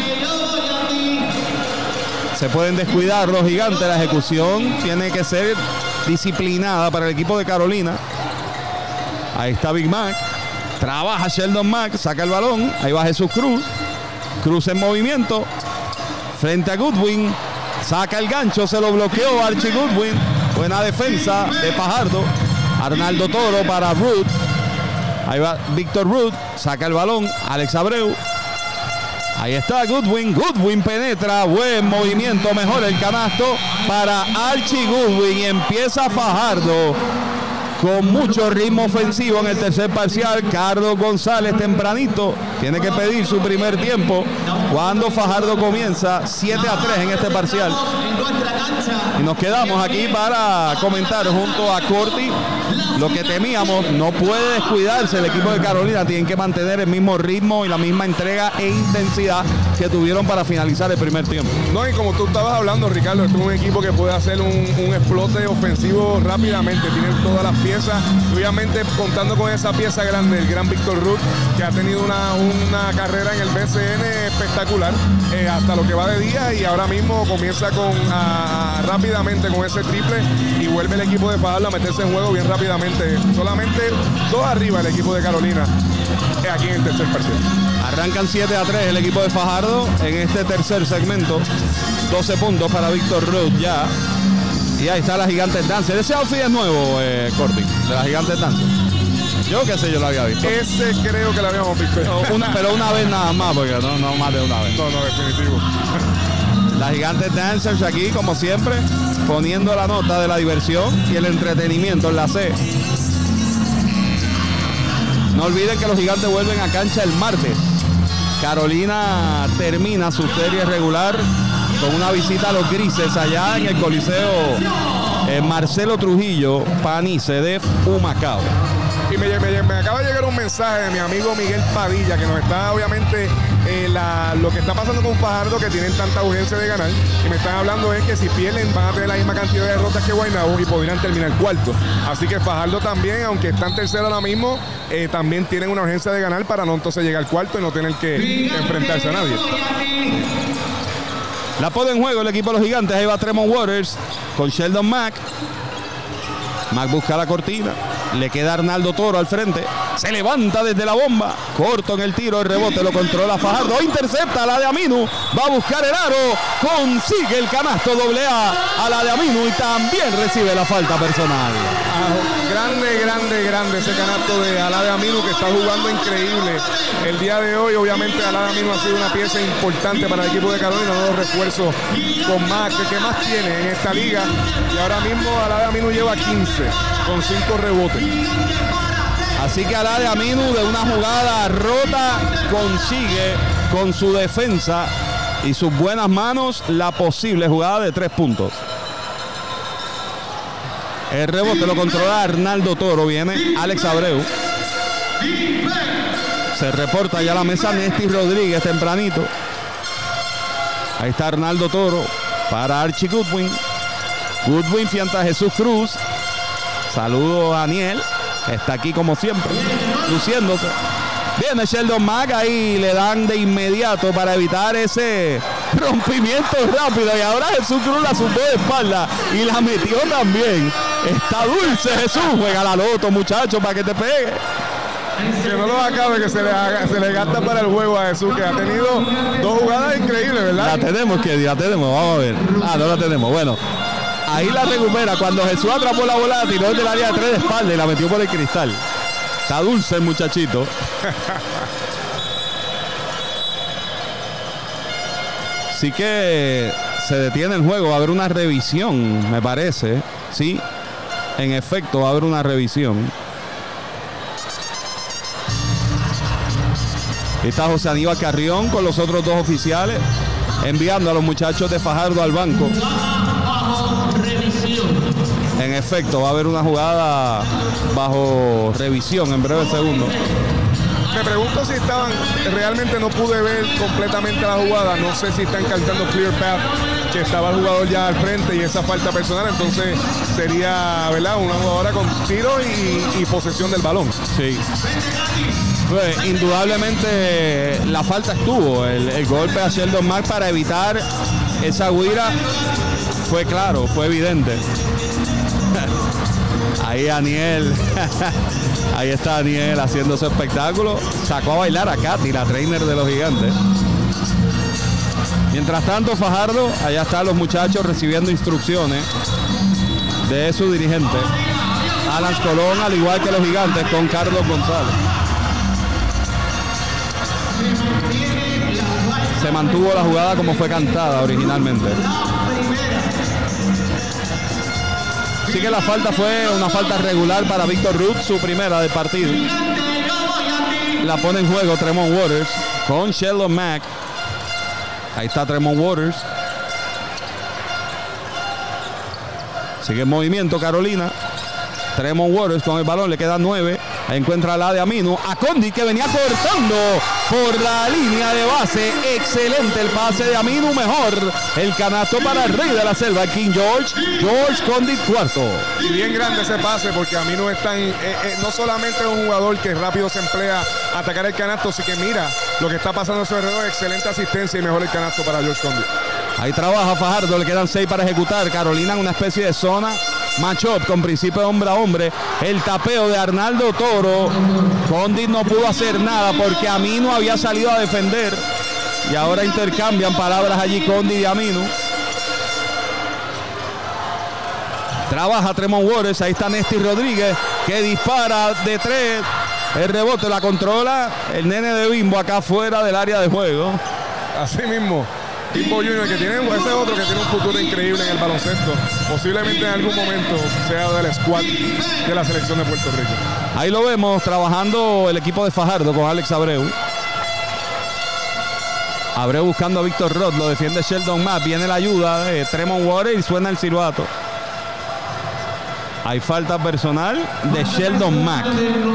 Se pueden descuidar los gigantes. La ejecución tiene que ser disciplinada para el equipo de Carolina. Ahí está Big Mac. Trabaja Sheldon Mack. Saca el balón. Ahí va Jesús Cruz. Cruz en movimiento. Frente a Goodwin. Saca el gancho. Se lo bloqueó Archie Goodwin. Buena defensa de Fajardo. Arnaldo Toro para Root. Ahí va Víctor Root. Saca el balón. Alex Abreu. Ahí está Goodwin. Goodwin penetra. Buen movimiento. Mejor el canasto para Archie Goodwin. Y empieza Fajardo con mucho ritmo ofensivo en el tercer parcial. Carlos González tempranito tiene que pedir su primer tiempo cuando Fajardo comienza 7-3 en este parcial. Y nos quedamos aquí para comentar junto a Corti lo que temíamos. No puede descuidarse el equipo de Carolina. Tienen que mantener el mismo ritmo y la misma entrega e intensidad que tuvieron para finalizar el primer tiempo. No, y como tú estabas hablando, Ricardo, esto es un equipo que puede hacer un explote ofensivo rápidamente. Tienen todas las piezas. Obviamente contando con esa pieza grande, el gran Víctor Root, que ha tenido una carrera en el BCN espectacular hasta lo que va de día, y ahora mismo comienza rápidamente con ese triple y vuelve el equipo de Fajardo a meterse en juego bien rápidamente. Solamente 2 arriba el equipo de Carolina aquí en el tercer parcial. Arrancan 7-3 el equipo de Fajardo en este tercer segmento. 12 puntos para Víctor Root ya. Y ahí está la Gigantes Dancer. Ese outfit es nuevo, Corti, de la Gigantes Dancer. Yo qué sé, yo lo había visto. Ese creo que lo habíamos visto. Pero una vez nada más, porque no más de una vez. No, definitivo. Las Gigantes Dancers aquí, como siempre, poniendo la nota de la diversión y el entretenimiento en la C. No olviden que los Gigantes vuelven a cancha el martes. Carolina termina su serie regular con una visita a los Grises allá en el Coliseo Marcelo Trujillo, Pani, CDF, Humacao. Y me acaba de llegar un mensaje de mi amigo Miguel Padilla, que nos está obviamente lo que está pasando con Fajardo, que tienen tanta urgencia de ganar, y me están hablando es que si pierden van a tener la misma cantidad de derrotas que Guaynabo y podrían terminar cuarto. Así que Fajardo también, aunque están tercero ahora mismo, también tienen una urgencia de ganar para no entonces llegar cuarto y no tener que enfrentarse a nadie. La pone en juego el equipo de los Gigantes. Ahí va Tremont Waters con Sheldon Mack. Mack busca la cortina. Le queda Arnaldo Toro al frente. Se levanta desde la bomba. Corto en el tiro. El rebote lo controla Fajardo. Intercepta a la de Aminu. Va a buscar el aro. Consigue el canasto AA a la de Aminu. Y también recibe la falta personal. Grande ese canasto de Alade Aminu, que está jugando increíble el día de hoy. Obviamente Alade Aminu ha sido una pieza importante para el equipo de Carolina, uno de los refuerzos con más que más tiene en esta liga, y ahora mismo Alade Aminu lleva 15 con 5 rebotes. Así que Alade Aminu, de una jugada rota, consigue con su defensa y sus buenas manos la posible jugada de 3 puntos. El rebote lo controla Arnaldo Toro. Viene Alex Abreu. Se reporta ya a la mesa Nesty Rodríguez tempranito. Ahí está Arnaldo Toro para Archie Goodwin. Goodwin fianta a Jesús Cruz. Saludo a Daniel, que está aquí como siempre, luciéndose. Viene Sheldon Mack, ahí le dan de inmediato para evitar ese rompimiento rápido. Y ahora Jesús Cruz la zumbó de espalda y la metió también. Está dulce Jesús. Juega la loto, muchacho, para que te pegue. Que no lo acabe, que se le gasta para el juego a Jesús, que ha tenido 2 jugadas increíbles, ¿verdad? La tenemos, vamos a ver. No la tenemos. Bueno, ahí la recupera. Cuando Jesús atrapó la bola, la tiró desde el área de 3 de espalda y la metió por el cristal. Está dulce el muchachito. Así que se detiene el juego. Va a haber una revisión, me parece. Sí, en efecto, va a haber una revisión. Está José Aníbal Carrión con los otros dos oficiales, enviando a los muchachos de Fajardo al banco. En efecto, va a haber una jugada bajo revisión en breve segundo. Me pregunto si estaban, realmente no pude ver completamente la jugada, no sé si están cantando clear path, que estaba el jugador ya al frente y esa falta personal, entonces sería, ¿verdad?, una jugadora con tiro y posesión del balón. Sí. Pues, indudablemente la falta estuvo, el golpe a Sheldon Mack para evitar esa guira fue claro, fue evidente. Ahí Aniel, ahí está Aniel haciendo su espectáculo. Sacó a bailar a Katy, la trainer de los Gigantes. Mientras tanto, Fajardo, allá están los muchachos recibiendo instrucciones de su dirigente, Alan Colón, al igual que los Gigantes, con Carlos González. Se mantuvo la jugada como fue cantada originalmente. Así que la falta fue una falta regular para Víctor Ruth, su primera del partido. La pone en juego Tremont Waters con Sheldon Mack. Ahí está Tremont Waters. Sigue en movimiento Carolina. Tremont Waters con el balón, le quedan 9. Ahí encuentra la de Aminu. A Condi, que venía cortando por la línea de base. Excelente el pase de Aminu, mejor el canasto para el rey de la selva, King George. George Condit, cuarto. Y bien grande ese pase, porque Aminu es tan, no solamente es un jugador que rápido se emplea a atacar el canasto, así que mira lo que está pasando a su alrededor. Excelente asistencia y mejor el canasto para George Condit. Ahí trabaja Fajardo, le quedan 6 para ejecutar. Carolina en una especie de zona match-up con principio de hombre a hombre. El tapeo de Arnaldo Toro. Condit no pudo hacer nada porque Aminu había salido a defender. Y ahora intercambian palabras allí Condit y Aminu. Trabaja Tremont Waters. Ahí está Nesty Rodríguez, que dispara de 3. El rebote la controla el nene de Bimbo acá fuera del área de juego. Así mismo. Bimbo Junior, que tiene, ese es otro que tiene un futuro increíble en el baloncesto. Posiblemente en algún momento sea del squad de la selección de Puerto Rico. Ahí lo vemos trabajando el equipo de Fajardo con Alex Abreu. Abreu buscando a Víctor Roth, lo defiende Sheldon Mack. Viene la ayuda de Tremont Waters y suena el silbato. Hay falta personal de Sheldon Mack.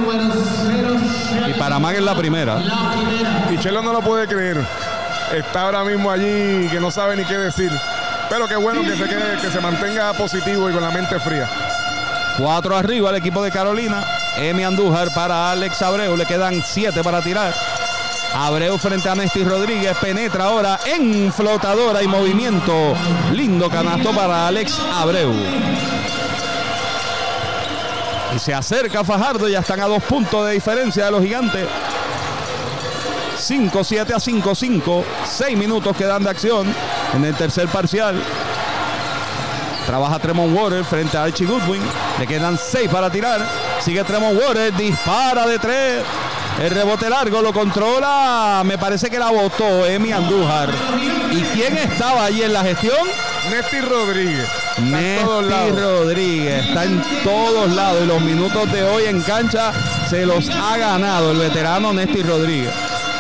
Y para Mack es la primera. Y Sheldon no lo puede creer. Está ahora mismo allí que no sabe ni qué decir. Pero qué bueno que se mantenga positivo y con la mente fría. 4 arriba el equipo de Carolina. Emi Andújar para Alex Abreu. Le quedan 7 para tirar. Abreu frente a Nesty Rodríguez. Penetra ahora en flotadora y movimiento. Lindo canasto para Alex Abreu. Y se acerca Fajardo. Ya están a 2 puntos de diferencia de los Gigantes. 5-7 a 5-5. 6 minutos quedan de acción en el tercer parcial. Trabaja Tremont Waters frente a Archie Goodwin. Le quedan 6 para tirar. Sigue Tremont Waters. Dispara de 3. El rebote largo lo controla. Me parece que la botó Emi Andújar. ¿Y quién estaba allí en la gestión? Nesty Rodríguez. Nesty Rodríguez. Está en todos lados. Y los minutos de hoy en cancha se los ha ganado el veterano Nesty Rodríguez.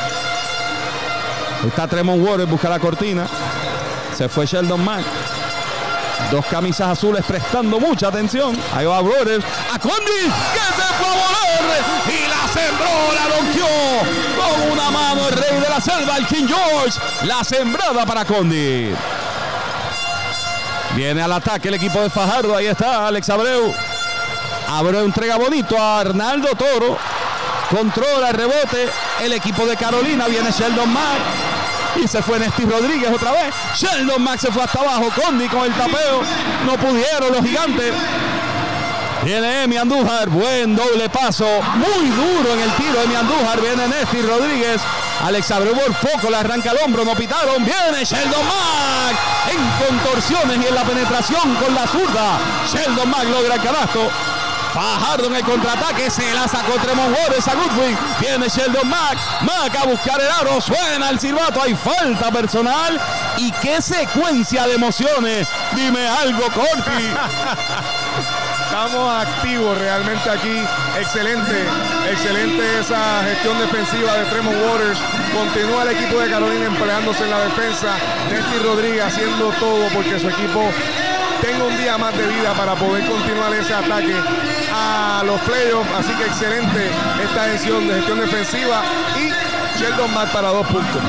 Está Tremont Waters, busca la cortina. Se fue Sheldon Mack. 2 camisas azules prestando mucha atención. Ahí va Waters. A Condit, que se fue a volar. Y la sembró, la donkeó. Con una mano el rey de la selva, el King George. La sembrada para Condit. Viene al ataque el equipo de Fajardo. Ahí está Alex Abreu. Abreu entrega bonito a Arnaldo Toro. Controla el rebote. El equipo de Carolina. Viene Sheldon Mack. Y se fue Nesty Rodríguez otra vez. Sheldon Mack se fue hasta abajo. Condit con el tapeo. No pudieron los Gigantes. Viene Emi Andújar. Buen doble paso. Muy duro en el tiro. Emi Andújar. Viene Nesty Rodríguez. Alex Abreu por poco le arranca el hombro. No pitaron. Viene Sheldon Mack. En contorsiones y en la penetración con la zurda. Sheldon Mack logra el canasto. Fajardo en el contraataque, se la sacó Tremont Waters a Goodwin. Viene Sheldon Mack. Mack a buscar el aro. Suena el silbato. Hay falta personal. Y qué secuencia de emociones. Dime algo, Corti. Estamos activos realmente aquí. Excelente esa gestión defensiva de Tremont Waters. Continúa el equipo de Carolina empleándose en la defensa. Nesty Rodríguez haciendo todo porque su equipo tenga un día más de vida para poder continuar ese ataque a los playoffs. Así que excelente esta gestión defensiva. Y Sheldon Mack para 2 puntos.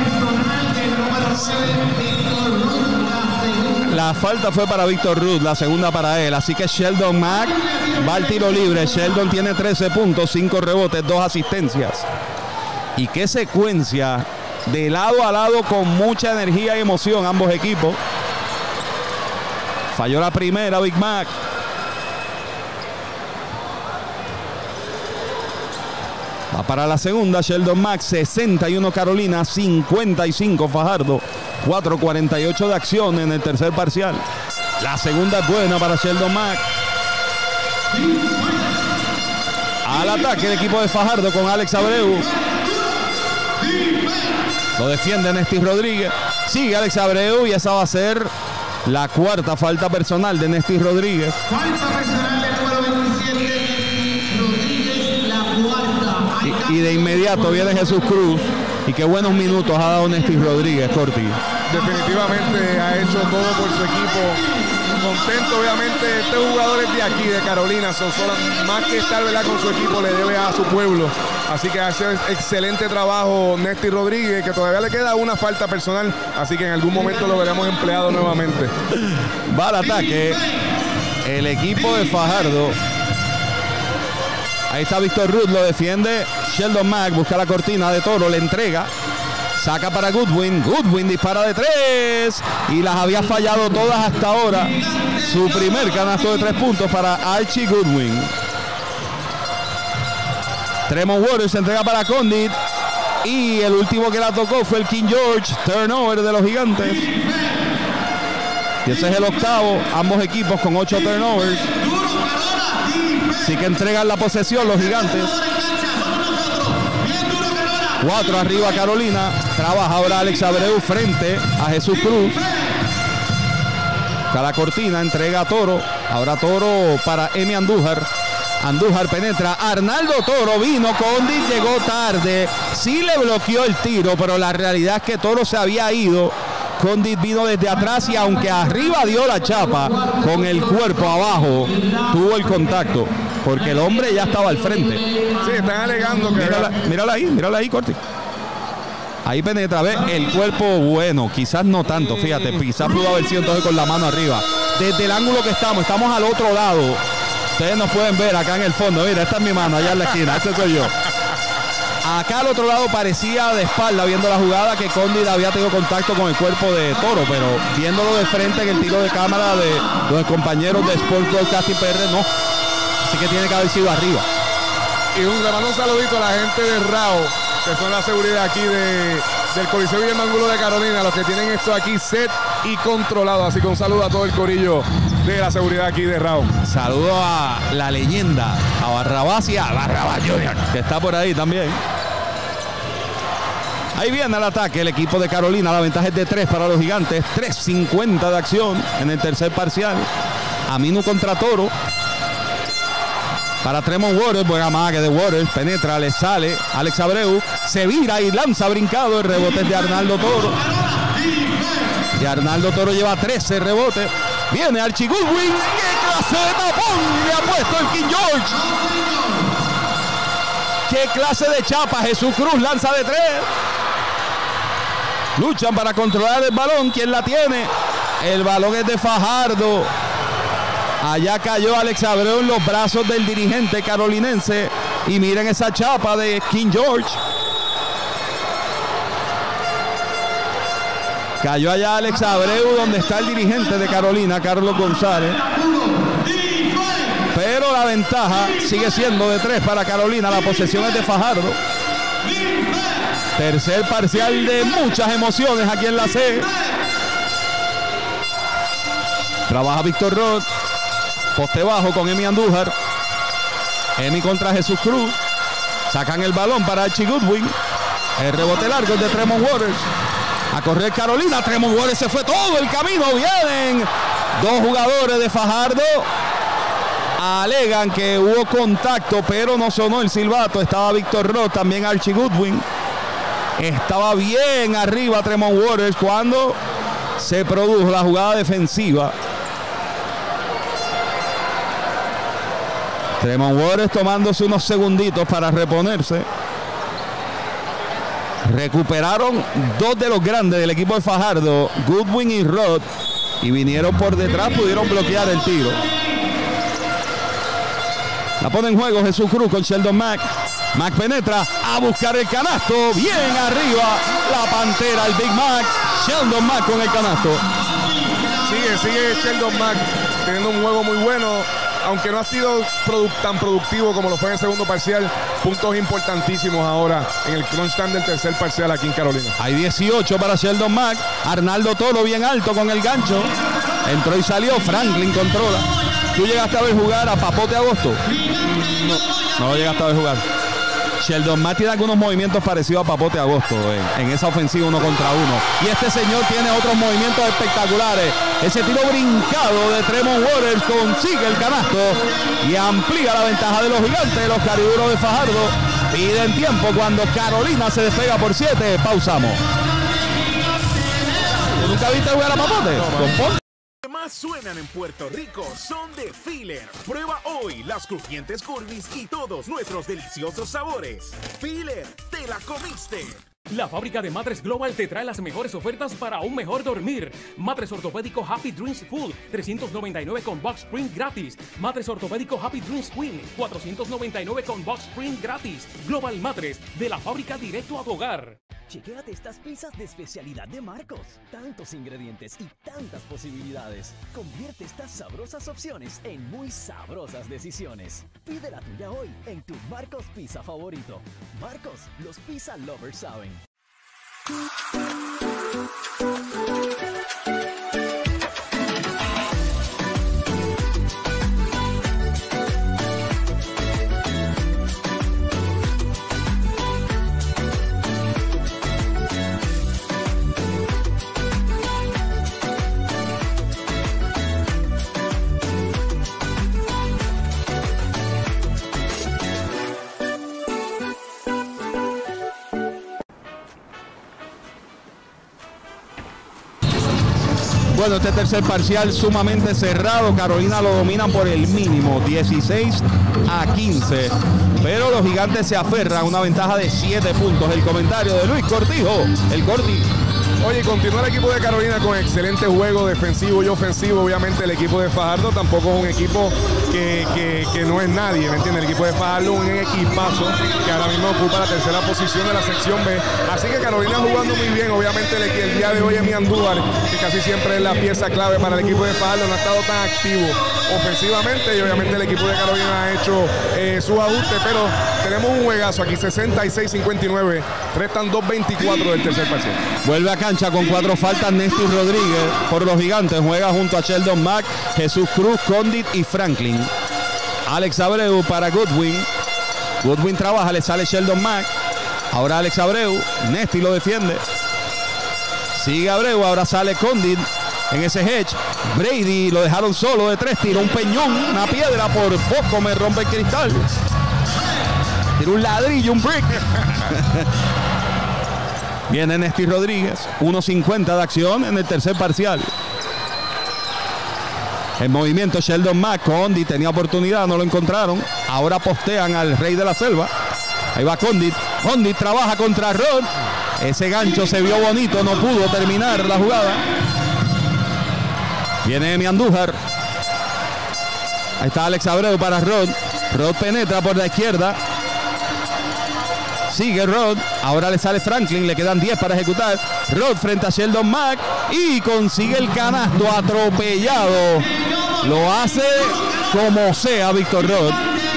La falta fue para Víctor Ruth, la segunda para él. Así que Sheldon Mack va al tiro libre. Sheldon tiene 13 puntos, 5 rebotes, 2 asistencias. Y qué secuencia de lado a lado con mucha energía y emoción ambos equipos. Falló la primera Big Mac. Va para la segunda Sheldon Mack. 61 Carolina, 55 Fajardo. 4:48 de acción en el tercer parcial. La segunda es buena para Sheldon Mack. Al ataque el equipo de Fajardo con Alex Abreu. Lo defiende Nesty Rodríguez. Sigue Alex Abreu y esa va a ser la cuarta falta personal de Nesty Rodríguez. Falta personal del número 27, Rodríguez, la cuarta. Y de inmediato viene Jesús Cruz. Y qué buenos minutos ha dado Nesty Rodríguez, Corti. Definitivamente ha hecho todo por su equipo. Contento, obviamente, este jugador es de aquí, de Carolina. Más que estar, ¿verdad?, con su equipo, le debe a su pueblo. Así que hace excelente trabajo Nesty Rodríguez, que todavía le queda una falta personal. Así que en algún momento lo veremos empleado nuevamente. Va al ataque el equipo de Fajardo. Ahí está Víctor Ruth, lo defiende Sheldon Mack, busca la cortina de Toro, le entrega. Saca para Goodwin. Goodwin dispara de 3 y las había fallado todas hasta ahora. Su primer canasto de 3 puntos para Archie Goodwin. Tremont Waters se entrega para Condit. Y el último que la tocó fue el King George. Turnover de los Gigantes. Y ese es el octavo. Ambos equipos con 8 turnovers. Así que entregan la posesión los Gigantes. 4 arriba Carolina. Trabaja ahora Alex Abreu frente a Jesús Cruz. Cada cortina entrega a Toro. Ahora Toro para Emi Andújar. Andújar penetra. Arnaldo Toro vino. Condit llegó tarde. Sí le bloqueó el tiro, pero la realidad es que Toro se había ido. Condit vino desde atrás y aunque arriba dio la chapa, con el cuerpo abajo tuvo el contacto. Porque el hombre ya estaba al frente. Sí, están alegando que... Mírala ahí, Corti. Ahí penetra, ve el cuerpo bueno, quizás no tanto, fíjate, quizás pudo haber sido entonces con la mano arriba. Desde el ángulo que estamos al otro lado. Ustedes nos pueden ver acá en el fondo, mira, esta es mi mano, allá en la esquina, este soy yo. Acá al otro lado parecía de espalda, viendo la jugada, que Condit había tenido contacto con el cuerpo de Toro, pero viéndolo de frente en el tiro de cámara de los compañeros de Sports Broadcasting PR, no. Así que tiene que haber sido arriba. Y le mando un saludito a la gente de RAO, que son la seguridad aquí del Coliseo Guillermo Angulo de Carolina, los que tienen esto aquí set y controlado. Así que un saludo a todo el corillo de la seguridad aquí de RAO. Saludo a la leyenda, a Barrabás y a Barrabás Junior, que está por ahí también. Ahí viene el ataque el equipo de Carolina. La ventaja es de 3 para los Gigantes. 3:50 de acción en el tercer parcial. Aminu contra Toro. Para Tremont Waters, buena maga de Waters, penetra, le sale Alex Abreu, se vira y lanza brincado. El rebote es de Arnaldo Toro. Y Arnaldo Toro lleva 13 rebotes. Viene Archie Goodwin. ¡Qué clase de tapón le ha puesto el King George! ¡Qué clase de chapa! Jesús Cruz lanza de 3. Luchan para controlar el balón. ¿Quién la tiene? El balón es de Fajardo. Allá cayó Alex Abreu en los brazos del dirigente carolinense. Y miren esa chapa de King George. Cayó allá Alex Abreu donde está el dirigente de Carolina, Carlos González. Pero la ventaja sigue siendo de 3 para Carolina. La posesión es de Fajardo. Tercer parcial de muchas emociones aquí en la C. Trabaja Víctor Roth. Poste bajo con Emi Andújar. Emi contra Jesús Cruz. Sacan el balón para Archie Goodwin. El rebote largo es de Tremont Waters. A correr Carolina. Tremont Waters se fue todo el camino. Vienen 2 jugadores de Fajardo. alegan que hubo contacto, pero no sonó el silbato. Estaba Víctor Roth, también Archie Goodwin. Estaba bien arriba Tremont Waters cuando se produjo la jugada defensiva. Tremont Waters tomándose unos segunditos para reponerse. Recuperaron dos de los grandes del equipo de Fajardo, Goodwin y Roth, y vinieron por detrás, pudieron bloquear el tiro. La pone en juego Jesús Cruz con Sheldon Mack. Mack penetra a buscar el canasto. Bien arriba la Pantera, el Big Mac. Sheldon Mack con el canasto. Sigue Sheldon Mack teniendo un juego muy bueno. Aunque no ha sido tan productivo como lo fue en el segundo parcial, puntos importantísimos ahora en el crunch time del tercer parcial aquí en Carolina. Hay 18 para Sheldon Mack. Arnaldo Toro bien alto con el gancho. Entró y salió. Franklin controla. ¿Tú llegaste a ver jugar a Papote Agosto? No lo llegaste a ver jugar. Sheldon Mack tiene algunos movimientos parecidos a Papote Agosto en esa ofensiva 1 contra 1. Y este señor tiene otros movimientos espectaculares. Ese tiro brincado de Tremont Waters consigue el canasto y amplía la ventaja de los gigantes. Los cariduros de Fajardo piden tiempo cuando Carolina se despega por 7. Pausamos. ¿Nunca viste jugar a Papote? Los que más suenan en Puerto Rico son de Filler. Prueba hoy las crujientes Curvis y todos nuestros deliciosos sabores. Filler, te la comiste. La fábrica de Matres Global te trae las mejores ofertas para un mejor dormir. Matres ortopédico Happy Dreams Full, 399 con box spring gratis. Matres ortopédico Happy Dreams Queen, 499 con box spring gratis. Global Matres, de la fábrica directo a tu hogar. Chequéate estas pizzas de especialidad de Marcos. Tantos ingredientes y tantas posibilidades. Convierte estas sabrosas opciones en muy sabrosas decisiones. Pide la tuya hoy en tu Marcos Pizza favorito. Marcos, los pizza lovers saben. Bueno, este tercer parcial sumamente cerrado. Carolina lo domina por el mínimo, 16-15. Pero los gigantes se aferran a una ventaja de 7 puntos. El comentario de Luis Cortijo, el Corti. Oye, continúa el equipo de Carolina con excelente juego defensivo y ofensivo. Obviamente el equipo de Fajardo tampoco es un equipo que no es nadie, ¿me entiendes? El equipo de Fajardo es un equipazo que ahora mismo ocupa la tercera posición de la sección B. Así que Carolina jugando muy bien. Obviamente el día de hoy Emi Andújar, que casi siempre es la pieza clave para el equipo de Fajardo, no ha estado tan activo ofensivamente y obviamente el equipo de Carolina ha hecho sus ajustes, pero tenemos un juegazo aquí, 66-59, restan 2:24 del tercer parcial. Vuelve a cancha con 4 faltas Néstor Rodríguez por los gigantes, juega junto a Sheldon Mack, Jesús Cruz, Condit y Franklin. Alex Abreu para Goodwin. Goodwin trabaja, le sale Sheldon Mack. Ahora Alex Abreu, Néstor lo defiende. Sigue Abreu, ahora sale Condit en ese hedge. Brady lo dejaron solo de 3, tira un peñón, una piedra, por poco me rompe el cristal. Tira un ladrillo, un brick. Viene Néstor Rodríguez, 1:50 de acción en el tercer parcial. En movimiento Sheldon Mack, Condit tenía oportunidad, no lo encontraron. Ahora postean al rey de la selva. Ahí va Condit. Condit trabaja contra Rod. Ese gancho se vio bonito, no pudo terminar la jugada. Viene Emi Andújar. Ahí está Alex Abreu para Rod. Rod penetra por la izquierda. Sigue Rod. Ahora le sale Franklin. Le quedan 10 para ejecutar. Rod frente a Sheldon Mack. Y consigue el canasto atropellado. Lo hace como sea Víctor Rod.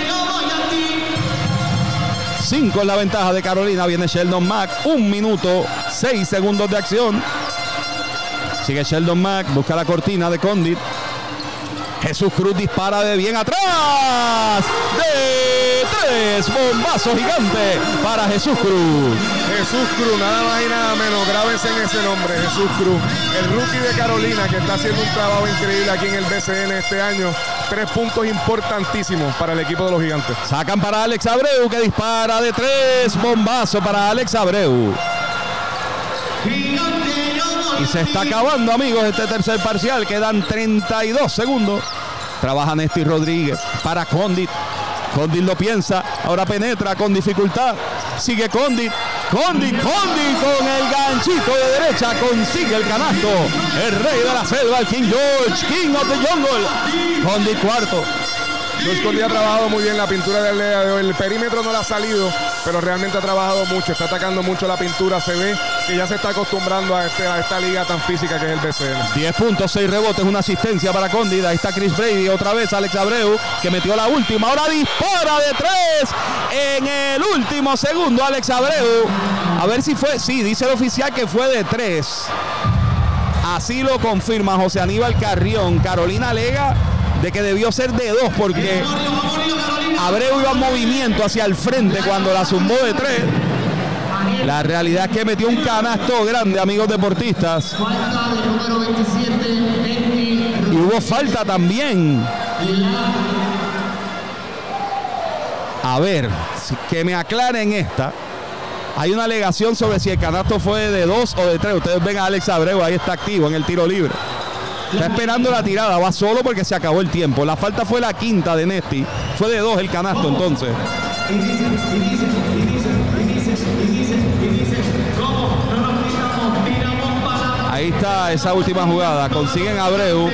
5 en la ventaja de Carolina. Viene Sheldon Mack. 1 minuto 6 segundos de acción. Sigue Sheldon Mack. Busca la cortina de Condit. Jesús Cruz dispara de bien atrás. De 3. Bombazo gigante para Jesús Cruz. Jesús Cruz, nada más y nada menos. Grábense en ese nombre, Jesús Cruz. El rookie de Carolina que está haciendo un trabajo increíble aquí en el BCN este año. 3 puntos importantísimos para el equipo de los Gigantes. Sacan para Alex Abreu, que dispara de 3. Bombazo para Alex Abreu. Y se está acabando, amigos, este tercer parcial. Quedan 32 segundos. Trabaja Néstor Rodríguez para Condit. Condit lo piensa, ahora penetra con dificultad. Sigue Condit. Condit con el ganchito de derecha consigue el canasto. El rey de la selva, el King George, King of the Jungle. Condit cuarto. Luis Condit ha trabajado muy bien la pintura del día de hoy. El perímetro no le ha salido, pero realmente ha trabajado mucho. Está atacando mucho la pintura. Se ve que ya se está acostumbrando a esta liga tan física que es el BCN. 10 puntos, 6 rebotes, una asistencia para Condit. Ahí está Chris Brady, otra vez Alex Abreu, que metió la última. Ahora dispara de 3 en el último segundo. Alex Abreu. A ver si fue. Sí, dice el oficial que fue de 3. Así lo confirma José Aníbal Carrión. Carolina alega de que debió ser de 2 porque Abreu iba en movimiento hacia el frente cuando la zumbó de 3. La realidad es que metió un canasto grande, amigos deportistas. Y hubo falta también. A ver, que me aclaren esta. Hay una alegación sobre si el canasto fue de 2 o de 3. Ustedes ven a Alex Abreu, ahí está activo en el tiro libre. Está esperando la tirada, va solo porque se acabó el tiempo. La falta fue la quinta de Nesti. Fue de 2 el canasto entonces. Ahí está esa última jugada. Consiguen a Abreu.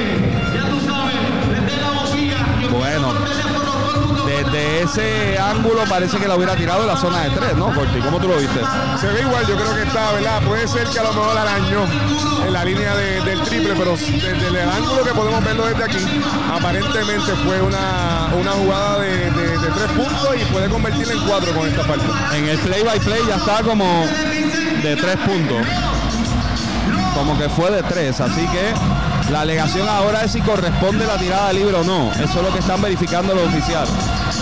Bueno, desde ese ángulo parece que la hubiera tirado en la zona de 3, ¿no, Corti? ¿Cómo tú lo viste? Se ve igual, yo creo que está, ¿verdad? Puede ser que a lo mejor arañó en la línea del triple, pero desde el ángulo que podemos verlo desde aquí, aparentemente fue una jugada de 3 puntos y puede convertirla en 4 con esta falta. En el play by play ya está como de 3 puntos. Como que fue de 3, así que la alegación ahora es si corresponde la tirada libre o no. Eso es lo que están verificando los oficiales.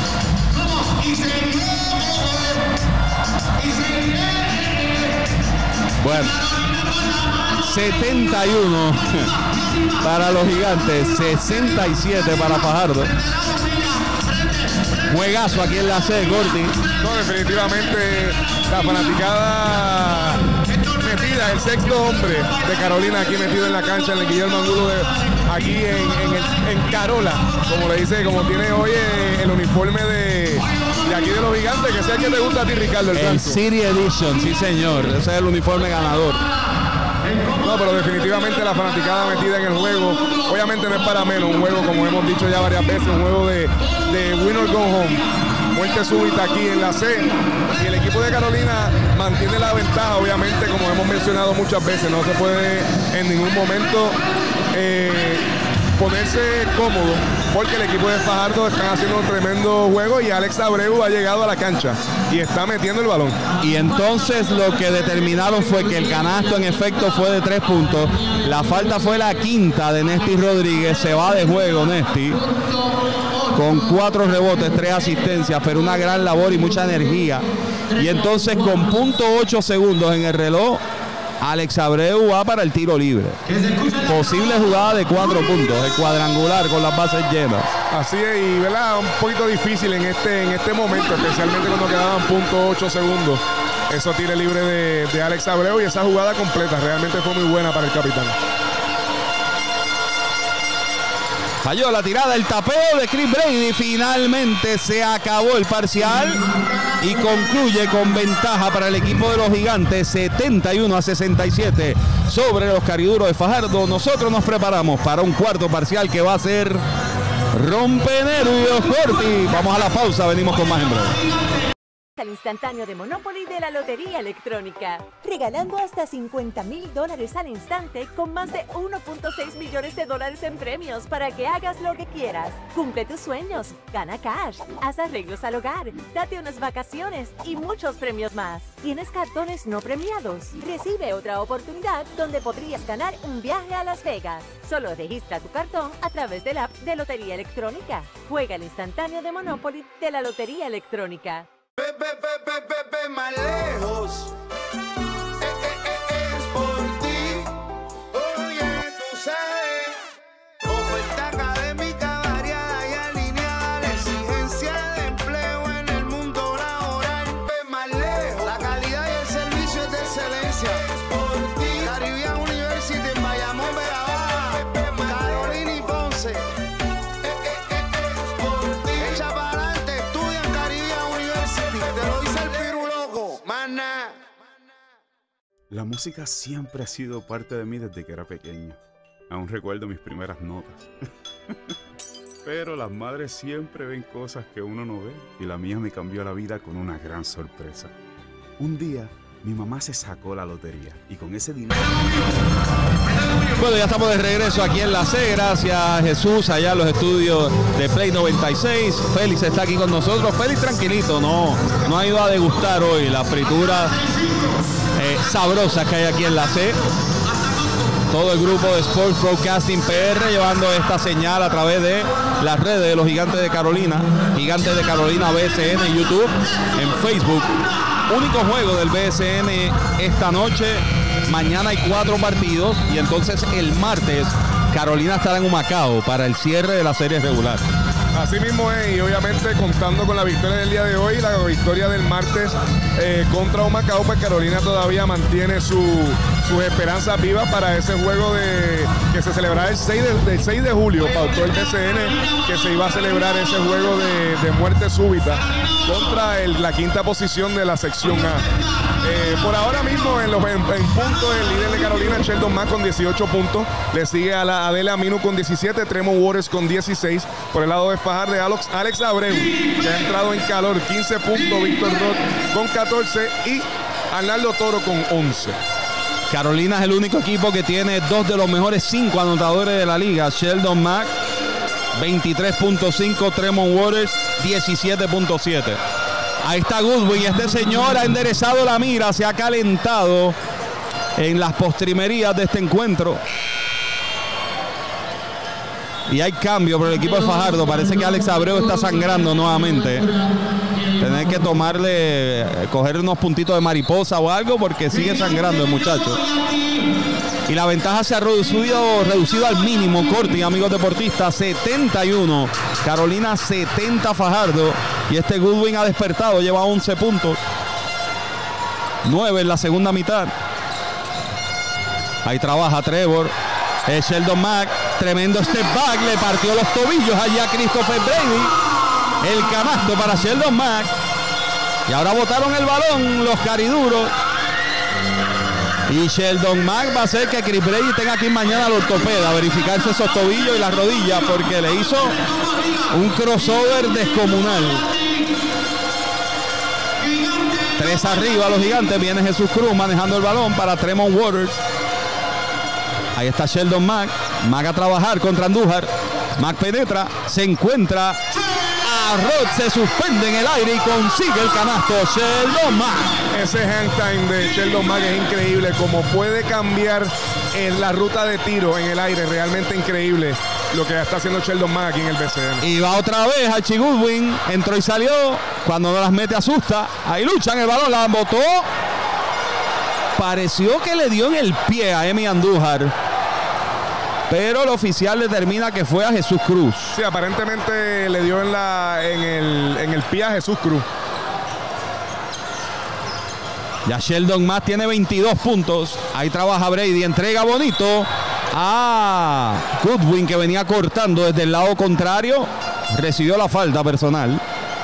Bueno, 71 para los Gigantes, 67 para Fajardo. Juegazo aquí en la C, Corti. No, definitivamente la fanaticada metida, el sexto hombre de Carolina aquí metido en la cancha, en el Guillermo Angulo aquí en Carola, como le dice, como tiene hoy el uniforme de aquí de los Gigantes, que sea el que te gusta a ti, Ricardo. El City Edition, sí señor, ese es el uniforme ganador. No, pero definitivamente la fanaticada metida en el juego, obviamente no es para menos, un juego como hemos dicho ya varias veces, un juego de win or go home, muerte súbita aquí en la C, y el equipo de Carolina mantiene la ventaja, obviamente, como hemos mencionado muchas veces, no se puede en ningún momento ponerse cómodo, porque el equipo de Fajardo está haciendo un tremendo juego y Alex Abreu ha llegado a la cancha y está metiendo el balón. Y entonces lo que determinaron fue que el canasto en efecto fue de 3 puntos. La falta fue la quinta de Nesti Rodríguez. Se va de juego Nesti con 4 rebotes, 3 asistencias, pero una gran labor y mucha energía. Y entonces con .8 segundos en el reloj, Alex Abreu va para el tiro libre. Posible jugada de 4 puntos, el cuadrangular con las bases llenas. Así es, y ¿verdad? Un poquito difícil en este momento, especialmente cuando quedaban .8 segundos. Eso tiro libre de Alex Abreu y esa jugada completa realmente fue muy buena para el capitán. Falló la tirada, el tapeo de Chris Brady. Finalmente se acabó el parcial y concluye con ventaja para el equipo de los Gigantes, 71-67 sobre los cariduros de Fajardo. Nosotros nos preparamos para un cuarto parcial que va a ser rompenervios, Corti. Vamos a la pausa, venimos con más en breve. Al instantáneo de Monopoly de la Lotería Electrónica, regalando hasta $50,000 al instante con más de 1.6 millones de dólares en premios para que hagas lo que quieras. Cumple tus sueños, gana cash, haz arreglos al hogar, date unas vacaciones y muchos premios más. ¿Tienes cartones no premiados? Recibe otra oportunidad donde podrías ganar un viaje a Las Vegas. Solo registra tu cartón a través del app de Lotería Electrónica. Juega el instantáneo de Monopoly de la Lotería Electrónica. Más lejos, es por ti. Oye, tú sabes, oferta académica variada y La música siempre ha sido parte de mí desde que era pequeño. Aún recuerdo mis primeras notas. Pero las madres siempre ven cosas que uno no ve, y la mía me cambió la vida con una gran sorpresa. Un día, mi mamá se sacó la lotería y con ese dinero... Bueno, ya estamos de regreso aquí en la C. Gracias a Jesús, allá en los estudios de Play 96. Félix está aquí con nosotros. Félix tranquilito, no ha ido a degustar hoy las frituras sabrosas que hay aquí en la C. Todo el grupo de Sports Broadcasting PR llevando esta señal a través de las redes de los Gigantes de Carolina. Gigantes de Carolina BSN en YouTube, en Facebook. Único juego del BSN esta noche. Mañana hay 4 partidos y entonces el martes Carolina estará en Humacao para el cierre de la serie regular. Así mismo es, y obviamente contando con la victoria del día de hoy, la victoria del martes contra Humacao, pues Carolina todavía mantiene sus esperanzas vivas para ese juego que se celebrará el 6 de julio. Pautó el BCN que se iba a celebrar ese juego de muerte súbita contra la quinta posición de la sección A. Por ahora mismo en puntos el líder de Carolina, Sheldon Mack, con 18 puntos. Le sigue a la Adele Aminu con 17, Tremont Waters con 16. Por el lado de Fajardo, de Alex Abreu, que ha entrado en calor, 15 puntos. Víctor Roth con 14 y Arnaldo Toro con 11. Carolina es el único equipo que tiene 2 de los mejores 5 anotadores de la liga. Sheldon Mack, 23.5, Tremont Waters, 17.7. Ahí está Goodwin, y este señor ha enderezado la mira, se ha calentado en las postrimerías de este encuentro. Y hay cambio por el equipo de Fajardo. Parece que Alex Abreu está sangrando nuevamente. Tener que coger unos puntitos de mariposa o algo, porque sigue sangrando el muchacho. Y la ventaja se ha reducido al mínimo. Corti, amigos deportistas, 71. Carolina 70 Fajardo. Y este Goodwin ha despertado, lleva 11 puntos. 9 en la segunda mitad. Ahí trabaja Trevor. Sheldon Mack, tremendo step back, le partió los tobillos allá a Christopher Brady. El canasto para Sheldon Mack. Y ahora botaron el balón los cariduros. Y Sheldon Mack va a hacer que Chris Brady tenga que ir mañana al ortopeda a verificarse esos tobillos y las rodillas, porque le hizo un crossover descomunal. 3 arriba los Gigantes. Viene Jesús Cruz manejando el balón para Tremont Waters. Ahí está Sheldon Mack. Mack a trabajar contra Andújar. Mack penetra, se encuentra a Roth, se suspende en el aire y consigue el canasto Sheldon Mack. Ese hand time de Sheldon Mack es increíble, como puede cambiar en la ruta de tiro en el aire. Realmente increíble lo que está haciendo Sheldon Mack aquí en el BCN. Y va otra vez Archie Goodwin, entró y salió. Cuando no las mete asusta. Ahí luchan el balón, la botó. Pareció que le dio en el pie a Emi Andújar, pero el oficial determina que fue a Jesús Cruz. Sí, aparentemente le dio en el pie a Jesús Cruz. Ya Sheldon Mack tiene 22 puntos. Ahí trabaja Brady, entrega bonito a Goodwin, que venía cortando desde el lado contrario. Recibió la falta personal.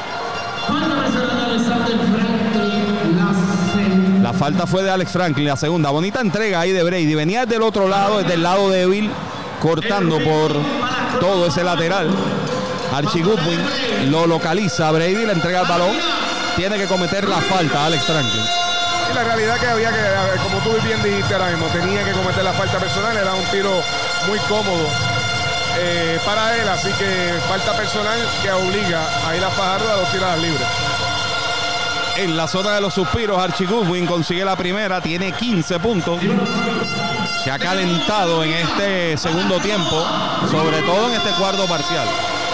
La falta fue de Alex Franklin, la segunda. Bonita entrega ahí de Brady. Venía desde el otro lado, desde el lado débil, cortando por todo ese lateral. Archie Goodwin lo localiza. Brady le entrega el balón. Tiene que cometer la falta a Alex Franklin. Y la realidad que había que, como tú bien dijiste ahora mismo, tenía que cometer la falta personal. Era un tiro muy cómodo para él. Así que falta personal que obliga a ir a Fajardo a los tiradas libres. En la zona de los suspiros, Archie Goodwin consigue la primera, tiene 15 puntos. Se ha calentado en este segundo tiempo, sobre todo en este cuarto parcial.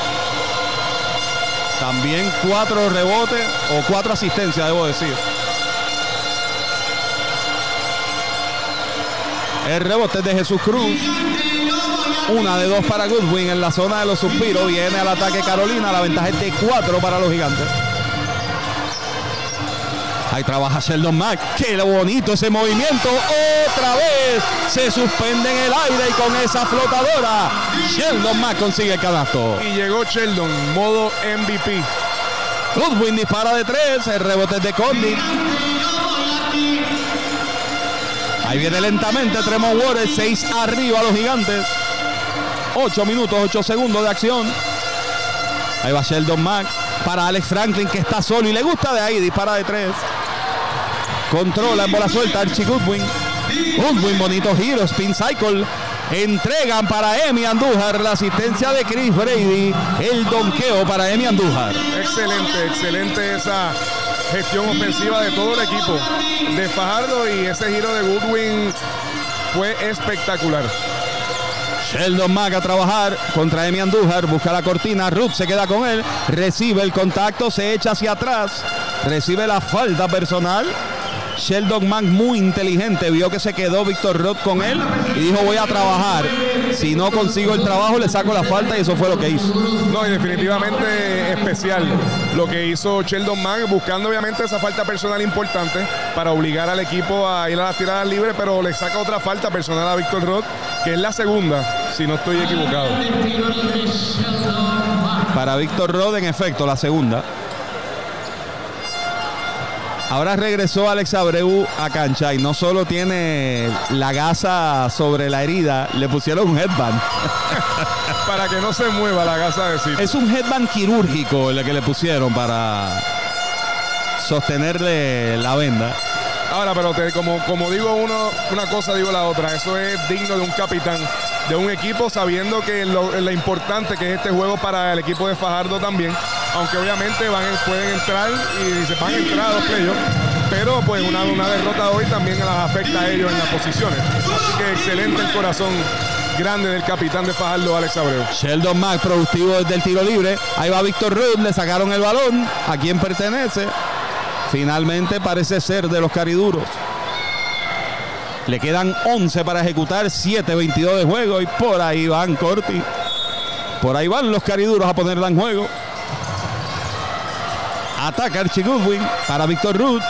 También 4 rebotes o 4 asistencias, debo decir. El rebote es de Jesús Cruz. 1 de 2 para Goodwin en la zona de los suspiros. Viene al ataque Carolina, la ventaja es de 4 para los Gigantes. Ahí trabaja Sheldon Mack. ¡Qué bonito ese movimiento! Otra vez se suspende en el aire y con esa flotadora Sheldon Mack consigue el canasto. Y llegó Sheldon, modo MVP. Goodwin dispara de 3. El rebote es de Condit. Ahí viene lentamente Tremont Waters, 6 arriba los Gigantes. 8 minutos, 8 segundos de acción. Ahí va Sheldon Mack para Alex Franklin, que está solo y le gusta de ahí, dispara de 3. Controla en bola suelta Archie Goodwin. Goodwin, bonito giro, spin cycle. Entregan para Emi Andújar, la asistencia de Chris Brady, el donqueo para Emi Andújar. Excelente, excelente esa gestión ofensiva de todo el equipo de Fajardo, y ese giro de Goodwin fue espectacular. Sheldon Mack a trabajar contra Emi Andújar, busca la cortina, Ruth se queda con él, recibe el contacto, se echa hacia atrás, recibe la falta personal. Sheldon Mack muy inteligente, vio que se quedó Víctor Roth con él y dijo: voy a trabajar, si no consigo el trabajo le saco la falta, y eso fue lo que hizo. No, y definitivamente especial lo que hizo Sheldon Mack, buscando obviamente esa falta personal importante para obligar al equipo a ir a las tiradas libres, pero le saca otra falta personal a Víctor Roth, que es la segunda, si no estoy equivocado. Para Víctor Roth, en efecto, la segunda. Ahora regresó Alex Abreu a cancha y no solo tiene la gasa sobre la herida, le pusieron un headband. Para que no se mueva la gasa de sitio. Es un headband quirúrgico el que le pusieron para sostenerle la venda. Ahora, pero como digo una cosa, digo la otra. Eso es digno de un capitán de un equipo, sabiendo que lo importante que es este juego para el equipo de Fajardo también. Aunque obviamente pueden entrar y se van a entrar a los playoffs, pero pues una derrota hoy también las afecta a ellos en las posiciones. Así que excelente el corazón grande del capitán de Fajardo, Alex Abreu. Sheldon Mack productivo desde el tiro libre. Ahí va Víctor Roth, le sacaron el balón. ¿A quién pertenece? Finalmente parece ser de los cariduros. Le quedan 11 para ejecutar, 7:22 de juego, y por ahí van Corti. Por ahí van los cariduros a ponerla en juego. Ataca Archie Goodwin para Víctor Roth.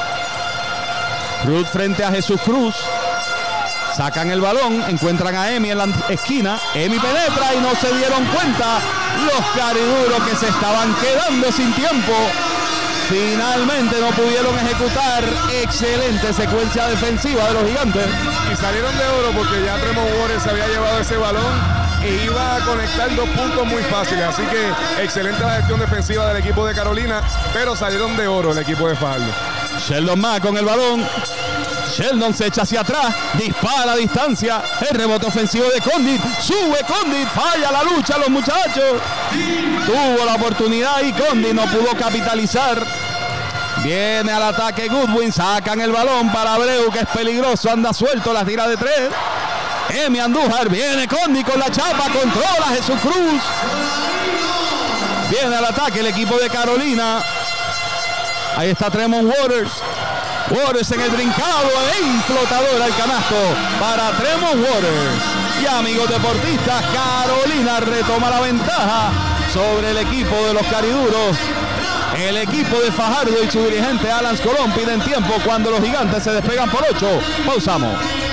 Roth frente a Jesús Cruz. Sacan el balón, encuentran a Emi en la esquina. Emi penetra y no se dieron cuenta los cariduros que se estaban quedando sin tiempo. Finalmente no pudieron ejecutar. Excelente secuencia defensiva de los Gigantes. Y salieron de oro porque ya Tremont Waters se había llevado ese balón e iba a conectar 2 puntos muy fáciles. Así que excelente la gestión defensiva del equipo de Carolina, pero salieron de oro el equipo de Fajardo. Sheldon Mack con el balón. Sheldon se echa hacia atrás, dispara a distancia. El rebote ofensivo de Condit. Sube Condit, falla la lucha los muchachos. Tuvo la oportunidad y Condit no pudo capitalizar. Viene al ataque Goodwin, sacan el balón para Abreu, que es peligroso, anda suelto, la tira de 3. Emi Andújar, viene Condit con la chapa, controla Jesús Cruz. Viene al ataque el equipo de Carolina. Ahí está Tremont Waters. Waters en el brincado e flotador al canasto para Tremont Waters. Y amigos deportistas, Carolina retoma la ventaja sobre el equipo de los cariduros. El equipo de Fajardo y su dirigente Alan Colón piden tiempo cuando los Gigantes se despegan por 8. Pausamos.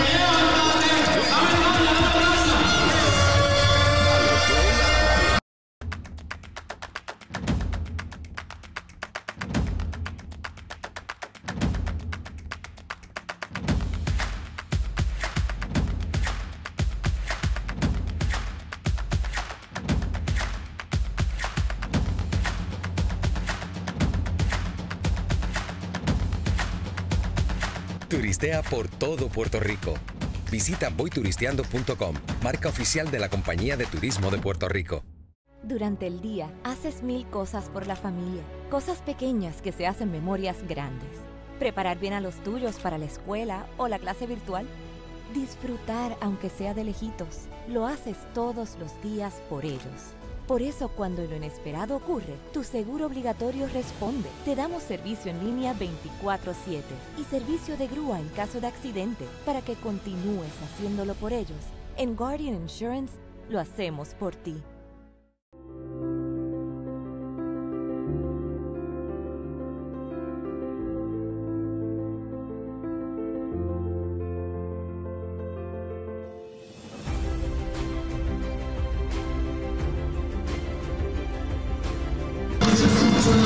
Turistea por todo Puerto Rico. Visita voyturisteando.com, marca oficial de la Compañía de Turismo de Puerto Rico. Durante el día, haces 1000 cosas por la familia. Cosas pequeñas que se hacen memorias grandes. Preparar bien a los tuyos para la escuela o la clase virtual. Disfrutar aunque sea de lejitos. Lo haces todos los días por ellos. Por eso, cuando lo inesperado ocurre, tu seguro obligatorio responde. Te damos servicio en línea 24/7 y servicio de grúa en caso de accidente para que continúes haciéndolo por ellos. En Guardian Insurance, lo hacemos por ti.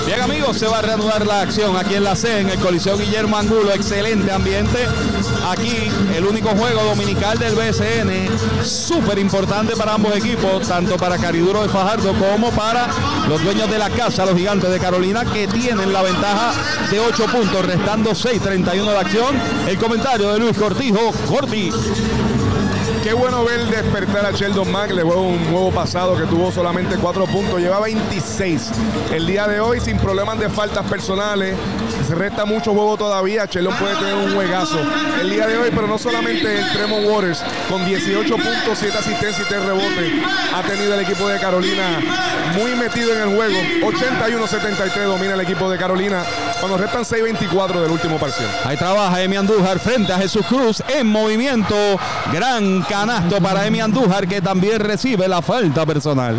Bien, amigos, se va a reanudar la acción aquí en la C, en el Coliseo Guillermo Angulo. Excelente ambiente aquí, el único juego dominical del BCN, súper importante para ambos equipos, tanto para Cariduro de Fajardo como para los dueños de la casa, los Gigantes de Carolina, que tienen la ventaja de 8 puntos, restando 6:31 de acción. El comentario de Luis Cortijo. Corti. Qué bueno ver despertar a Sheldon Mack. Le fue un juego pasado que tuvo solamente 4 puntos, lleva 26. El día de hoy sin problemas de faltas personales. Se resta mucho juego todavía. Sheldon puede tener un juegazo el día de hoy, pero no solamente el Tremont Waters, con 18 puntos, 7 asistencias y 3 rebotes, ha tenido el equipo de Carolina muy metido en el juego. 81-73 domina el equipo de Carolina cuando restan 6:24 del último parcial. Ahí trabaja Emi Andújar frente a Jesús Cruz en movimiento. Gran canasto para Emi Andújar, que también recibe la falta personal.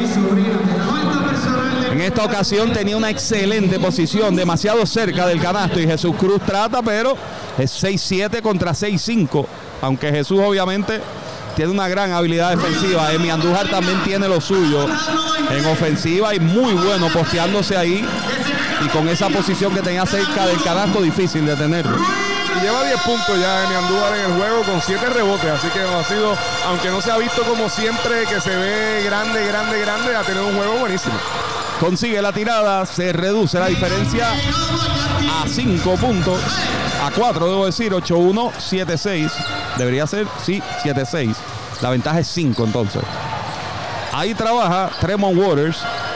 En esta ocasión tenía una excelente posición, demasiado cerca del canasto, y Jesús Cruz trata, pero es 6-7 contra 6-5, aunque Jesús obviamente tiene una gran habilidad defensiva. Emi Andújar también tiene lo suyo en ofensiva y muy bueno posteándose ahí, y con esa posición que tenía cerca del canasto, difícil de tenerlo. Y lleva 10 puntos ya Emi Andújar en el juego con 7 rebotes, así que ha sido, aunque no se ha visto como siempre que se ve grande, ha tenido un juego buenísimo. Consigue la tirada, se reduce la diferencia a 5 puntos, a 4 debo decir, 8-1, 7-6, debería ser, sí, 7-6, la ventaja es 5 entonces. Ahí trabaja Tremont Waters.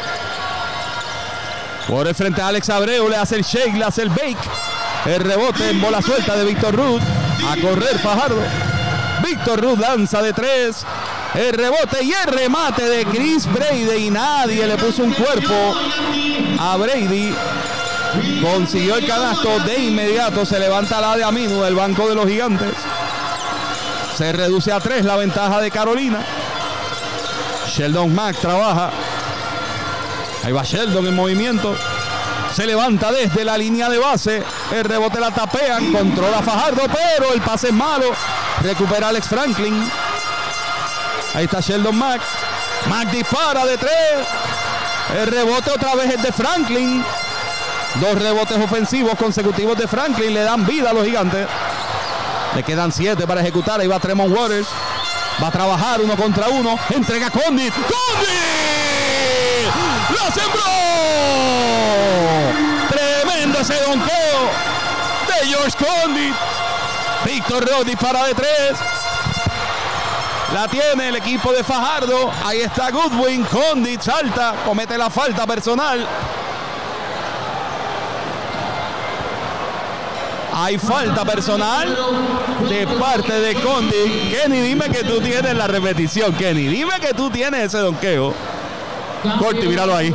Waters frente a Alex Abreu, le hace el shake, le hace el bake. El rebote en bola suelta de Víctor Ruth. A correr Fajardo. Víctor Ruth lanza de 3. El rebote y el remate de Chris Brady. Y nadie le puso un cuerpo a Brady. Consiguió el canasto de inmediato. Se levanta la de Aminu del banco de los Gigantes. Se reduce a 3 la ventaja de Carolina. Sheldon Mack trabaja. Ahí va Sheldon en movimiento. Se levanta desde la línea de base. El rebote la tapean. Controla Fajardo, pero el pase es malo. Recupera Alex Franklin. Ahí está Sheldon Mack. Mack dispara de 3. El rebote otra vez es de Franklin. 2 rebotes ofensivos consecutivos de Franklin. Le dan vida a los Gigantes. Le quedan 7 para ejecutar. Ahí va Tremont Waters. Va a trabajar 1 contra 1. Entrega Condit. ¡Condit! ¡La sembró! Tremendo ese donqueo de George Condit. Víctor Roth dispara de 3. La tiene el equipo de Fajardo. Ahí está Goodwin. Condit salta, comete la falta personal. Hay falta personal de parte de Condit. Kenny, dime que tú tienes la repetición. Kenny, dime que tú tienes ese donqueo. Corti, míralo ahí.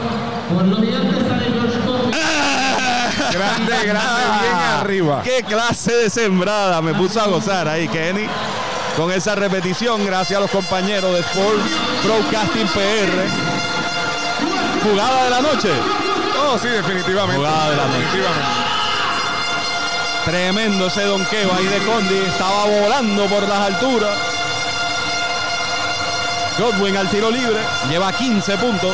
Grande, bien arriba. Qué clase de sembrada. Me puso a gozar ahí, Kenny, con esa repetición. Gracias a los compañeros de Sport Broadcasting PR. Jugada de la noche. Oh, sí, definitivamente. Jugada de la noche. Tremendo ese donqueo ahí de Condit. Estaba volando por las alturas. Godwin al tiro libre. Lleva 15 puntos.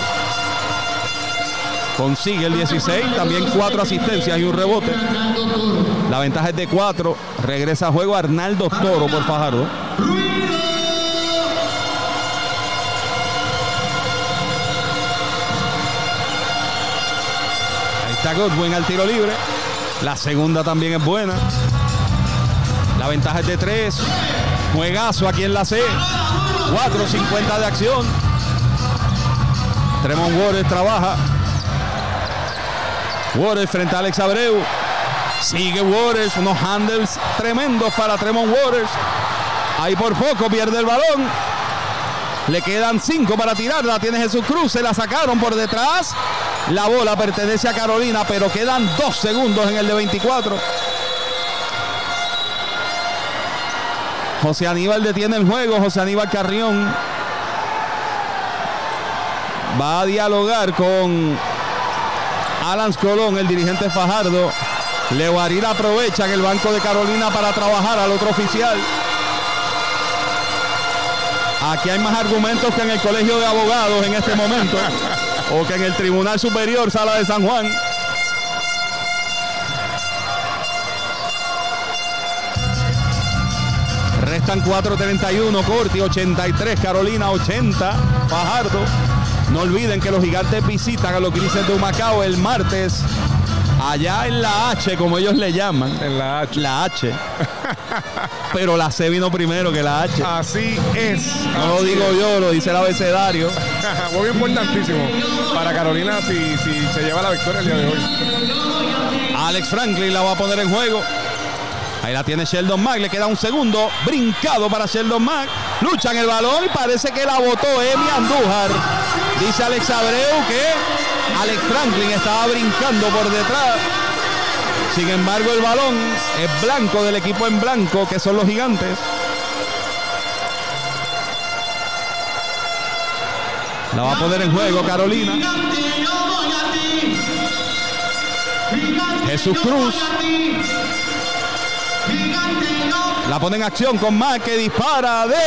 Consigue el 16. También 4 asistencias y un rebote. La ventaja es de 4. Regresa a juego Arnaldo Toro por Fajardo. Ahí está Godwin al tiro libre. La segunda también es buena. La ventaja es de 3. Juegazo aquí en la C. 4:50 de acción. Tremont Waters trabaja. Waters frente a Alex Abreu. Sigue Waters. Unos handles tremendos para Tremont Waters. Ahí por poco pierde el balón. Le quedan 5 para tirarla. Tiene Jesús Cruz. Se la sacaron por detrás. La bola pertenece a Carolina, pero quedan 2 segundos en el de 24. José Aníbal detiene el juego. José Aníbal Carrión va a dialogar con Alan Colón, el dirigente Fajardo. Lewaril aprovecha en el banco de Carolina para trabajar al otro oficial. Aquí hay más argumentos que en el colegio de abogados en este momento. O que en el Tribunal Superior, Sala de San Juan. Restan 4:31, Corti 83, Carolina 80, Fajardo. No olviden que los Gigantes visitan a los Grises de Humacao el martes, allá en la H, como ellos le llaman. En la H. La H. Pero la C vino primero que la H. Así es. No lo digo yo, lo dice el abecedario. Muy importantísimo para Carolina si se lleva la victoria el día de hoy. Alex Franklin la va a poner en juego. Ahí la tiene Sheldon Mack, le queda un segundo. Brincado para Sheldon Mack. Luchan el balón y parece que la botó Emi Andújar. Dice Alex Abreu que Alex Franklin estaba brincando por detrás. Sin embargo, el balón es blanco del equipo en blanco, que son los Gigantes. La va a poner en juego Carolina. Jesús Cruz. La pone en acción con Mack, que dispara de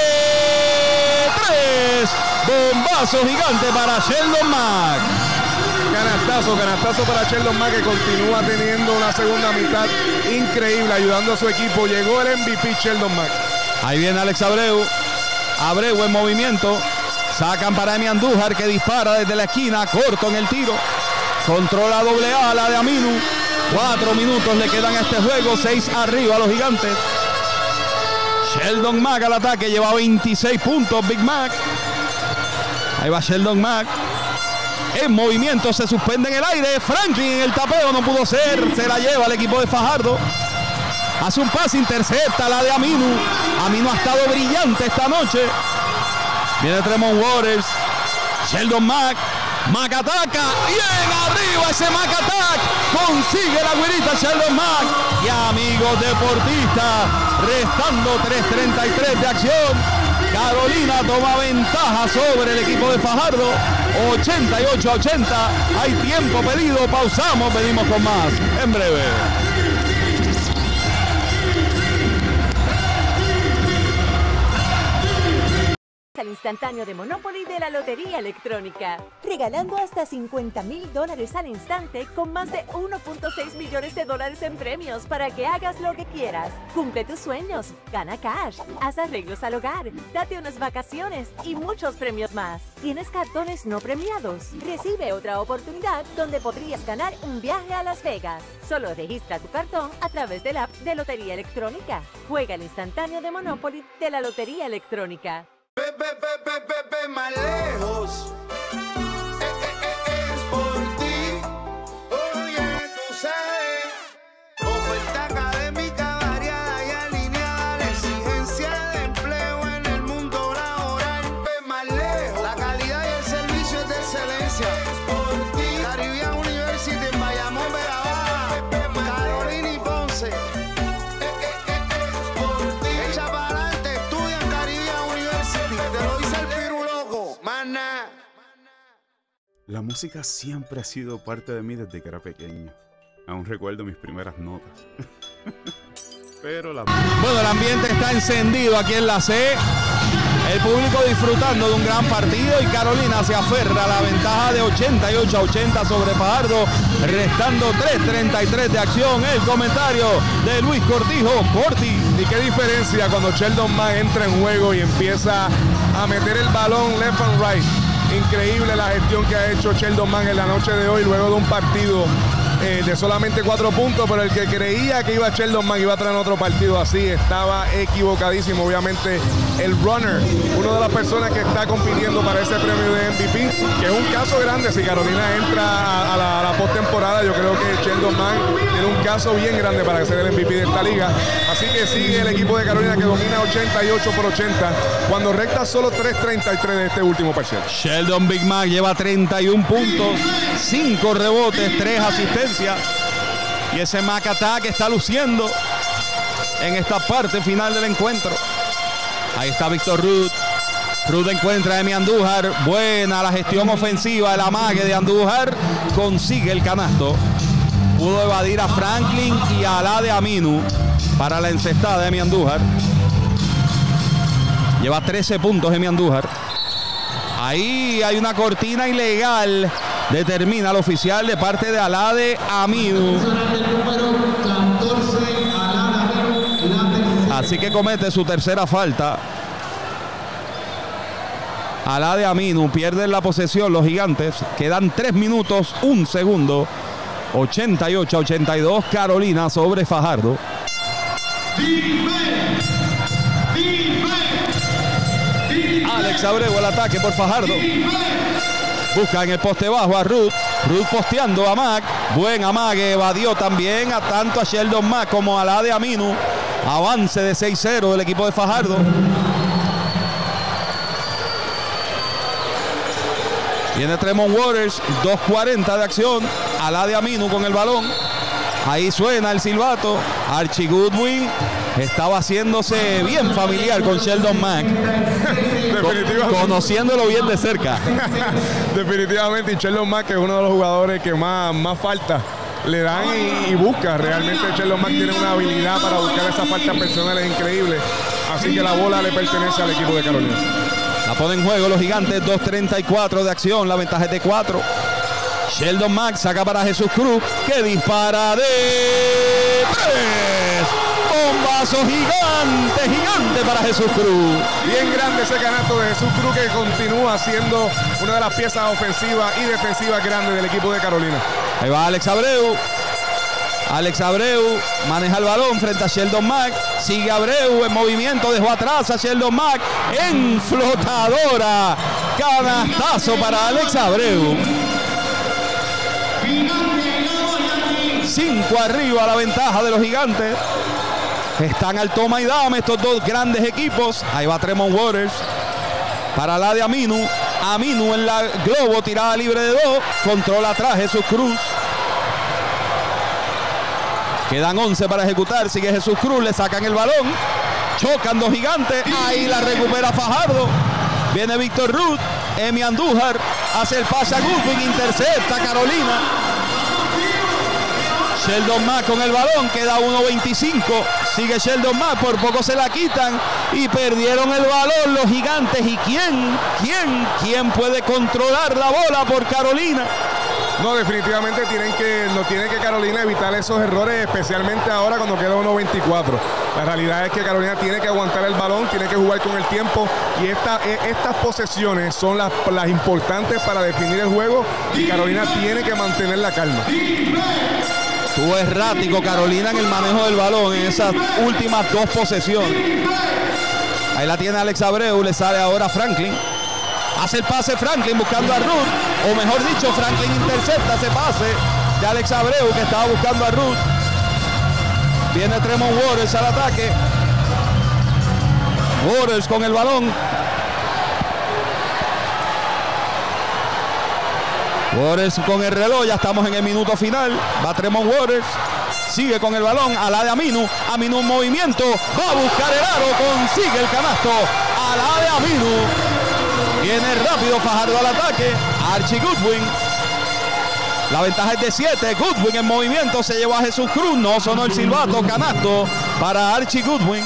3. Bombazo gigante para Sheldon Mack. Canastazo para Sheldon Mack, que continúa teniendo una segunda mitad increíble, ayudando a su equipo. Llegó el MVP Sheldon Mack. Ahí viene Alex Abreu. Abreu en movimiento. Sacan para Emi Andújar, que dispara desde la esquina, corto en el tiro. Controla AA la de Aminu. 4 minutos le quedan a este juego, 6 arriba a los Gigantes. Sheldon Mack al ataque, lleva 26 puntos Big Mac. Ahí va Sheldon Mack. En movimiento, se suspende en el aire. Franklin en el tapeo, no pudo ser. Se la lleva el equipo de Fajardo. Hace un pase, intercepta la de Aminu. Aminu ha estado brillante esta noche. Viene Tremont Waters. Sheldon Mack. Mack ataca. Bien arriba ese Mack attack. Consigue la güerita Sheldon Mack. Y amigos deportistas, restando 3:33 de acción. Carolina toma ventaja sobre el equipo de Fajardo. 88-80. Hay tiempo pedido. Pausamos. Venimos con más en breve. Al instantáneo de Monopoly de la Lotería Electrónica, regalando hasta $50,000 al instante con más de 1.6 millones de dólares en premios para que hagas lo que quieras. Cumple tus sueños, gana cash, haz arreglos al hogar, date unas vacaciones y muchos premios más. ¿Tienes cartones no premiados? Recibe otra oportunidad donde podrías ganar un viaje a Las Vegas. Solo registra tu cartón a través de la app de Lotería Electrónica. Juega el instantáneo de Monopoly de la Lotería Electrónica. Más lejos. Es por ti. Oye, tú sabes. Oferta académica variada y alineada. La exigencia de empleo en el mundo laboral. Ve más lejos. La calidad y el servicio es de excelencia. Es por ti. Caribbean University en Bayamón, Vega Baja, Carolina y Ponce. La música siempre ha sido parte de mí desde que era pequeño. Aún recuerdo mis primeras notas. Pero Bueno, el ambiente está encendido aquí en la C. El público disfrutando de un gran partido y Carolina se aferra a la ventaja de 88-80 sobre Fajardo, restando 3:33 de acción. El comentario de Luis Cortijo. Corti. ¿Y qué diferencia cuando Sheldon Mack entra en juego y empieza a meter el balón left and right? Increíble la gestión que ha hecho Sheldon Mack en la noche de hoy, luego de un partido de solamente 4 puntos, pero el que creía que iba Sheldon Mack iba a traer otro partido así estaba equivocadísimo. Obviamente el runner, una de las personas que está compitiendo para ese premio de MVP, que es un caso grande. Si Carolina entra a la postemporada, yo creo que Sheldon Mack tiene un caso bien grande para ser el MVP de esta liga. Así que sigue el equipo de Carolina, que domina 88-80 cuando recta solo 3:33 de este último parcial. Sheldon Big Mack lleva 31 puntos, 5 rebotes, 3 asistencias. Y ese Mack attack está luciendo en esta parte final del encuentro. Ahí está Víctor Ruth. Ruth encuentra a Emi Andújar. Buena la gestión ofensiva, el amague de Andújar. Consigue el canasto. Pudo evadir a Franklin y a la de Aminu para la encestada de Emi Andújar. Lleva 13 puntos Emi Andújar. Ahí hay una cortina ilegal, determina el oficial de parte de Alade Aminu. Así que comete su tercera falta. Alade Aminu, pierden la posesión los gigantes. Quedan 3 minutos, 1 segundo. 88-82 Carolina sobre Fajardo. Alex Abreu, el ataque por Fajardo. Busca en el poste bajo a Ruth. Ruth posteando a Mac. Buen amague, evadió también a tanto a Sheldon Mac como a Alade Aminu. Avance de 6-0 del equipo de Fajardo. Viene Tremont Waters, 2:40 de acción. Alade Aminu con el balón. Ahí suena el silbato. Archie Goodwin estaba haciéndose bien familiar con Sheldon Mac. Conociéndolo bien de cerca. Definitivamente, y Sheldon Mac es uno de los jugadores que más falta le dan y busca. Realmente Sheldon Mac tiene una habilidad para buscar esas faltas personales increíbles. Así que la bola le pertenece al equipo de Carolina. La ponen en juego los gigantes, 2:34 de acción, la ventaja es de 4. Sheldon Mac saca para Jesús Cruz, que dispara de 3. Bombazo gigante para Jesús Cruz. Bien grande ese canasto de Jesús Cruz, que continúa siendo una de las piezas ofensivas y defensivas grandes del equipo de Carolina. Ahí va Alex Abreu. Alex Abreu maneja el balón frente a Sheldon Mac. Sigue Abreu en movimiento, dejó atrás a Sheldon Mac en flotadora. Canastazo para Alex Abreu. 5 arriba la ventaja de los gigantes. Están al toma y dame estos dos grandes equipos. Ahí va Tremont Waters para la de Aminu. Aminu en la globo, tirada libre de 2. Controla atrás Jesús Cruz. Quedan 11 para ejecutar. Sigue Jesús Cruz, le sacan el balón. Chocan dos gigantes. Ahí la recupera Fajardo. Viene Víctor Ruth. Emi Andújar hace el pase a Goodwin. Intercepta Carolina. Sheldon Mac con el balón. Queda 1:25. Sigue Sheldon Mac. Por poco se la quitan. Y perdieron el balón los gigantes. ¿Y quién puede controlar la bola por Carolina? No, definitivamente tiene que Carolina evitar esos errores, especialmente ahora cuando queda 1:24. La realidad es que Carolina tiene que aguantar el balón, tiene que jugar con el tiempo, y estas posesiones son las importantes para definir el juego, y Carolina tiene que mantener la calma. Estuvo errático Carolina en el manejo del balón en esas últimas 2 posesiones. Ahí la tiene Alex Abreu, le sale ahora Franklin. Hace el pase Franklin buscando a Ruth, o mejor dicho, Franklin intercepta ese pase de Alex Abreu, que estaba buscando a Ruth. Viene Tremont Waters al ataque. Waters con el balón. Waters con el reloj, ya estamos en el minuto final. Va Tremont Waters, sigue con el balón. Alade Aminu, Aminu en movimiento, va a buscar el aro, consigue el canasto. Alade Aminu. Viene rápido Fajardo al ataque. Archie Goodwin. La ventaja es de 7. Goodwin en movimiento. Se llevó a Jesús Cruz. No sonó el silbato. Canasto para Archie Goodwin.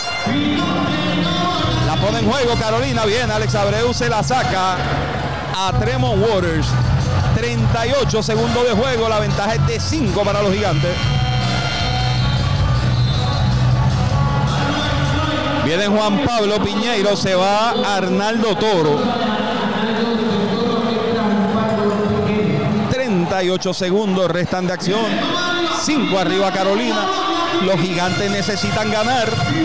La pone en juego Carolina. Bien, Alex Abreu se la saca a Tremont Waters. 38 segundos de juego. La ventaja es de 5 para los gigantes. Viene Juan Pablo Piñeiro, se va Arnaldo Toro. 38 segundos restan de acción. 5 arriba Carolina. Los gigantes necesitan ganar.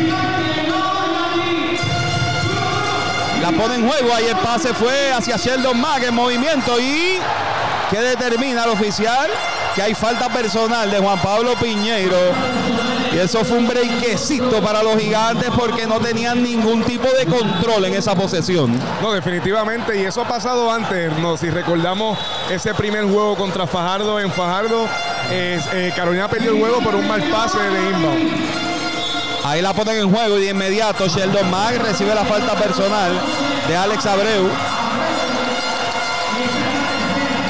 La pone en juego. Ahí el pase fue hacia Sheldon Mac en movimiento. ¿Y qué determina el oficial? Que hay falta personal de Juan Pablo Piñeiro. Y eso fue un breakcito para los gigantes, porque no tenían ningún tipo de control en esa posesión. No, definitivamente, y eso ha pasado antes. No, si recordamos ese primer juego contra Fajardo en Fajardo, Carolina perdió el juego por un mal pase de inbound. Ahí la ponen en juego y de inmediato Sheldon Mac recibe la falta personal de Alex Abreu.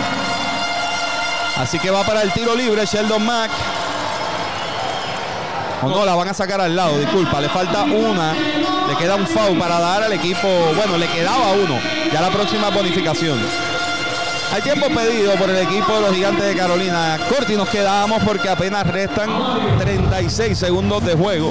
Así que va para el tiro libre Sheldon Mac. O no, la van a sacar al lado, disculpa. Le falta una. Le queda un foul para dar al equipo. Bueno, le quedaba uno. Ya la próxima bonificación. Hay tiempo pedido por el equipo de los Gigantes de Carolina. Corti, nos quedamos porque apenas restan 36 segundos de juego.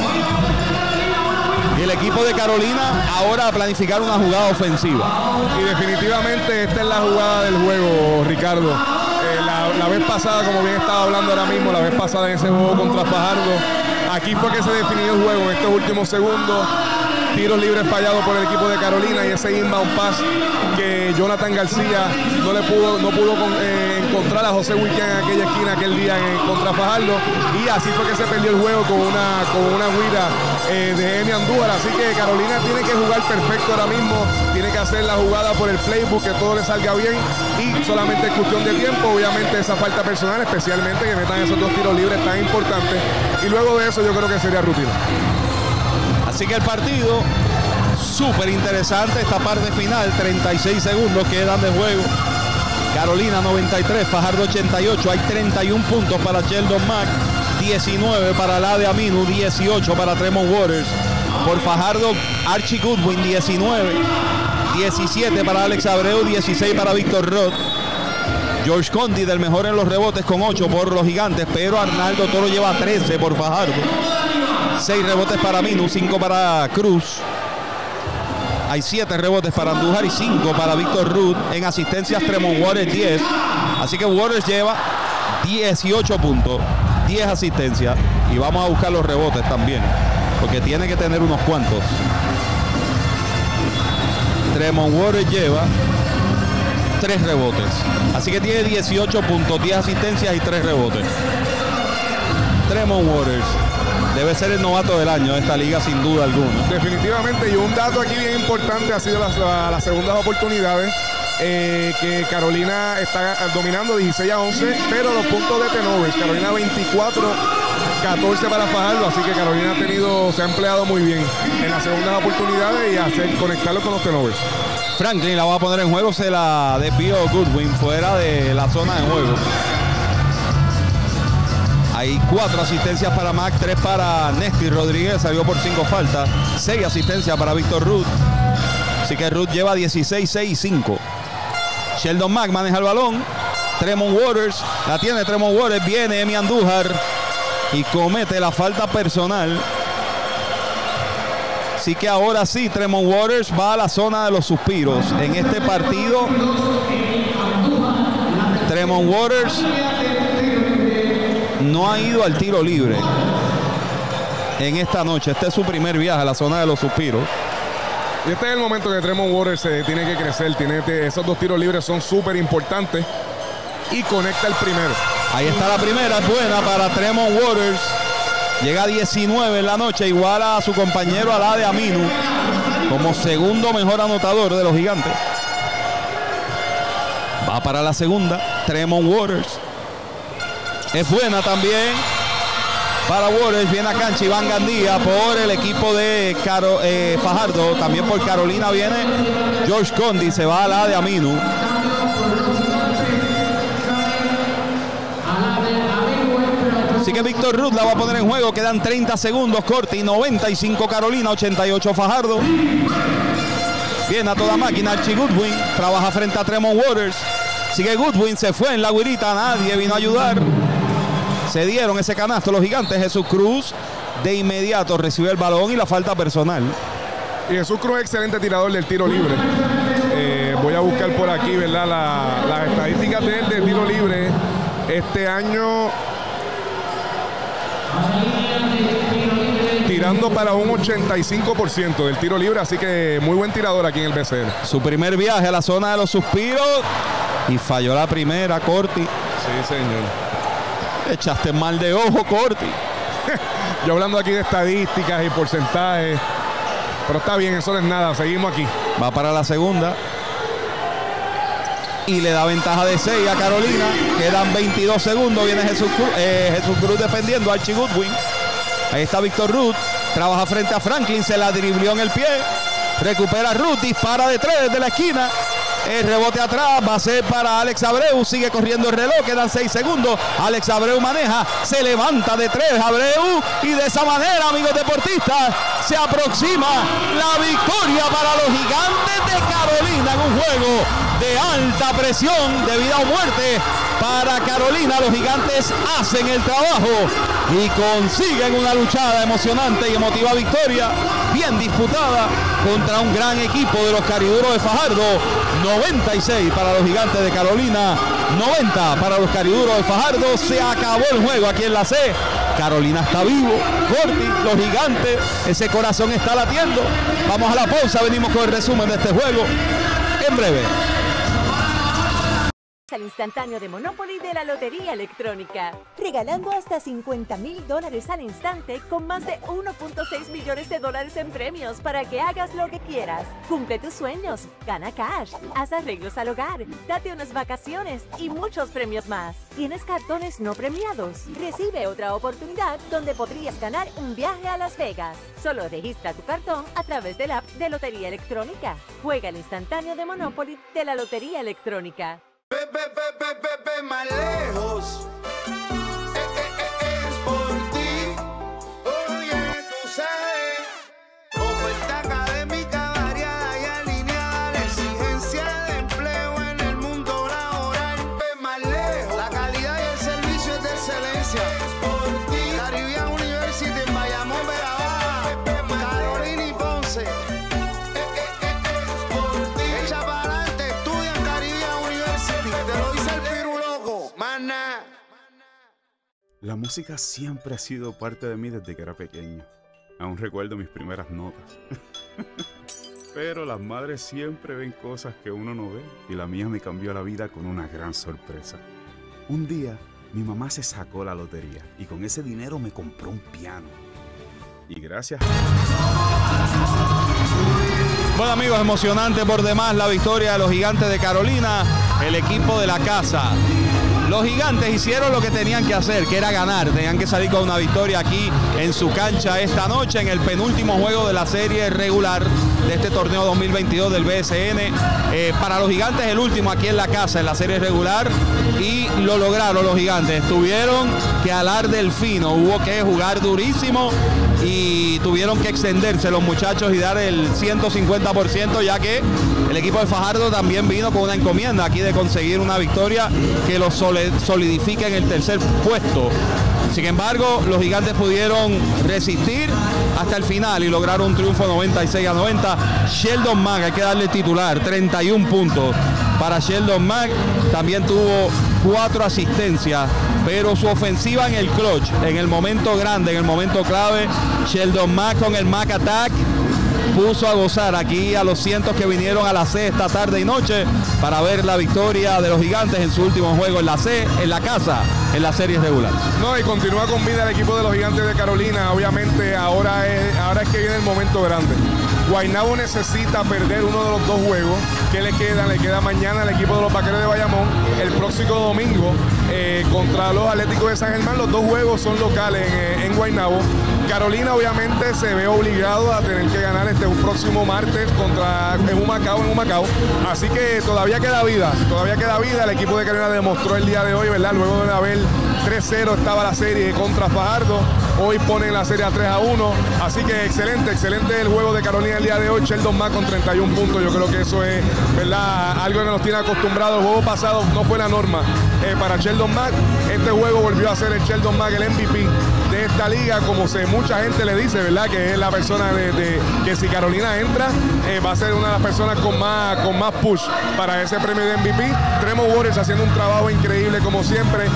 Y el equipo de Carolina ahora a planificar una jugada ofensiva. Y definitivamente esta es la jugada del juego, Ricardo. La vez pasada, como bien estaba hablando ahora mismo, la vez pasada en ese juego contra Fajardo, aquí fue que se definió el juego en estos últimos segundos. Tiros libres fallados por el equipo de Carolina y ese inbound pass que Jonathan García no pudo encontrar a José Wilkin en aquella esquina aquel día contra Fajardo, y así fue que se perdió el juego con una guira de Emi Andújar. Así que Carolina tiene que jugar perfecto ahora mismo, tiene que hacer la jugada por el playbook, que todo le salga bien, y solamente es cuestión de tiempo. Obviamente esa falta personal, especialmente que metan esos 2 tiros libres tan importantes, y luego de eso yo creo que sería rutina. Así que el partido súper interesante, esta parte final, 36 segundos quedan de juego. Carolina 93, Fajardo 88, hay 31 puntos para Sheldon Mack, 19 para Lade Aminu, 18 para Tremont Waters. Por Fajardo, Archie Goodwin 19, 17 para Alex Abreu, 16 para Víctor Roth. George Conti del mejor en los rebotes con 8 por los Gigantes, pero Arnaldo Toro lleva 13 por Fajardo. 6 rebotes para Minu, 5 para Cruz. Hay 7 rebotes para Andújar y 5 para Víctor Ruth. En asistencias Tremont Waters 10. Así que Waters lleva 18 puntos, 10 asistencias. Y vamos a buscar los rebotes también, porque tiene que tener unos cuantos. Tremont Waters lleva 3 rebotes. Así que tiene 18 puntos, 10 asistencias y 3 rebotes. Tremont Waters debe ser el novato del año de esta liga, sin duda alguna. Definitivamente, y un dato aquí bien importante ha sido las segundas oportunidades, que Carolina está dominando 16-11, pero los puntos de turnovers, Carolina 24-14 para Fajardo, así que Carolina se ha empleado muy bien en las segundas oportunidades y conectarlo con los turnovers. Franklin la va a poner en juego, se la desvió Goodwin fuera de la zona de juego. Hay 4 asistencias para Mac, 3 para Néstor Rodríguez, salió por 5 faltas, 6 asistencias para Víctor Ruth. Así que Ruth lleva 16, 6 y 5. Sheldon Mack maneja el balón. Tremont Waters, la tiene Tremont Waters, viene Emi Andújar y comete la falta personal. Así que ahora sí, Tremont Waters va a la zona de los suspiros. En este partido, Tremont Waters no ha ido al tiro libre en esta noche. Este es su primer viaje a la zona de los suspiros. Y este es el momento que Tremont Waters tiene que crecer. Esos 2 tiros libres son súper importantes. Y conecta el primero. Ahí está la primera, es buena para Tremont Waters. Llega a 19 en la noche, igual a su compañero Alade Aminu, como segundo mejor anotador de los Gigantes. Va para la segunda, Tremont Waters. Es buena también para Waters. Viene a cancha Iván Gandía por el equipo de Fajardo. También por Carolina viene George Condi. Se va a la de Aminu. Así que Víctor Ruth la va a poner en juego. Quedan 30 segundos. Corti, 95 Carolina, 88 Fajardo. Viene a toda máquina Archie Goodwin. Trabaja frente a Tremont Waters. Así que Goodwin se fue en la guirita. Nadie vino a ayudar. Se dieron ese canasto los Gigantes. Jesús Cruz de inmediato recibe el balón y la falta personal. Y Jesús Cruz es excelente tirador del tiro libre. Voy a buscar por aquí, ¿verdad? Las estadísticas de él de tiro libre. Este año tirando para un 85% del tiro libre. Así que muy buen tirador aquí en el BCN. Su primer viaje a la zona de los suspiros. Y falló la primera, Corti. Sí, señor. Echaste mal de ojo, Corti. Yo hablando aquí de estadísticas y porcentajes. Pero está bien, eso no es nada. Seguimos aquí. Va para la segunda. Y le da ventaja de 6 a Carolina. Quedan 22 segundos. Viene Jesús Cruz defendiendo a Archie Goodwin. Ahí está Víctor Ruth. Trabaja frente a Franklin. Se la driblió en el pie. Recupera Ruth. Dispara de 3 desde la esquina. El rebote atrás va a ser para Alex Abreu. Sigue corriendo el reloj. Quedan 6 segundos. Alex Abreu maneja. Se levanta de 3 Abreu. Y de esa manera, amigos deportistas, se aproxima la victoria para los Gigantes de Carolina en un juego de alta presión, de vida o muerte para Carolina. Los Gigantes hacen el trabajo y consiguen una luchada emocionante y emotiva victoria, bien disputada contra un gran equipo de los Cariduros de Fajardo. 96 para los Gigantes de Carolina, 90 para los Cariduros de Fajardo. Se acabó el juego aquí en la C. Carolina está vivo, Corti, los Gigantes, ese corazón está latiendo. Vamos a la pausa, venimos con el resumen de este juego en breve. Al instantáneo de Monopoly de la Lotería Electrónica, regalando hasta $50,000 al instante con más de 1.6 millones de dólares en premios para que hagas lo que quieras. Cumple tus sueños, gana cash, haz arreglos al hogar, date unas vacaciones y muchos premios más. ¿Tienes cartones no premiados? Recibe otra oportunidad donde podrías ganar un viaje a Las Vegas. Solo registra tu cartón a través del app de Lotería Electrónica. Juega el instantáneo de Monopoly de la Lotería Electrónica. Más lejos. Es por ti. Oye, tú sabes. Oferta académica variada y alineada a la exigencia de empleo en el mundo laboral. Ve más lejos. La calidad y el servicio es de excelencia. Es por ti. Caribbean University en Bayamón, Vega Baja, Carolina y Ponce. Es por ti. Echa para adelante, estudia en Caribbean University. Te lo dice el Piru Loco, maná. La música siempre ha sido parte de mí desde que era pequeño. Aún recuerdo mis primeras notas. Pero las madres siempre ven cosas que uno no ve. Y la mía me cambió la vida con una gran sorpresa. Un día, mi mamá se sacó la lotería y con ese dinero me compró un piano. Y gracias. Bueno, amigos, emocionante por demás la victoria de los Gigantes de Carolina, el equipo de la casa. Los Gigantes hicieron lo que tenían que hacer, que era ganar. Tenían que salir con una victoria aquí en su cancha esta noche, en el penúltimo juego de la serie regular de este torneo 2022 del BSN. Para los Gigantes el último aquí en la casa, en la serie regular, y lo lograron los Gigantes. Tuvieron que alar del fino, hubo que jugar durísimo y tuvieron que extenderse los muchachos y dar el 150%, ya que el equipo de Fajardo también vino con una encomienda aquí de conseguir una victoria que los solidifica en el tercer puesto. Sin embargo, los Gigantes pudieron resistir hasta el final y lograron un triunfo 96-90. Sheldon Mack, hay que darle titular, 31 puntos para Sheldon Mack. También tuvo 4 asistencias, pero su ofensiva en el clutch, en el momento grande, en el momento clave, Sheldon Mack con el Mack Attack puso a gozar aquí a los cientos que vinieron a la C esta tarde y noche para ver la victoria de los Gigantes en su último juego en la C, en la casa, en la serie regular. No, y continúa con vida el equipo de los Gigantes de Carolina. Obviamente ahora es que viene el momento grande. Guaynabo necesita perder uno de los 2 juegos que le queda mañana al equipo de los Vaqueros de Bayamón, el próximo domingo contra los Atléticos de San Germán. Los 2 juegos son locales en Guaynabo. Carolina obviamente se ve obligado a tener que ganar un próximo martes en Humacao. Así que todavía queda vida. El equipo de Carolina demostró el día de hoy, ¿verdad? Luego de haber 3-0 estaba la serie contra Fajardo. Hoy ponen la serie a 3-1. Así que excelente el juego de Carolina el día de hoy. Sheldon Mack con 31 puntos. Yo creo que eso es, ¿verdad?, algo que nos tiene acostumbrados. El juego pasado no fue la norma para Sheldon Mack. Este juego volvió a ser el Sheldon Mack, el MVP de esta liga, como mucha gente le dice, ¿verdad?, que es la persona que si Carolina entra, va a ser una de las personas con más push para ese premio de MVP. Tremont Waters haciendo un trabajo increíble como siempre,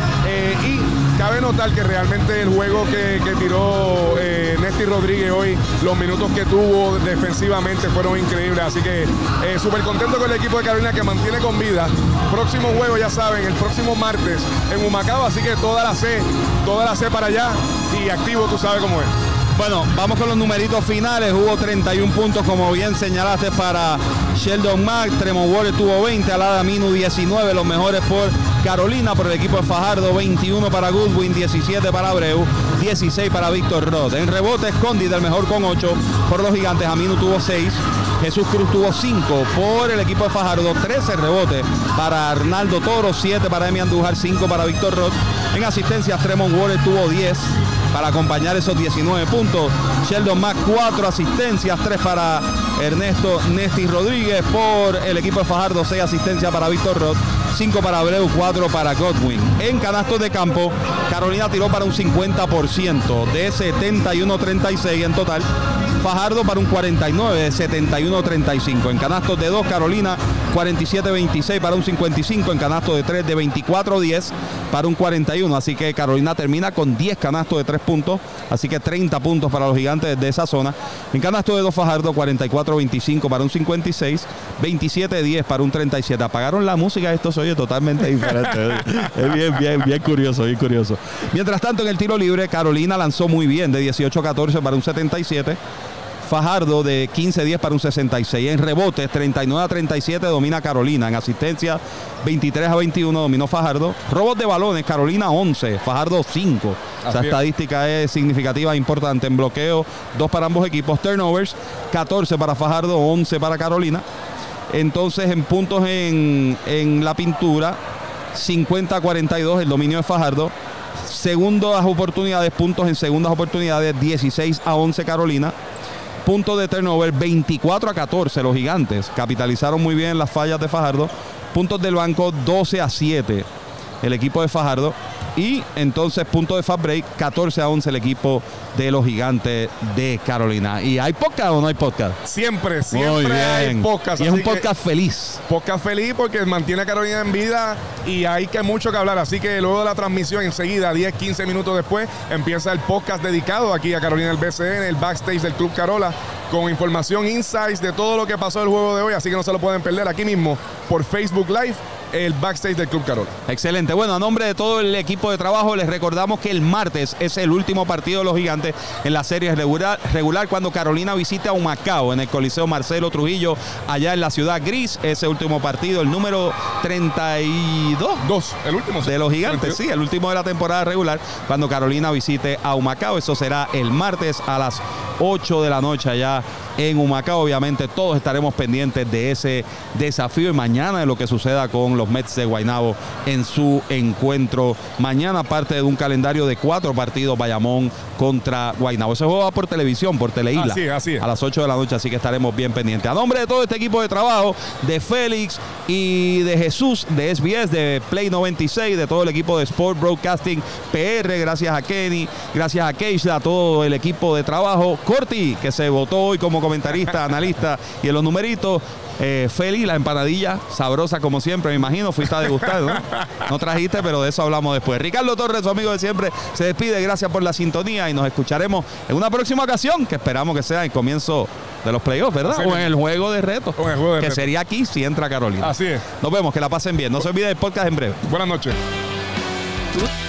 y cabe notar que realmente el juego que tiró Nesty Rodríguez hoy, los minutos que tuvo defensivamente fueron increíbles, así que súper contento con el equipo de Carolina que mantiene con vida. Próximo juego, ya saben, el próximo martes en Humacao, así que toda la C para allá y activo, tú sabes cómo es. Bueno, vamos con los numeritos finales. Hubo 31 puntos, como bien señalaste, para Sheldon Mack, Tremont Waters tuvo 20, Alada Minu 19, los mejores por Carolina. Por el equipo de Fajardo, 21 para Goodwin, 17 para Abreu, 16 para Víctor Roth. En rebotes, Condit el mejor con 8 por los Gigantes, Aminu tuvo 6, Jesús Cruz tuvo 5 por el equipo de Fajardo, 13 rebotes para Arnaldo Toro, 7 para Emi Andújar, 5 para Víctor Roth. En asistencias, Tremont Waters tuvo 10 para acompañar esos 19 puntos. Sheldon Mack 4 asistencias, 3 para Ernesto Nesti Rodríguez. Por el equipo de Fajardo, 6 asistencias para Víctor Roth, 5 para Abreu, 4 para Godwin. En canastos de campo, Carolina tiró para un 50% de 71-36 en total. Fajardo para un 49 de 71-35. En canastos de 2, Carolina 47-26 para un 55. En canastos de 3, de 24-10 para un 41. Así que Carolina termina con 10 canastos de 3 puntos. Así que 30 puntos para los Gigantes de esa zona. En canastos de 2, Fajardo 44-25 para un 56. 27-10 para un 37. Apagaron la música, esto se oye totalmente diferente. Es bien curioso, bien curioso. Mientras tanto, en el tiro libre, Carolina lanzó muy bien de 18-14 para un 77. Fajardo de 15-10 para un 66. En rebotes, 39-37 domina Carolina. En asistencia, 23-21 dominó Fajardo. Robos de balones, Carolina 11, Fajardo 5. Esa estadística es significativa e importante. En bloqueo, 2 para ambos equipos. Turnovers, 14 para Fajardo, 11 para Carolina. Entonces, en puntos en la pintura, 50-42 el dominio de Fajardo. Segundas oportunidades, puntos en segundas oportunidades, 16-11 Carolina. Puntos de turnover, 24-14 los Gigantes. Capitalizaron muy bien las fallas de Fajardo. Puntos del banco, 12-7 el equipo de Fajardo. Y entonces puntos de fast break, 14-11 el equipo de los Gigantes de Carolina. ¿Y hay podcast o no hay podcast? Siempre hay podcast. Y es un podcast feliz. Podcast feliz porque mantiene a Carolina en vida y hay mucho que hablar. Así que luego de la transmisión, enseguida, 10-15 minutos después, empieza el podcast dedicado aquí a Carolina del BCN, el backstage del Club Carola, con información, insights de todo lo que pasó el juego de hoy. Así que no se lo pueden perder aquí mismo por Facebook Live, el backstage del Club Carola. Excelente. Bueno, a nombre de todo el equipo de trabajo, les recordamos que el martes es el último partido de los Gigantes en la serie regular cuando Carolina visita a Humacao en el Coliseo Marcelo Trujillo, allá en la ciudad gris. Ese último partido, el número 32 el último de los Gigantes, 32. Sí, el último de la temporada regular, cuando Carolina visite a Humacao. Eso será el martes a las 8 de la noche allá en Humacao. Obviamente todos estaremos pendientes de ese desafío y mañana de lo que suceda con los Mets de Guaynabo en su encuentro mañana, parte de un calendario de 4 partidos, Bayamón contra Guaynabo. Ese juego va por televisión, por Teleisla, así es. A las 8 de la noche, así que estaremos bien pendientes. A nombre de todo este equipo de trabajo, de Félix y de Jesús, de SBS, de Play 96, de todo el equipo de Sport Broadcasting PR, gracias a Kenny, gracias a Keishla, a todo el equipo de trabajo, Corti, que se votó hoy como comentarista, analista y en los numeritos, Feli, la empanadilla, sabrosa como siempre, me imagino, fuiste a degustar, ¿no? No trajiste, pero de eso hablamos después. Ricardo Torres, su amigo de siempre, se despide, gracias por la sintonía y nos escucharemos en una próxima ocasión, que esperamos que sea el comienzo de los playoffs, ¿verdad? O en el juego de retos, que sería aquí si entra Carolina. Así es. Nos vemos, que la pasen bien. No se olviden del podcast en breve. Buenas noches.